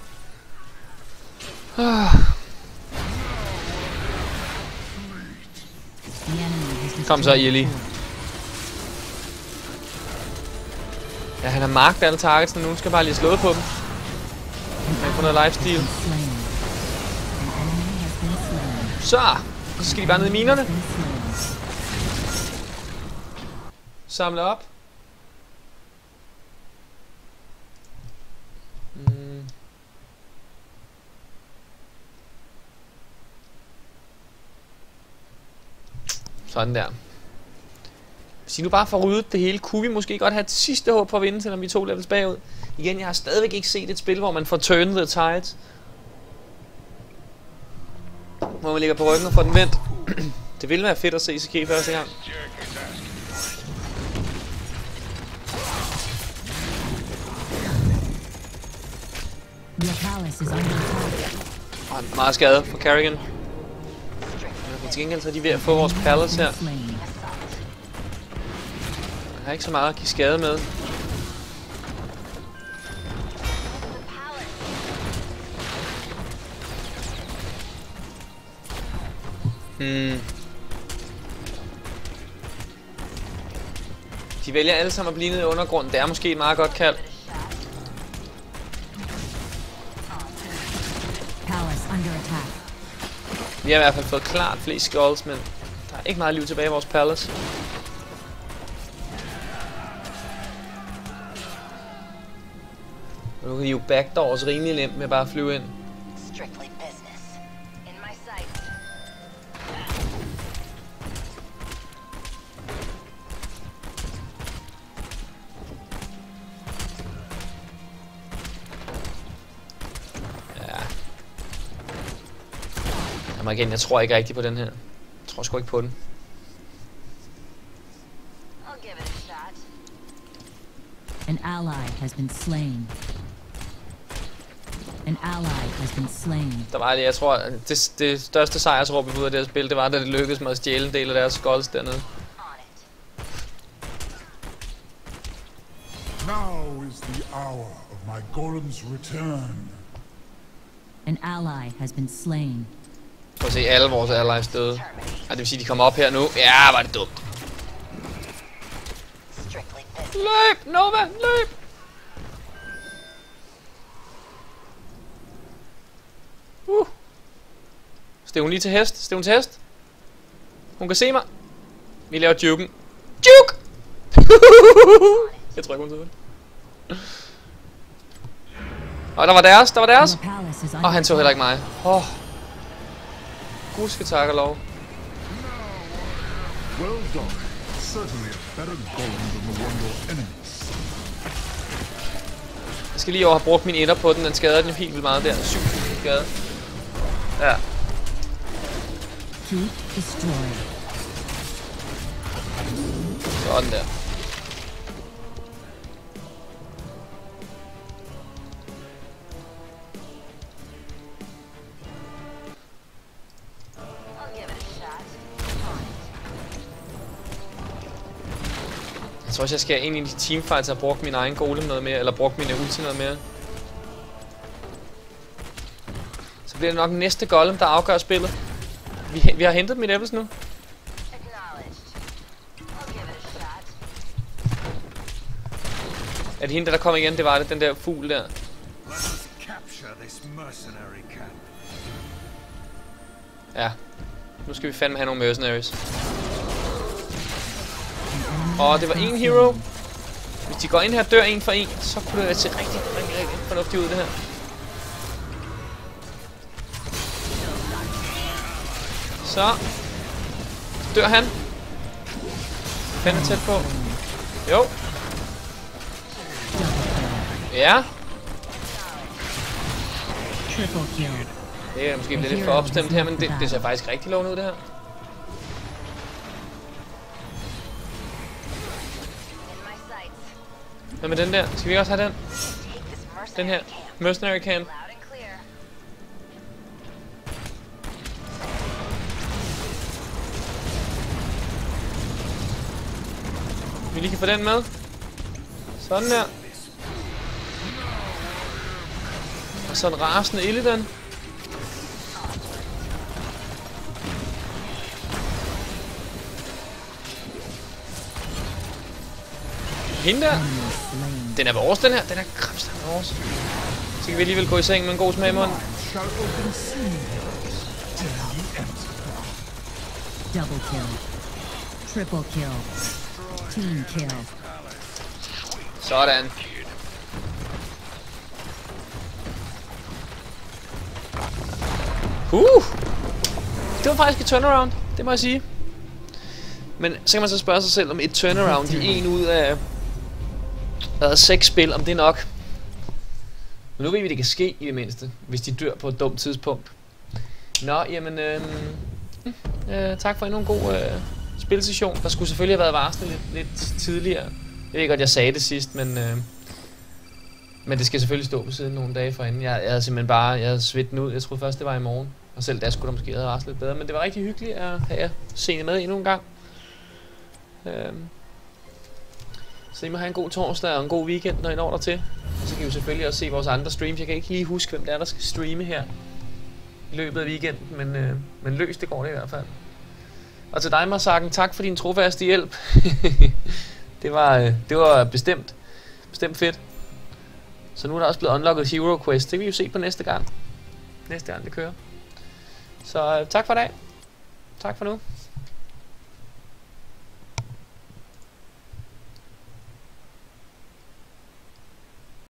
Kom så, Illy. Ja, han har marked alle targets, nu skal jeg bare lige slå på dem. Han får noget lifesteal. Så! Og så skal de bare ned i minerne. Samle op. Mm. Sådan der. Hvis I nu bare får ryddet det hele, kunne vi måske godt have det sidste håb på at vinde, selvom vi er to levels bagud. Igen, jeg har stadigvæk ikke set et spil, hvor man får turned the tide. Hvor man ligger på ryggen og får den vendt. Det ville være fedt at se C K første gang. Og meget skade for Carrigan. Men til gengæld så er de ved at få vores palace her. Jeg har ikke så meget at give skade med. Hmm. De vælger alle sammen at blive nede i undergrunden. Det er måske et meget godt kald. Vi har i hvert fald fået klart flest skulls, men der er ikke meget liv tilbage i vores palace. Og nu kan de jo backdoors rimelig nemt med bare at flyve ind. Jamen igen, jeg tror ikke rigtig på den her. Jeg tror sgu ikke på den. An ally has been slain. An ally has been slain. Der var det, jeg tror, det, det største sejrsråb vi ud af det her spil, det var, da det lykkedes med at stjæle en del af deres skulls dernede. Now is the hour of my golem's return. An ally has been slain. Prøv at se, alle vores allies døde. Ej, det vil sige, de kommer op her nu. Ja, var det dumt. Løb, Nova, løb! Uh. Stæv hun lige til hest, stæv hun til hest. Hun kan se mig. Vi laver juken. Juke! Jeg tror ikke, hun sidder. Og der var deres, der var deres. Og han så heller ikke mig. Åh. Oh. Gud skal takke og lov. Well done. Certainly a better golem than the one your enemies. Jeg skal lige over have brugt min etter på den. Den skader den jo helt vildt meget der. syv skade. Ja. Sådan der. Jeg tror også, jeg skal ind i de teamfights og bruge min egen golem noget mere, eller bruge min ulti noget mere. Så bliver det nok næste golem, der afgør spillet. Vi, vi har hentet mit levels nu. Er det hende, der kommer igen? Det var det, den der fugl der. Ja. Nu skal vi fandme have nogle mercenaries. Og det var en hero. Hvis de går ind her og dør en for en, så kunne det se rigtig, rigtig, rigtig fornuftigt ud det her. Så dør han. Fanden er tæt på. Jo. Ja. Det er måske lidt for opstemt her, men det, det ser faktisk rigtig lovende ud det her. Hvad med den der? Skal vi også have den? Den her. Mercenary camp. Vi lige kan få den med. Sådan der. Og så en rasende Illidan. Hende der. Den er vores, den her. Den er kraftigt vores. Så kan vi alligevel gå i seng med en god smag i munden. Double kill. Triple kill. Team kill. Sådan. Uh! Det var faktisk et turnaround, det må jeg sige. Men så kan man så spørge sig selv om et turnaround i en ud af hvad, seks spil, om det er nok. Men nu ved vi, det kan ske i det mindste, hvis de dør på et dumt tidspunkt. Nå, jamen, øh, øh, tak for endnu en god øh, spilsession. Der skulle selvfølgelig have været varslet lidt, lidt tidligere. Jeg ved godt, jeg sagde det sidst, men øh, men det skal selvfølgelig stå på siden nogle dage forinden. Jeg, jeg havde simpelthen bare, jeg havde svedt den ud. Jeg troede først, det var i morgen. Og selv da skulle der måske have varslet lidt bedre. Men det var rigtig hyggeligt at have jer set med endnu en gang. Øh, Så I må have en god torsdag og en god weekend, når I når der til. Så kan I jo selvfølgelig også se vores andre streams. Jeg kan ikke lige huske, hvem det er, der skal streame her i løbet af weekenden, men, øh, men løs det går det i hvert fald. Og til dig, Marsaken, tak for din trofaste hjælp. det, var, øh, det var bestemt, bestemt fedt. Så nu er der også blevet unlocket Hero Quest. Det kan vi jo se på næste gang. Næste gang det kører. Så øh, tak for i dag. Tak for nu.